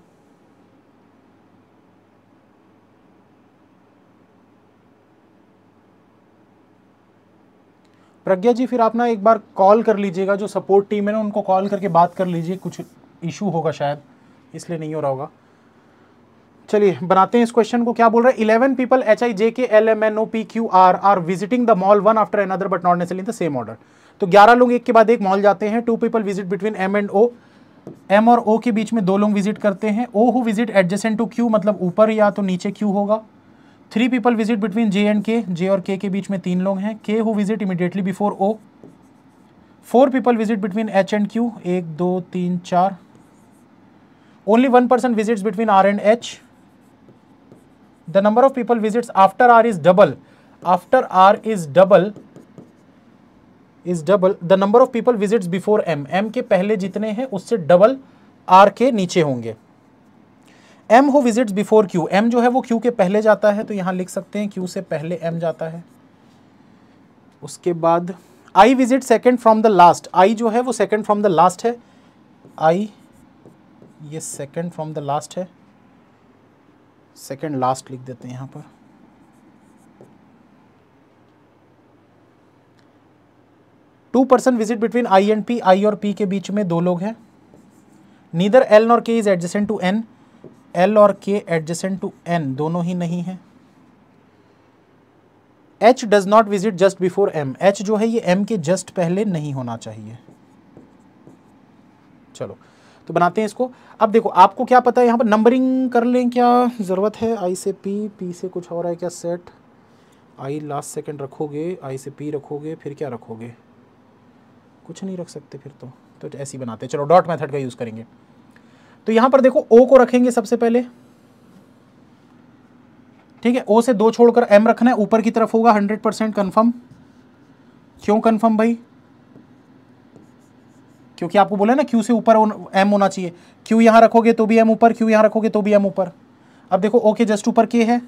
प्रज्ञा जी फिर आप ना एक बार कॉल कर लीजिएगा, जो सपोर्ट टीम है ना उनको कॉल करके बात कर लीजिए, कुछ इशू होगा शायद इसलिए नहीं हो रहा होगा। चलिए बनाते हैं इस क्वेश्चन को। क्या बोल रहा है? Eleven people H I J K L M N O P Q R are visiting the mall one after another but not necessarily in the same order. तो ग्यारह लोग एक के बाद एक मॉल जाते हैं। Two people visit between M and O, M और ओ के बीच में दो लोग विजिट करते हैं। O who visit adjacent to Q, मतलब ऊपर या तो नीचे क्यू होगा। Three people visit between J and K, J और के के बीच में तीन लोग हैं। K who visit immediately before O. Four people visit between H and Q, एक दो तीन चार। Only one person visits between R and H. The number of people visits after R is double, after R is double is double the number of people visits before M, M के पहले जितने हैं उससे double R के नीचे होंगे। M who visits before Q, M जो है वो क्यू के पहले जाता है, तो यहां लिख सकते हैं क्यू से पहले एम जाता है। उसके बाद I visit second from the last, I जो है वो सेकेंड फ्रॉम द लास्ट है, आई ये सेकेंड फ्रॉम द लास्ट है, सेकेंड लास्ट लिख देते हैं यहां पर। Two person visit between I and P, I और पी के बीच में दो लोग हैं। Neither L nor K is adjacent to N, L और के एडजेसेंट टू एन दोनों ही नहीं है। H does not visit just before M, H जो है ये एम के जस्ट पहले नहीं होना चाहिए। चलो तो बनाते हैं इसको। अब देखो आपको क्या पता है, यहाँ पर नंबरिंग कर लें, क्या ज़रूरत है? आई से पी, पी से कुछ और है क्या सेट, आई लास्ट सेकंड रखोगे, आई से पी रखोगे, फिर क्या रखोगे? कुछ नहीं रख सकते फिर तो तो ऐसे ही बनाते हैं। चलो डॉट मेथड का यूज़ करेंगे। तो यहाँ पर देखो ओ को रखेंगे सबसे पहले, ठीक है। ओ से दो छोड़कर एम रखना है, ऊपर की तरफ होगा, हंड्रेड परसेंट कन्फर्म। क्यों कन्फर्म भाई? क्योंकि आपको बोला ना क्यू से ऊपर एम होना चाहिए। क्यू यहां रखोगे तो भी एम ऊपर, क्यू यहां रखोगे तो भी एम ऊपर। अब देखो ओ के जस्ट ऊपर के है,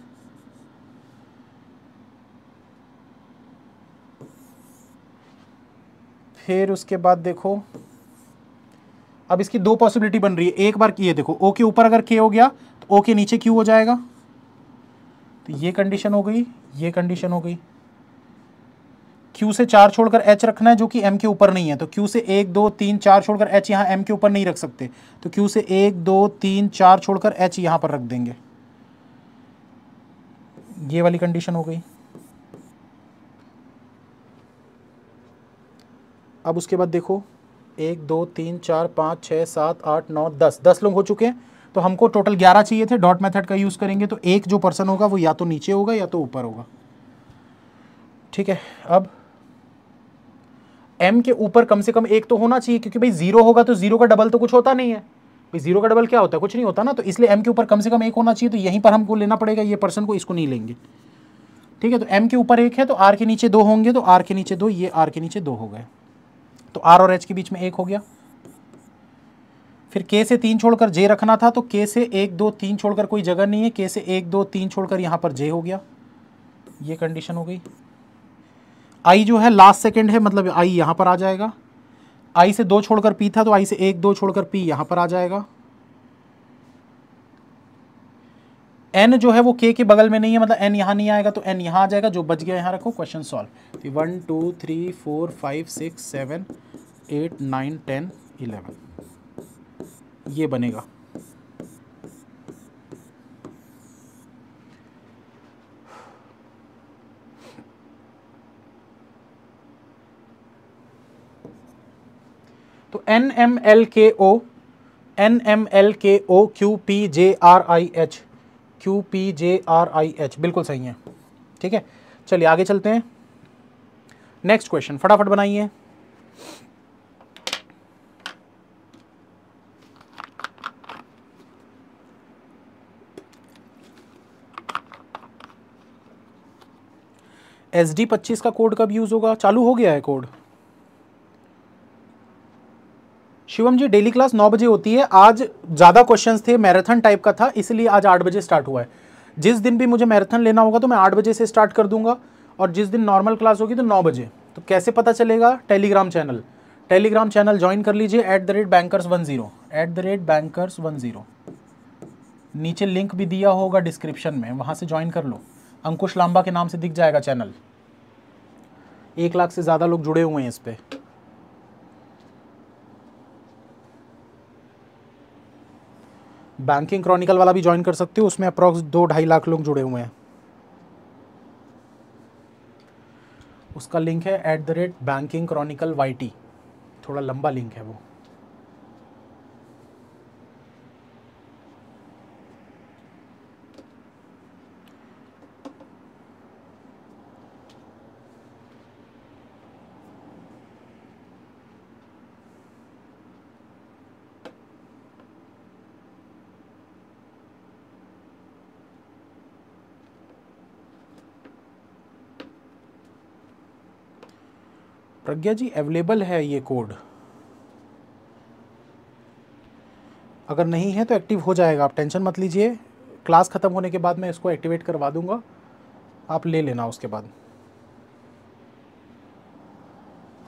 फिर उसके बाद देखो अब इसकी दो पॉसिबिलिटी बन रही है। एक बार ये देखो ओ के ऊपर अगर के हो गया तो ओ के नीचे क्यू हो जाएगा, तो ये कंडीशन हो गई, ये कंडीशन हो गई। क्यू से चार छोड़कर एच रखना है जो कि एम के ऊपर नहीं है, तो क्यू से एक दो तीन चार छोड़कर एच यहाँ एम के ऊपर नहीं रख सकते, तो क्यू से एक दो तीन चार छोड़कर एच यहाँ पर रख देंगे। ये वाली कंडीशन हो गई। अब उसके बाद देखो एक दो तीन चार पाँच छः सात आठ नौ दस, दस लोग हो चुके हैं, तो हमको टोटल ग्यारह चाहिए थे। डॉट मेथड का यूज़ करेंगे तो एक जो पर्सन होगा वो या तो नीचे होगा या तो ऊपर होगा, ठीक है। अब एम के ऊपर कम से कम एक तो होना चाहिए, क्योंकि भाई जीरो होगा तो जीरो का डबल तो कुछ होता नहीं है। भाई जीरो का डबल क्या होता है? कुछ नहीं होता ना, तो इसलिए एम के ऊपर कम से कम एक होना चाहिए। तो यहीं पर हमको लेना पड़ेगा ये पर्सन को, इसको नहीं लेंगे, ठीक है। तो एम के ऊपर एक है तो आर के नीचे दो होंगे, तो आर के नीचे दो, ये आर के नीचे दो हो गए, तो आर और एच के बीच में एक हो गया। फिर के से तीन छोड़कर जे रखना था, तो के से एक दो तीन छोड़कर कोई जगह नहीं है, के से एक दो तीन छोड़कर यहाँ पर जे हो गया, ये कंडीशन हो गई। आई जो है लास्ट सेकंड है, मतलब आई यहाँ पर आ जाएगा। आई से दो छोड़कर पी था, तो आई से एक दो छोड़कर पी यहाँ पर आ जाएगा। एन जो है वो के के बगल में नहीं है, मतलब एन यहाँ नहीं आएगा, तो एन यहाँ आ जाएगा, जो बच गया यहाँ रखो, क्वेश्चन सॉल्व। तो one two three four five six seven eight nine ten eleven, ये बनेगा। तो N M L K O, N M L K O Q P J R I H, Q P J R I H बिल्कुल सही है, ठीक है। चलिए आगे चलते हैं। नेक्स्ट क्वेश्चन फटाफट बनाइए। एस डी पच्चीस का कोड कब यूज होगा? चालू हो गया है code. Shivam ji daily class नौ बजे होती है। आज ज़्यादा क्वेश्चंस थे, मैराथन टाइप का था, इसलिए आज आठ बजे स्टार्ट हुआ है। जिस दिन भी मुझे मैराथन लेना होगा तो मैं आठ बजे से स्टार्ट कर दूंगा, और जिस दिन नॉर्मल क्लास होगी तो नौ बजे। तो कैसे पता चलेगा? Telegram channel, Telegram channel join कर लीजिए, at the rate bankers one zero, at the rate bankers one zero. नीचे लिंक भी दिया होगा डिस्क्रिप्शन में, वहाँ से ज्वाइन कर लो। अंकुश लांबा के नाम से दिख जाएगा चैनल। एक लाख से ज़्यादा लोग जुड़े हुए हैं इस पर। बैंकिंग क्रॉनिकल वाला भी ज्वाइन कर सकते हो, उसमें अप्रॉक्स दो ढाई लाख लोग जुड़े हुए हैं। उसका लिंक है at the rate banking chronicle Y T, थोड़ा लंबा लिंक है वो। प्रज्ञा जी अवेलेबल है ये कोड, अगर नहीं है तो एक्टिव हो जाएगा, आप टेंशन मत लीजिए। क्लास ख़त्म होने के बाद मैं इसको एक्टिवेट करवा दूंगा, आप ले लेना उसके बाद।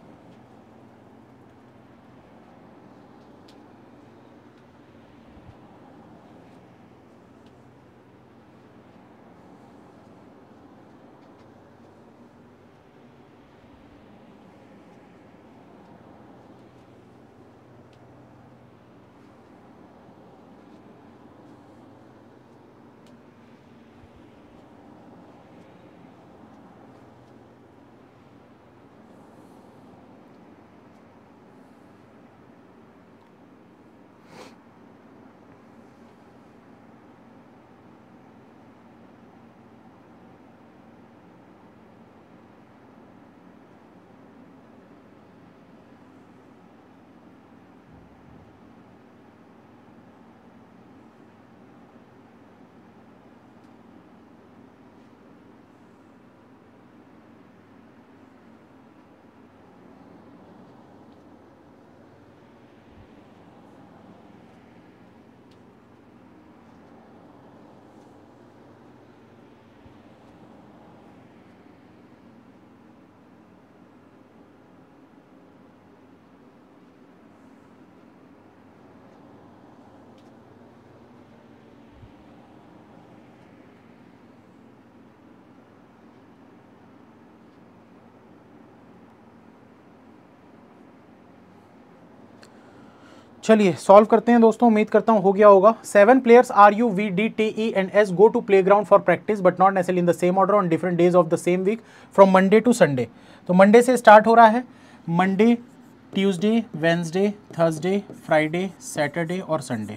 चलिए सॉल्व करते हैं दोस्तों, उम्मीद करता हूँ हो गया होगा। Seven players R U V D T E and S go to play ground for practice but not necessarily in the same order on different days of the same week from Monday to Sunday. तो Monday से start हो रहा है, Monday, Tuesday, Wednesday, Thursday, Friday, Saturday और Sunday.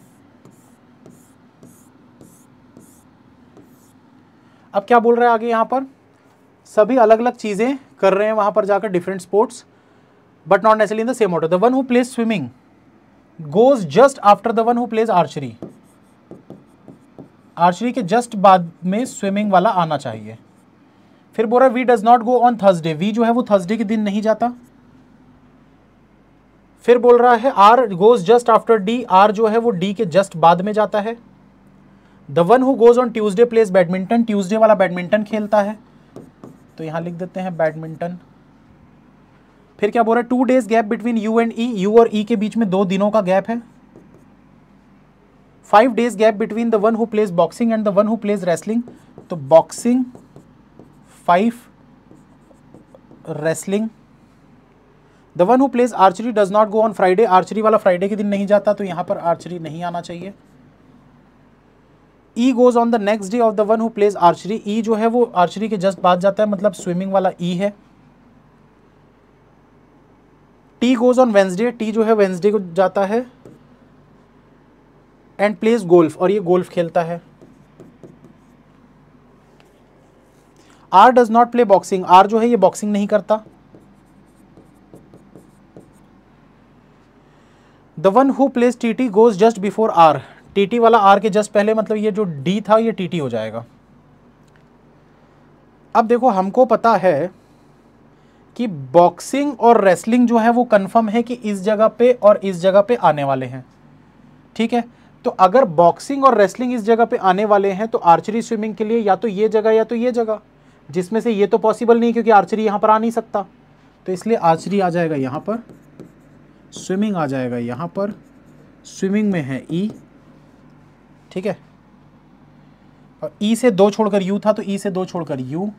अब क्या बोल रहा है आगे, यहाँ पर सभी अलग अलग चीज़ें कर रहे हैं वहाँ पर जाकर, different sports but not necessarily in the same order. The one who plays swimming goes just after the one who plays archery. Archery के जस्ट बाद में स्विमिंग वाला आना चाहिए। फिर बोल रहा है V does not go on Thursday, V जो है वो थर्सडे के दिन नहीं जाता। फिर बोल रहा है R goes just after D, R जो है वो डी के जस्ट बाद में जाता है। The one who goes on Tuesday plays badminton, Tuesday वाला बैडमिंटन खेलता है, तो यहां लिख देते हैं बैडमिंटन। फिर क्या बोल रहा है two days gap between U and E, U और ई के बीच में दो दिनों का गैप है। Five days gap between the one who plays boxing and the one who plays wrestling, तो boxing five, wrestling. The one who plays archery does not go on Friday, archery वाला Friday के दिन नहीं जाता, तो यहां पर आर्चरी नहीं आना चाहिए। E goes on the next day of the one who plays archery, E जो है वो आर्चरी के जस्ट बाद जाता है, मतलब स्विमिंग वाला ई है। T goes on Wednesday, T जो है वेंसडे को जाता है एंड प्लेज गोल्फ, और ये गोल्फ खेलता है। R does not play boxing, R जो है ये बॉक्सिंग नहीं करता। The one who plays T T goes just before R, TT वाला आर के जस्ट पहले, मतलब ये जो डी था ये टीटी हो जाएगा। अब देखो हमको पता है कि बॉक्सिंग और रेसलिंग जो है वो कंफर्म है कि इस जगह पे और इस जगह पे आने वाले हैं, ठीक है। तो अगर बॉक्सिंग और रेसलिंग इस जगह पे आने वाले हैं तो आर्चरी स्विमिंग के लिए या तो ये जगह या तो ये जगह, जिसमें से ये तो पॉसिबल नहीं क्योंकि आर्चरी यहाँ पर आ नहीं सकता, तो इसलिए आर्चरी आ जाएगा यहाँ पर, स्विमिंग आ जाएगा यहाँ पर, स्विमिंग में है ई, ठीक है। और ई से दो छोड़कर यू था, तो ई से दो छोड़कर यू।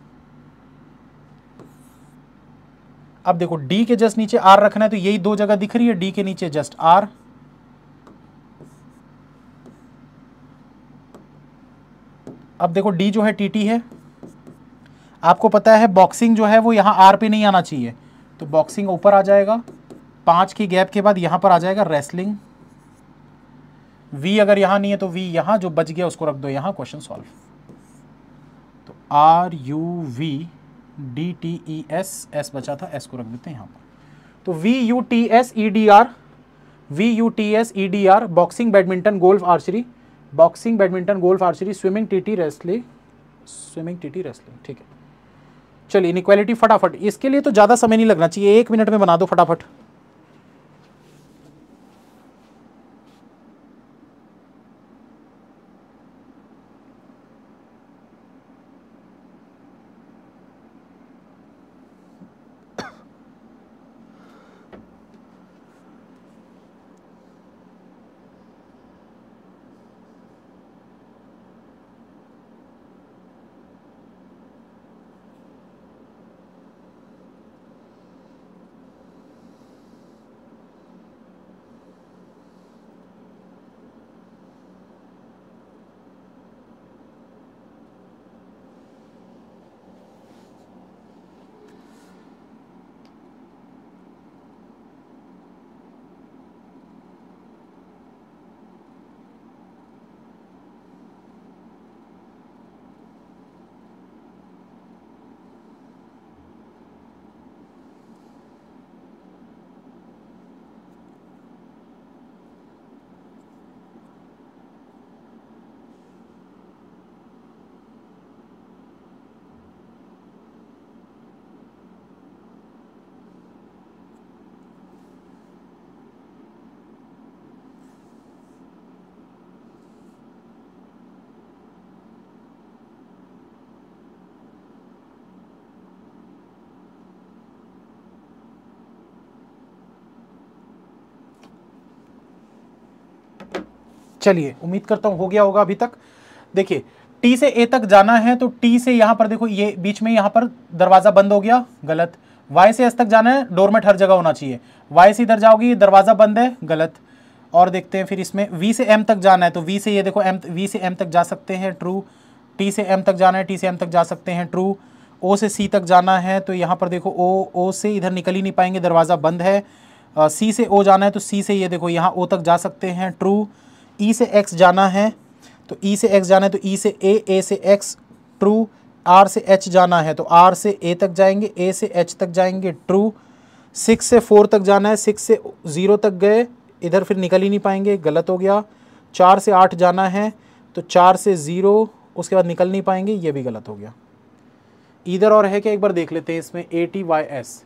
अब देखो डी के जस्ट नीचे आर रखना है, तो यही दो जगह दिख रही है, डी के नीचे जस्ट आर। अब देखो डी जो है टीटी है, आपको पता है बॉक्सिंग जो है वो यहां आर पे नहीं आना चाहिए, तो बॉक्सिंग ऊपर आ जाएगा। पांच की गैप के बाद यहां पर आ जाएगा रेसलिंग। वी अगर यहां नहीं है तो वी यहां, जो बच गया उसको रख दो यहां, क्वेश्चन सॉल्व। तो R U V D T E S, S बचा था, एस को रख देते हैं यहां पर। तो V U T S E D R, V U T S E D R, boxing, badminton, golf, archery, boxing, badminton, golf, archery, swimming, TT, wrestling, swimming, TT, wrestling, ठीक है। चलिए इनइक्वालिटी फटाफट, इसके लिए तो ज़्यादा समय नहीं लगना चाहिए, एक मिनट में बना दो फटाफट। चलिए उम्मीद करता हूं हो गया होगा अभी तक। देखिए टी से ए तक जाना है, तो टी से यहां पर देखो ये बीच में यहां पर दरवाजा बंद हो गया, गलत। वाई से एस तक जाना है, डोरमेट हर जगह होना चाहिए। वाई से इधर जाओगी, दरवाजा बंद है, गलत। और देखते हैं फिर इसमें वी से एम तक जाना है, तो वी से ये देखो एम, वी से एम तक जा सकते हैं, ट्रू। टी से एम तक जाना है, टी से एम तक जा सकते हैं, ट्रू। ओ से सी तक जाना है, तो यहाँ पर देखो ओ ओ से इधर निकल ही नहीं पाएंगे, दरवाज़ा बंद है। सी से ओ जाना है, तो सी से ये देखो यहाँ ओ तक जा सकते हैं, ट्रू। ई से एक्स जाना है, तो ई से एक्स जाना है, तो ई से ए, ए से एक्स, ट्रू। आर से एच जाना है, तो आर से ए तक जाएंगे, ए से एच तक जाएंगे, ट्रू। सिक्स से फोर तक जाना है, सिक्स से ज़ीरो तक गए, इधर फिर निकल ही नहीं पाएंगे, गलत हो गया। चार से आठ जाना है, तो चार से ज़ीरो, उसके बाद निकल नहीं पाएंगे, ये भी गलत हो गया। इधर और है क्या, एक बार देख लेते हैं इसमें। ए टी वाई एस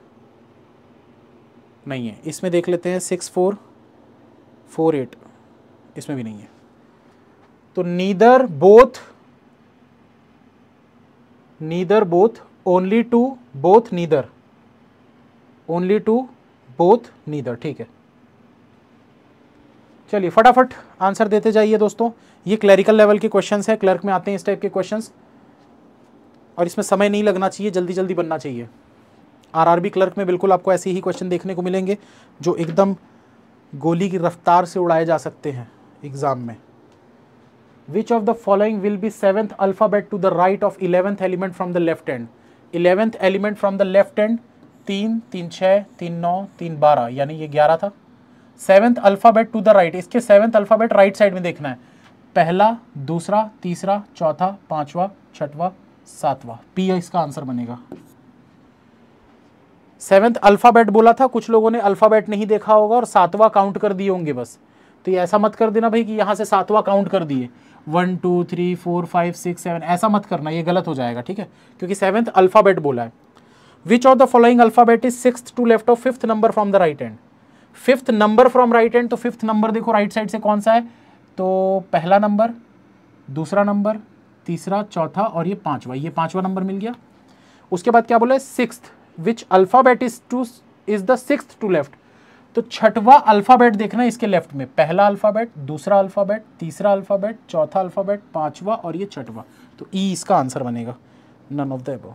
नहीं है, इसमें देख लेते हैं। सिक्स फोर फोर एट, इसमें भी नहीं है। तो neither both, neither both, only two, both neither, only two, both neither, ठीक है। चलिए फटाफट आंसर देते जाइए दोस्तों। ये क्लरिकल लेवल के क्वेश्चंस है, क्लर्क में आते हैं इस टाइप के क्वेश्चंस, और इसमें समय नहीं लगना चाहिए, जल्दी जल्दी बनना चाहिए। आरआरबी क्लर्क में बिल्कुल आपको ऐसे ही क्वेश्चन देखने को मिलेंगे जो एकदम गोली की रफ्तार से उड़ाए जा सकते हैं एग्जाम में। Which of the following will be seventh alphabet to the right of eleventh element from the left hand. Eleventh element from the left hand, तीन, तीन छः, तीन नौ, तीन बारह, यानी ये ग्यारह था। Seventh alphabet to the right, इसके सेवेंथ अल्फाबेट राइट साइड में देखना है। पहला, दूसरा, तीसरा, चौथा, पांचवा, छठवा, सातवां, पी इसका आंसर बनेगा। सेवेंथ अल्फाबेट बोला था, कुछ लोगों ने अल्फाबेट नहीं देखा होगा और सातवां काउंट कर दिए होंगे बस। तो ये ऐसा मत कर देना भाई कि यहाँ से सातवां काउंट कर दिए, one two three four five six seven, ऐसा मत करना, ये गलत हो जाएगा, ठीक है, क्योंकि सेवेंथ अल्फाबेट बोला है। Which of the following alphabet is sixth to left of fifth number from the right hand. Fifth number from right hand, तो फिफ्थ नंबर देखो राइट साइड से कौन सा है, तो पहला नंबर, दूसरा नंबर, तीसरा, चौथा और ये पांचवा, ये पांचवा नंबर मिल गया। उसके बाद क्या बोला है, sixth, which alphabet is to is the sixth to left, तो छठवा अल्फाबेट देखना है इसके लेफ्ट में। पहला अल्फाबेट, दूसरा अल्फाबेट, तीसरा अल्फाबेट, चौथा अल्फाबेट, पांचवा और ये छठवा, तो ई इसका आंसर बनेगा, नन ऑफ द अबव।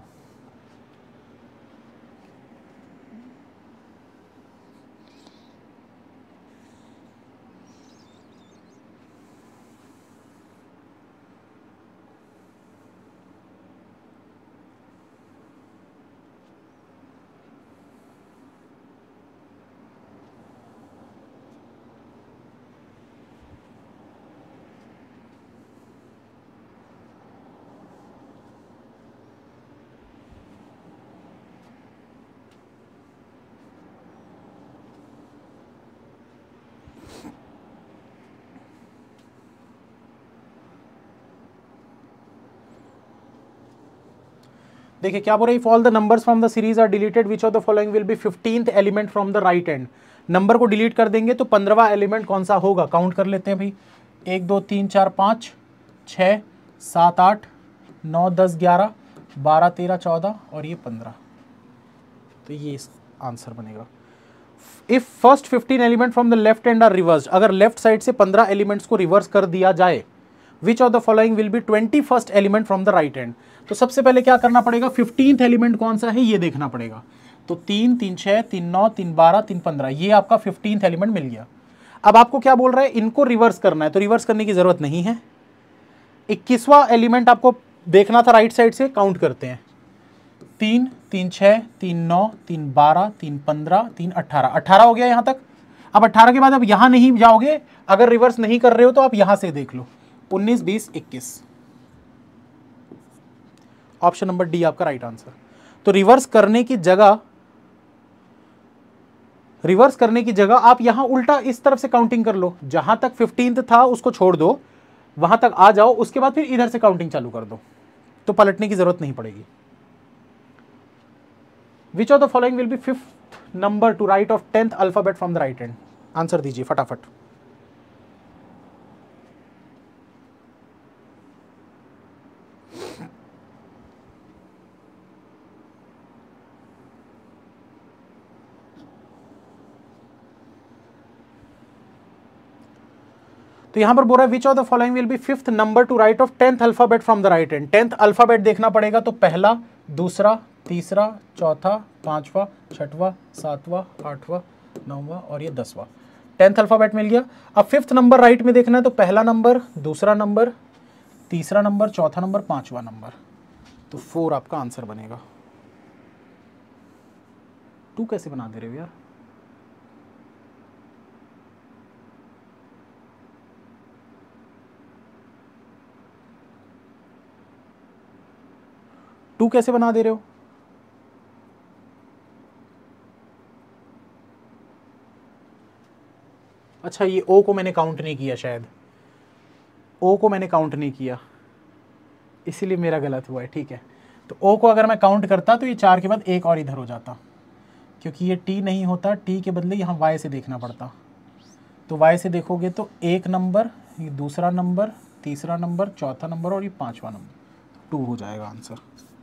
देखिए क्या बोल रही, if all the numbers from the series are deleted which of the following will be fifteenth element from the right hand. Number को डिलीट कर देंगे तो पंद्रहवां एलिमेंट कौन सा होगा, काउंट कर लेते हैं भाई। एक दो तीन चार पाँच छः सात आठ नौ दस ग्यारह बारह तेरह चौदह और ये पंद्रह, तो ये आंसर बनेगा। If first fifteen element from the left hand are reversed, अगर लेफ्ट साइड से पंद्रह एलिमेंट्स को रिवर्स कर दिया जाए, which of the following will be twenty first element from the right hand. तो सबसे पहले क्या करना पड़ेगा, फिफ्टींथ एलिमेंट कौन सा है ये देखना पड़ेगा। तो तीन, तीन छः, तीन नौ, तीन बारह, तीन पंद्रह, ये आपका फिफ्टींथ एलिमेंट मिल गया। अब आपको क्या बोल रहा है, इनको रिवर्स करना है, तो रिवर्स करने की जरूरत नहीं है। इक्कीसवां एलिमेंट आपको देखना था राइट साइड से, काउंट करते हैं। तीन, तीन छः, तीन नौ, तीन बारह, तीन पंद्रह, तीन अट्ठारह, अट्ठारह हो गया यहाँ तक। अब अट्ठारह के बाद अब यहाँ नहीं जाओगे, अगर रिवर्स नहीं कर रहे हो तो आप यहाँ से देख लो, उन्नीस, बीस, इक्कीस, ऑप्शन नंबर डी आपका राइट आंसर। तो रिवर्स करने की जगह रिवर्स करने की जगह आप यहां उल्टा इस तरफ से काउंटिंग कर लो, जहां तक फिफ्टींथ था उसको छोड़ दो, वहां तक आ जाओ, उसके बाद फिर इधर से काउंटिंग चालू कर दो, तो पलटने की जरूरत नहीं पड़ेगी। Which of the following will be fifth number to right of tenth alphabet from the right hand, answer दीजिए फटाफट। तो यहां पर बोल रहा है which of the following will be fifth number to right of tenth alphabet from the right hand. Tenth alphabet देखना पड़ेगा, तो पहला, दूसरा, तीसरा, चौथा, पांचवा, छठवा, सातवां, आठवां, नौवां और ये दसवां। टेंथ अल्फ़ाबेट मिल गया। अब फिफ्थ नंबर राइट में देखना है तो पहला नंबर, दूसरा नंबर, तीसरा नंबर, चौथा नंबर, पांचवा नंबर, तो फोर आपका आंसर बनेगा। टू कैसे बना दे रहे हो यार? टू कैसे बना दे रहे हो? अच्छा, ये ओ को मैंने काउंट नहीं किया, शायद ओ को मैंने काउंट नहीं किया, इसीलिए मेरा गलत हुआ है। ठीक है, तो ओ को अगर मैं काउंट करता तो ये चार के बाद एक और इधर हो जाता, क्योंकि ये टी नहीं होता, टी के बदले यहाँ वाई से देखना पड़ता। तो वाई से देखोगे तो एक नंबर, ये दूसरा नंबर, तीसरा नंबर, चौथा नंबर और ये पांचवा नंबर, टू हो जाएगा आंसर।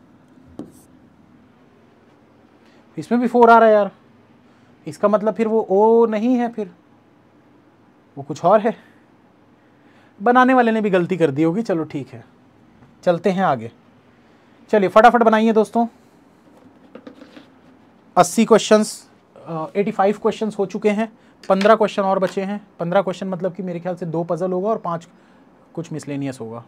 इसमें भी फोर आ रहा है यार, इसका मतलब फिर वो ओ नहीं है, फिर वो कुछ और है। बनाने वाले ने भी गलती कर दी होगी। चलो ठीक है, चलते हैं आगे। चलिए फटाफट बनाइए दोस्तों। अस्सी क्वेश्चंस, एटी फाइव क्वेश्चंस हो चुके हैं, पंद्रह क्वेश्चन और बचे हैं। पंद्रह क्वेश्चन मतलब कि मेरे ख्याल से दो पजल होगा और पांच कुछ मिसलेनियस होगा।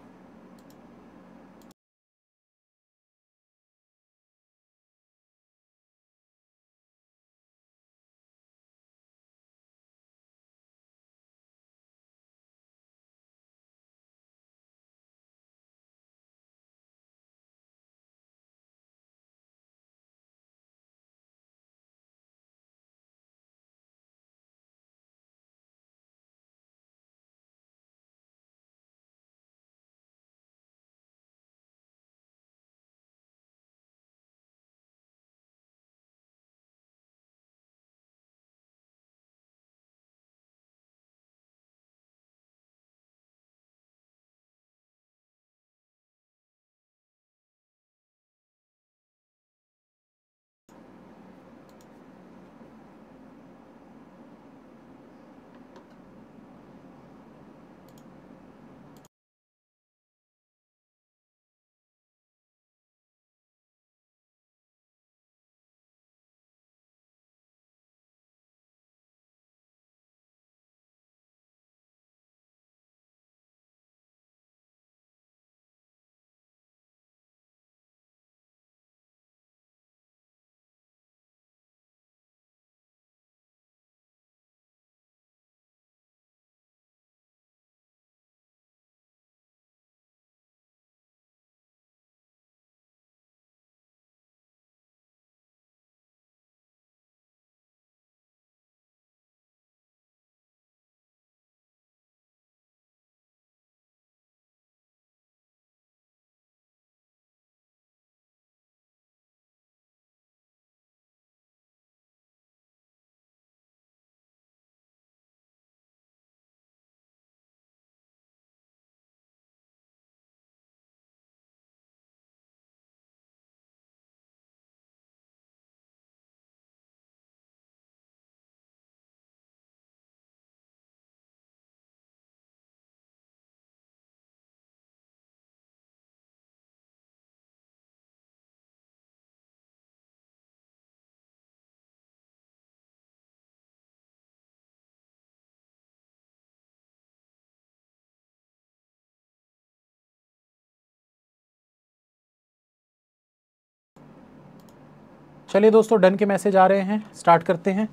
चलिए दोस्तों, डन के मैसेज आ रहे हैं, स्टार्ट करते हैं।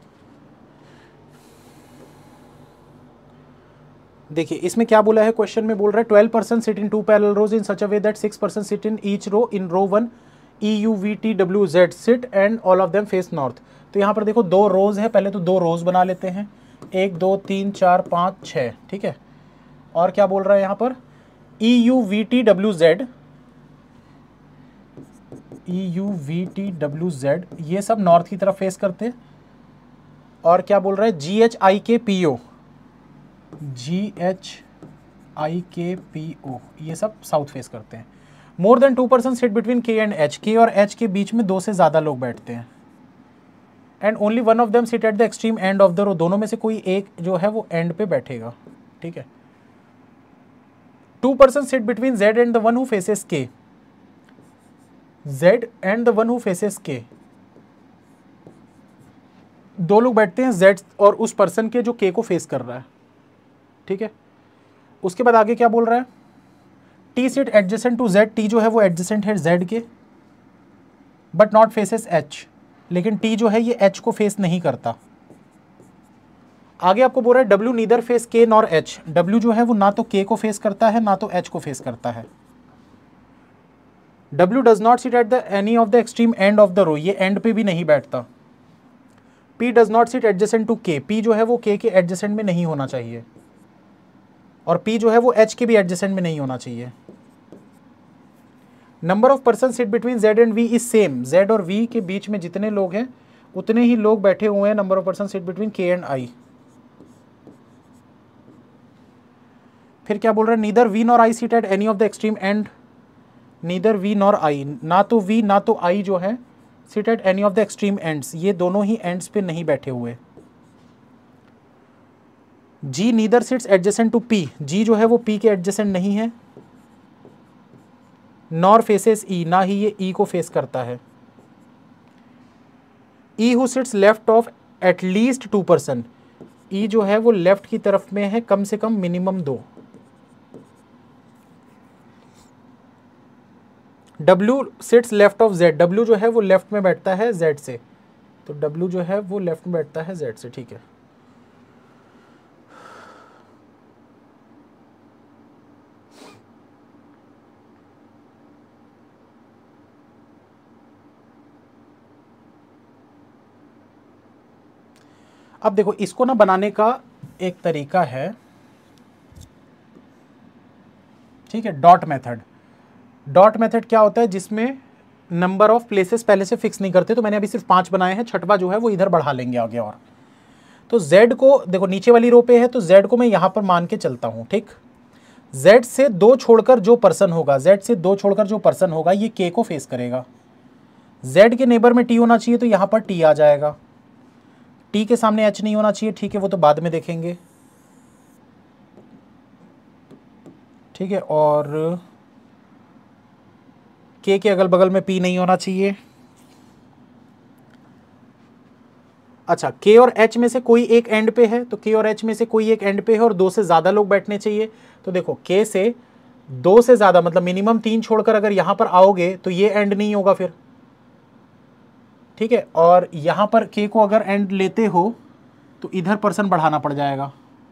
देखिए इसमें क्या बोला है, क्वेश्चन में बोल रहा है twelve persons sit in two parallel rows in such a way that six persons sit in each row in row one, E U V T W Z sit and all of them face north. तो यहाँ पर देखो दो रोज है, पहले तो दो रोज बना लेते हैं, एक दो तीन चार पाँच छः, ठीक है। और क्या बोल रहा है यहाँ पर, E U V T W Z, E U V T W Z ये सब नॉर्थ की तरफ फेस करते हैं। और क्या बोल रहा है, जी एच आई के P O, ji H I के पी ओ ये सब साउथ फेस करते हैं। More than two persons sit between K and H, K और एच के बीच में दो से ज़्यादा लोग बैठते हैं। And only one of them sit at the extreme end of the row, दोनों में से कोई एक जो है वो एंड पे बैठेगा, ठीक है। Two persons sit between Z and the one who faces K, Z and the one who faces K, दो लोग बैठते हैं Z और उस पर्सन के जो K को फेस कर रहा है, ठीक है। उसके बाद आगे क्या बोल रहा है, T sit adjacent to Z, T जो है वो एडजेसेंट है Z के, बट नॉट फेसेस H, लेकिन T जो है ये H को फेस नहीं करता। आगे आपको बोल रहा है W neither face K nor H, W जो है वो ना तो K को फेस करता है ना तो H को फेस करता है। W does not sit at the any of the extreme end of the row, ये एंड पे भी नहीं बैठता। P does not sit adjacent to K, P जो है वो K के एडजेसेंट में नहीं होना चाहिए, और P जो है वो H के भी एडजेसेंट में नहीं होना चाहिए। Number of person sit between Z and V is same, Z और V के बीच में जितने लोग हैं उतने ही लोग बैठे हुए हैं। Number of person sit between K and I। फिर क्या बोल रहा है, neither V nor I sit at any of the extreme end, neither V nor I, ना तो V ना तो I जो है sit at any of the extreme ends, ये दोनों ही एंड्स पे नहीं बैठे हुए। G neither sits adjacent to P, G जो है वो P के एडजेसेंट नहीं है, नॉर फेसेस E, ना ही ये E को फेस करता है। E who sits left of at least two person, E जो है वो लेफ्ट की तरफ में है कम से कम मिनिमम दो। W sits left of Z, W जो है वो लेफ्ट में बैठता है Z से, तो W जो है वो लेफ्ट में बैठता है Z से, ठीक है। अब देखो इसको ना बनाने का एक तरीका है, ठीक है, डॉट मेथड। डॉट मेथड क्या होता है, जिसमें नंबर ऑफ प्लेसेस पहले से फिक्स नहीं करते, तो मैंने अभी सिर्फ पांच बनाए हैं, छठवा जो है वो इधर बढ़ा लेंगे आगे। और तो Z को देखो नीचे वाली रो पे है, तो Z को मैं यहां पर मान के चलता हूं, ठीक। Z से दो छोड़कर जो पर्सन होगा, Z से दो छोड़कर जो पर्सन होगा ये K को फेस करेगा। Z के नेबर में T होना चाहिए, तो यहां पर T आ जाएगा। T के सामने H नहीं होना चाहिए, ठीक है, वो तो बाद में देखेंगे, ठीक है। और K के अगल बगल में P नहीं होना चाहिए। अच्छा, K और H में से कोई एक एंड पे है, तो K और H में से कोई एक एंड पे है और दो से ज़्यादा लोग बैठने चाहिए। तो देखो K से दो से ज़्यादा मतलब मिनिमम तीन छोड़कर अगर यहाँ पर आओगे तो ये एंड नहीं होगा फिर, ठीक है। और यहाँ पर K को अगर एंड लेते हो तो इधर पर्सन बढ़ाना पड़ जाएगा।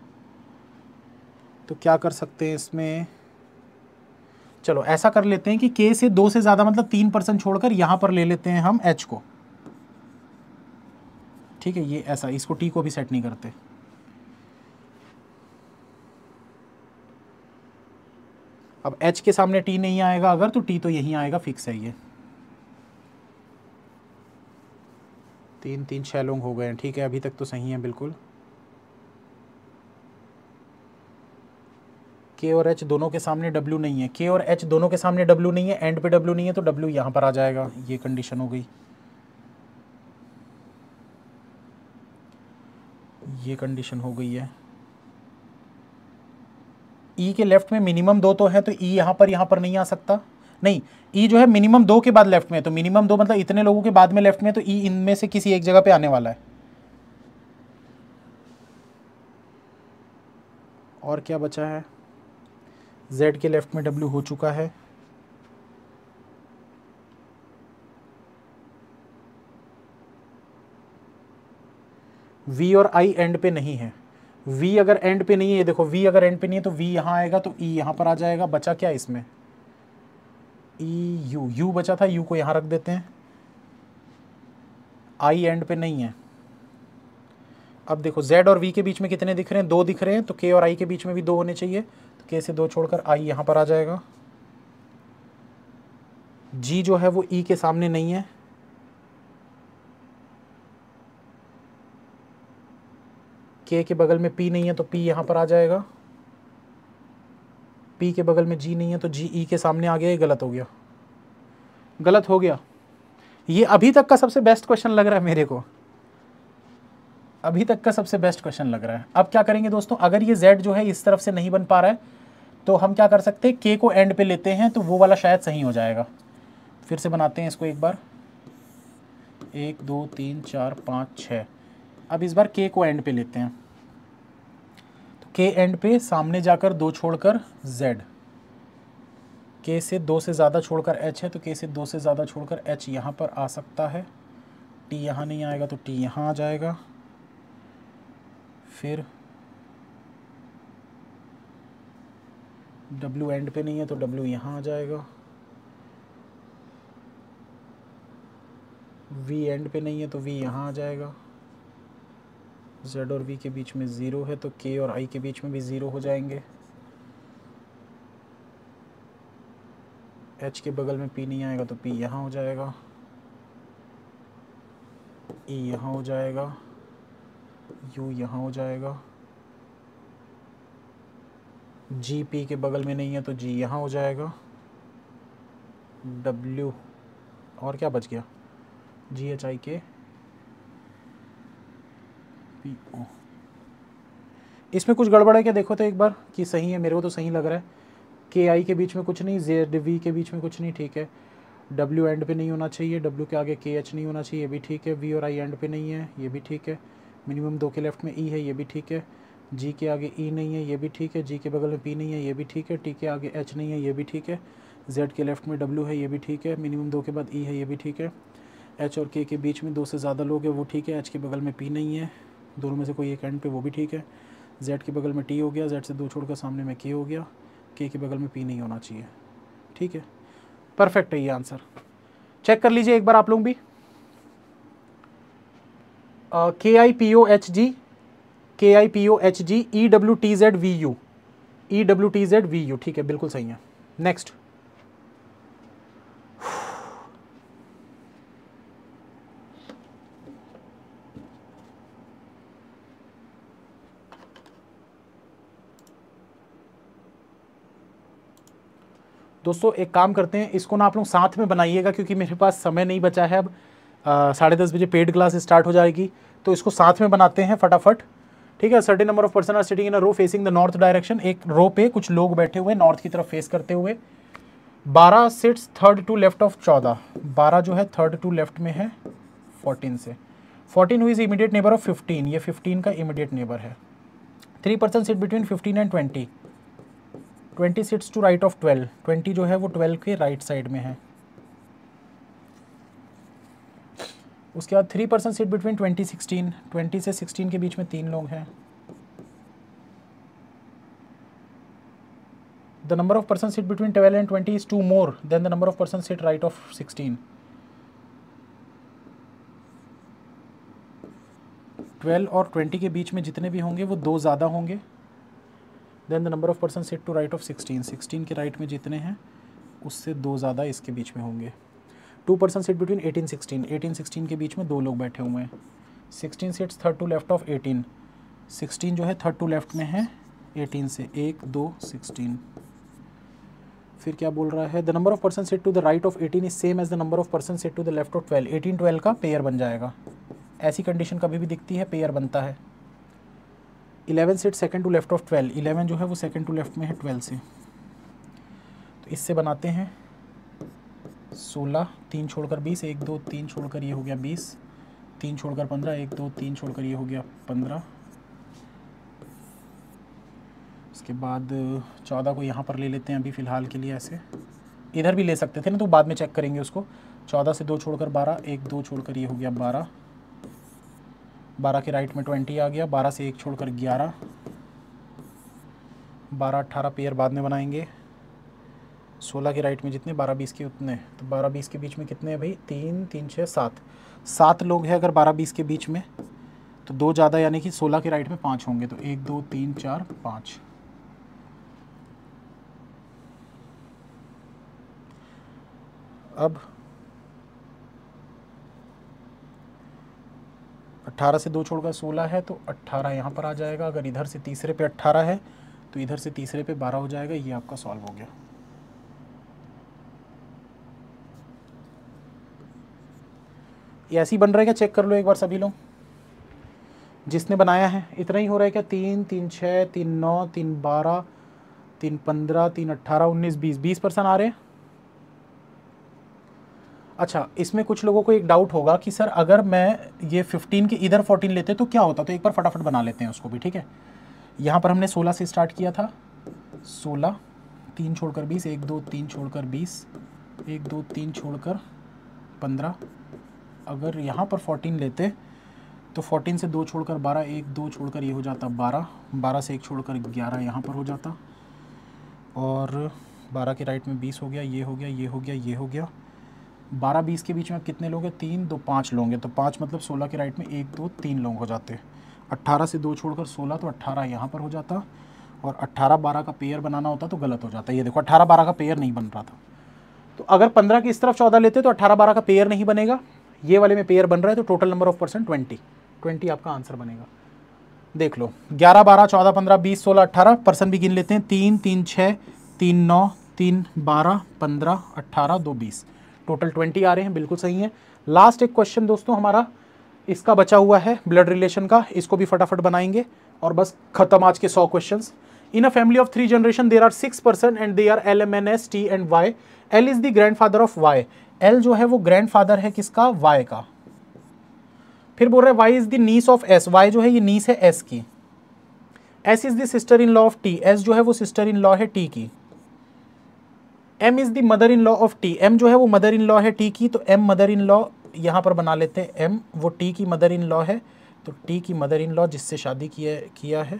तो क्या कर सकते हैं इसमें, चलो ऐसा कर लेते हैं कि K से दो से ज़्यादा मतलब तीन पर्सन छोड़कर यहाँ पर ले लेते हैं हम H को, ठीक है। ये ऐसा, इसको T को भी सेट नहीं करते। अब H के सामने T नहीं आएगा अगर, तो T तो यहीं आएगा, फिक्स है ये। तीन तीन छह लोग हो गए हैं, ठीक है, अभी तक तो सही है बिल्कुल। K और H दोनों के सामने W नहीं है, K और H दोनों के सामने W नहीं है, एंड पे W नहीं है, तो W यहाँ पर आ जाएगा। ये कंडीशन हो गई, ये कंडीशन हो गई है। E के लेफ्ट में मिनिमम दो तो है, तो E यहाँ पर यहाँ पर नहीं आ सकता, नहीं। E जो है मिनिमम दो के बाद लेफ्ट में, तो मिनिमम दो मतलब इतने लोगों के बाद में लेफ्ट में, तो E इनमें से किसी एक जगह पे आने वाला है। और क्या बचा है, Z के लेफ्ट में W हो चुका है। V और I एंड पे नहीं है, V अगर एंड पे नहीं है, ये देखो V अगर एंड पे नहीं है तो V यहाँ आएगा, तो E यहाँ पर आ जाएगा। बचा क्या इसमें, E U, U बचा था, U को यहाँ रख देते हैं। I एंड पे नहीं है। अब देखो Z और V के बीच में कितने दिख रहे हैं, दो दिख रहे हैं, तो K और I के बीच में भी दो होने चाहिए, तो K से दो छोड़कर I यहाँ पर आ जाएगा। G जो है वो E के सामने नहीं है, K के बगल में P नहीं है, तो P यहाँ पर आ जाएगा। P के बगल में G नहीं है, तो G E के सामने आ गया। ये गलत हो गया, गलत हो गया। ये अभी तक का सबसे बेस्ट क्वेश्चन लग रहा है मेरे को, अभी तक का सबसे बेस्ट क्वेश्चन लग रहा है। अब क्या करेंगे दोस्तों, अगर ये Z जो है इस तरफ से नहीं बन पा रहा है, तो हम क्या कर सकते हैं, K को एंड पे लेते हैं, तो वो वाला शायद सही हो जाएगा। फिर से बनाते हैं इसको एक बार, एक दो तीन चार पाँच छः। अब इस बार के को एंड पे लेते हैं, तो के एंड पे सामने जाकर दो छोड़कर जेड, के से दो से ज़्यादा छोड़कर एच है, तो के से दो से ज़्यादा छोड़कर एच यहाँ पर आ सकता है, टी यहाँ नहीं आएगा तो टी यहाँ आ जाएगा, फिर डब्ल्यू एंड पे नहीं है तो डब्ल्यू यहाँ आ जाएगा, वी एंड पे नहीं है तो वी यहाँ आ जाएगा, जेड और वी के बीच में ज़ीरो है तो के और आई के बीच में भी ज़ीरो हो जाएंगे, एच के बगल में पी नहीं आएगा तो पी यहाँ हो जाएगा, ई यहाँ हो जाएगा, यू यहाँ हो जाएगा, जी पी के बगल में नहीं है तो जी यहाँ हो जाएगा, डब्ल्यू और क्या बच गया, जी एच आई के पी ओ। इसमें कुछ गड़बड़ है क्या, देखो तो एक बार कि सही है, मेरे को तो सही लग रहा है। के आई के बीच में कुछ नहीं, जेड वी के बीच में कुछ नहीं, ठीक है। डब्ल्यू एंड पे नहीं होना चाहिए, डब्ल्यू के आगे के एच नहीं होना चाहिए, ये भी ठीक है। वी और आई एंड पे नहीं है, ये भी ठीक है। मिनिमम दो के लेफ्ट में ई है, ये भी ठीक है। जी के आगे ई नहीं है, ये भी ठीक है। जी के बगल में पी नहीं है, ये भी ठीक है। टी के आगे एच नहीं है, ये भी ठीक है। जेड के लेफ्ट में डब्ल्यू है, ये भी ठीक है। मिनिमम दो के बाद ई है, ये भी ठीक है। एच और के के बीच में दो से ज़्यादा लोग हैं, वो ठीक है। एच के बगल में पी नहीं है, दोनों में से कोई एक एंड पे, वो भी ठीक है। जेड के बगल में टी हो गया, जेड से दो छोड़कर सामने में के हो गया, के के बगल में पी नहीं होना चाहिए, ठीक है। परफेक्ट है ये आंसर। चेक कर लीजिए एक बार आप लोग भी। के I P O H G, K I P O H G, E W T Z V U, E W T Z V U, ठीक है, बिल्कुल सही है। नेक्स्ट, दोस्तों एक काम करते हैं, इसको ना आप लोग साथ में बनाइएगा क्योंकि मेरे पास समय नहीं बचा है। अब साढ़े दस बजे पेड क्लास स्टार्ट हो जाएगी, तो इसको साथ में बनाते हैं फटाफट, ठीक है। Certain number of person are sitting in a row facing the north direction. एक रो पे कुछ लोग बैठे हुए नॉर्थ की तरफ फेस करते हुए। बारह sits third to left of चौदह, बारह जो है थर्ड टू लेफ्ट में है फोर्टीन से। Fourteen who is immediate neighbour of fifteen, ये फिफ्टीन का इमीडिएट नेबर है। Three person sit between fifteen and twenty, twenty sits to right of twelve, twenty जो है वो ट्वेल्व के राइट साइड में है। उसके बाद three person sit between twenty sixteen, twenty से सिक्सटीन के बीच में तीन लोग हैं। The number of person sit between twelve and twenty is two more than the number of person sit right of sixteen. Twelve और ट्वेंटी के बीच में जितने भी होंगे वो दो ज़्यादा होंगे than the number of person sit to right of sixteen, sixteen के राइट में जितने हैं उससे दो ज़्यादा इसके बीच में होंगे। Two person sit between eighteen sixteen, eighteen sixteen के बीच में दो लोग बैठे हुए हैं। Sixteen sits third to left of eighteen, sixteen जो है थर्ड टू लेफ्ट में है एटीन से, एक दो सिक्सटीन। फिर क्या बोल रहा है, the number of person sit to the right of eighteen is same as the number of person sit to the left of twelve, eighteen twelve का पेयर बन जाएगा। ऐसी कंडीशन कभी भी दिखती है, पेयर बनता है। Eleven sit second to left of twelve, eleven जो है वो सेकंड टू लेफ्ट में है ट्वेल्व से, तो इससे बनाते हैं सोलह, तीन छोड़कर बीस, एक दो तीन छोड़कर ये हो गया बीस, तीन छोड़कर पंद्रह, एक दो तीन छोड़कर ये हो गया पंद्रह। उसके बाद चौदह को यहाँ पर ले लेते हैं अभी फ़िलहाल के लिए, ऐसे इधर भी ले सकते थे ना, तो बाद में चेक करेंगे उसको। चौदह से दो छोड़कर बारह, एक दो छोड़कर ये हो गया बारह, बारह के राइट में ट्वेंटी आ गया, बारह से एक छोड़कर ग्यारह, बारह अट्ठारह पेयर बाद में बनाएंगे। सोलह के राइट में जितने, बारह बीस के उतने, तो बारह बीस के बीच में कितने हैं भाई, तीन तीन छः सात, सात लोग हैं अगर बारह बीस के बीच में, तो दो ज़्यादा यानी कि सोलह के राइट में पाँच होंगे, तो एक दो तीन चार पाँच। अब अट्ठारह से दो छोड़कर सोलह है तो अट्ठारह यहाँ पर आ जाएगा। अगर इधर से तीसरे पे अट्ठारह है तो इधर से तीसरे पे बारह हो जाएगा। ये आपका सॉल्व हो गया। ये ऐसे ही बन रहा है क्या, चेक कर लो एक बार सभी लोग जिसने बनाया है। इतना ही हो रहा है क्या, तीन तीन छः तीन नौ तीन बारह तीन पंद्रह तीन अट्ठारह उन्नीस बीस, बीस परसेंट आ रहे हैं। अच्छा, इसमें कुछ लोगों को एक डाउट होगा कि सर अगर मैं ये फिफ्टीन के इधर फोर्टीन लेते तो क्या होता, तो एक बार फटाफट बना लेते हैं उसको भी, ठीक है। यहाँ पर हमने सोलह से स्टार्ट किया था, सोलह, तीन छोड़कर बीस, एक दो तीन छोड़कर बीस, एक दो तीन छोड़कर पंद्रह। अगर यहाँ पर फोर्टीन लेते तो फोर्टीन से दो छोड़कर बारह, एक दो छोड़कर ये हो जाता बारह, बारह से एक छोड़कर ग्यारह यहाँ पर हो जाता, और बारह के राइट में बीस हो गया, ये हो गया, ये हो गया, ये हो गया। बारह बीस के बीच में कितने लोग हैं, तीन, दो पाँच लोग हैं, तो पाँच मतलब सोलह के राइट में एक दो तीन लोग हो जाते। अट्ठारह से दो छोड़कर सोलह, तो अट्ठारह यहाँ पर हो जाता, और अट्ठारह बारह का पेयर बनाना होता तो गलत हो जाता। ये देखो अट्ठारह बारह का पेयर नहीं बन रहा था। तो अगर पंद्रह की इस तरफ चौदह लेते तो अट्ठारह बारह का पेयर नहीं बनेगा, ये वाले में पेयर बन रहा है, तो total number of person twenty, twenty आपका आंसर बनेगा। देख लो, ग्यारह बारह चौदह पंद्रह बीस सोलह अट्ठारह, पर्सन भी गिन लेते हैं, तीन तीन छः, तीन नौ, तीन बारह, पंद्रह, अट्ठारह, दो बीस, टोटल ट्वेंटी आ रहे हैं, बिल्कुल सही है। लास्ट एक क्वेश्चन दोस्तों हमारा इसका बचा हुआ है ब्लड रिलेशन का, इसको भी फटाफट बनाएंगे और बस खत्म आज के सौ questions. In a family of three generation there are six person and they are L, M, N, S, T and Y. L is the grandfather of Y. L जो है वो ग्रैंडफादर है किसका, वाई का। फिर बोल रहे हैं Y is the niece of S, Y जो है ये नीस है एस की। S is the sister in law of T, S जो है वो सिस्टर इन लॉ है टी की। M is the mother in law of T, M जो है वो मदर इन लॉ है टी की, तो एम मदर इन लॉ यहाँ पर बना लेते हैं, एम वो टी की मदर इन लॉ है, तो टी की मदर इन लॉ जिससे शादी किया किया है,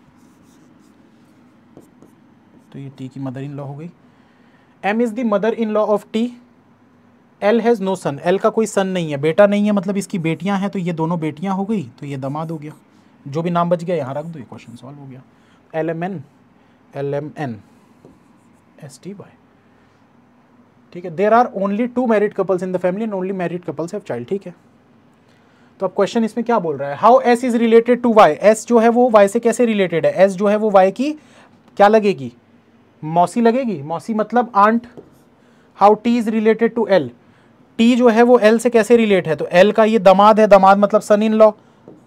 तो ये टी की मदर इन लॉ हो गई। M is the mother in law of T. L has no son, L का कोई सन नहीं है, बेटा नहीं है, मतलब इसकी बेटियां हैं, तो ये दोनों बेटियां हो गई, तो ये दामाद हो गया। जो भी नाम बच गया यहाँ रख दो, ये क्वेश्चन सॉल्व हो गया। L M N, L M N, S T Y, ठीक है। There are only two married couples in the family and only married couples have child, ठीक है। तो अब क्वेश्चन इसमें क्या बोल रहा है, how S is related to Y. S जो है वो वाई से कैसे रिलेटेड है, एस जो है वो वाई की क्या लगेगी, मौसी लगेगी, मौसी मतलब aunt. How T is related to L, T जो है वो एल से कैसे रिलेट है, तो एल का ये दामाद है, दामाद मतलब son in law.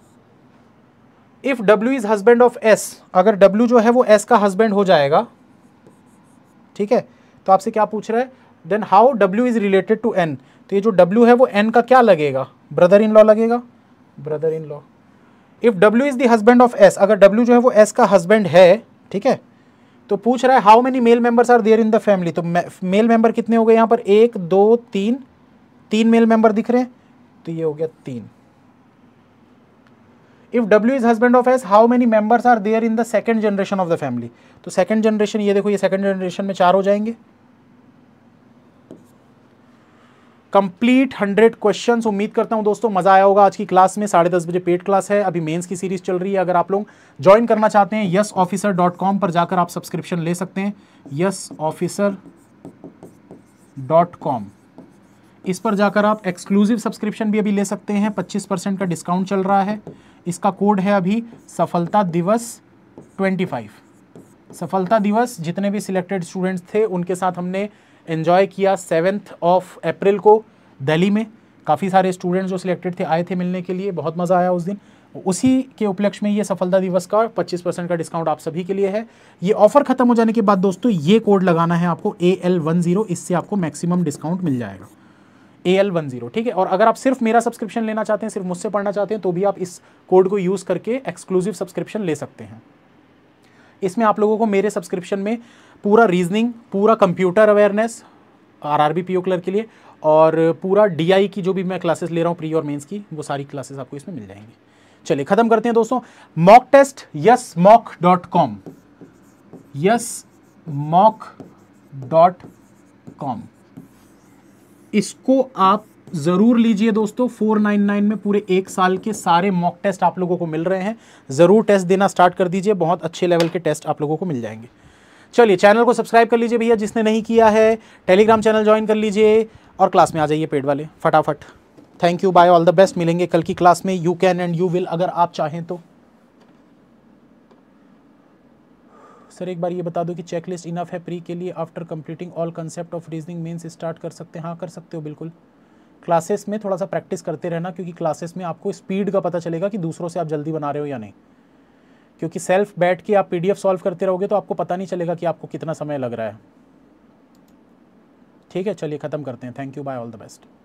If W is husband of S, अगर डब्ल्यू जो है वो एस का हस्बैंड हो जाएगा, ठीक है, तो आपसे क्या पूछ रहा है, then how W is related to N, तो ये जो डब्ल्यू है वो एन का क्या लगेगा, ब्रदर इन लॉ लगेगा, brother in law. If W is the husband of S, अगर डब्ल्यू जो है वो एस का हस्बैंड है, ठीक है, तो पूछ रहा है how many male members are there in the family, तो मेल मेंबर कितने हो गए यहाँ पर, एक दो तीन, तीन मेल मेंबर दिख रहे हैं, तो ये हो गया तीन। If W is husband of S, how many members are there in the second generation of the family, तो सेकंड जनरेशन, ये देखो ये सेकंड जनरेशन में चार हो जाएंगे। Complete hundred questions. उम्मीद करता हूं दोस्तों मजा आया होगा आज की क्लास में। साढ़े दस बजे पेड क्लास है, अभी मेंस की सीरीज चल रही है। अगर आप लोग ज्वाइन करना चाहते हैं, यस ऑफिसर डॉट कॉम पर जाकर आप सब्सक्रिप्शन ले सकते हैं, यस ऑफिसर डॉट कॉम, इस पर जाकर आप एक्सक्लूसिव सब्सक्रिप्शन भी अभी ले सकते हैं, पच्चीस परसेंट का डिस्काउंट चल रहा है। इसका कोड है अभी सफलता दिवस पच्चीस। सफलता दिवस जितने भी सिलेक्टेड स्टूडेंट्स थे उनके साथ हमने एंजॉय किया सेवेंथ ऑफ अप्रैल को दिल्ली में। काफ़ी सारे स्टूडेंट्स जो सिलेक्टेड थे आए थे मिलने के लिए, बहुत मज़ा आया उस दिन। उसी के उपलक्ष्य में ये सफलता दिवस का पच्चीस परसेंट का डिस्काउंट आप सभी के लिए है। ये ऑफर खत्म हो जाने के बाद दोस्तों ये कोड लगाना है आपको ए एल वन ज़ीरो, इससे आपको मैक्सिमम डिस्काउंट मिल जाएगा, ए एल वन ज़ीरो, ठीक है। और अगर आप सिर्फ मेरा सब्सक्रिप्शन लेना चाहते हैं, सिर्फ मुझसे पढ़ना चाहते हैं, तो भी आप इस कोड को यूज़ करके एक्सक्लूसिव सब्सक्रिप्शन ले सकते हैं। इसमें आप लोगों को मेरे सब्सक्रिप्शन में पूरा रीजनिंग, पूरा computer awareness RRB PO clerk के लिए, और पूरा डीआई की जो भी मैं क्लासेस ले रहा हूँ प्री और मेंस की, वो सारी क्लासेस आपको इसमें मिल जाएंगी। चलिए खत्म करते हैं दोस्तों। Mock test yes mock dot com, yes mock dot com, इसको आप ज़रूर लीजिए दोस्तों। फोर नाइन नाइन में पूरे एक साल के सारे मॉक टेस्ट आप लोगों को मिल रहे हैं। ज़रूर टेस्ट देना स्टार्ट कर दीजिए, बहुत अच्छे लेवल के टेस्ट आप लोगों को मिल जाएंगे। चलिए चैनल को सब्सक्राइब कर लीजिए भैया जिसने नहीं किया है, टेलीग्राम चैनल ज्वाइन कर लीजिए और क्लास में आ जाइए पेड वाले फटाफट। Thank you, bye, all the best. मिलेंगे कल की क्लास में। You can and you will, अगर आप चाहें तो। सर एक बार ये बता दो कि चेकलिस्ट इनफ है प्री के लिए, after completing all concept of reasoning mains start कर सकते हैं? हाँ कर सकते हो बिल्कुल। क्लासेस में थोड़ा सा प्रैक्टिस करते रहना, क्योंकि क्लासेस में आपको स्पीड का पता चलेगा कि दूसरों से आप जल्दी बना रहे हो या नहीं। क्योंकि सेल्फ बैठ के आप पीडीएफ सॉल्व करते रहोगे तो आपको पता नहीं चलेगा कि आपको कितना समय लग रहा है। ठीक है, चलिए ख़त्म करते हैं। Thank you, bye, all the best.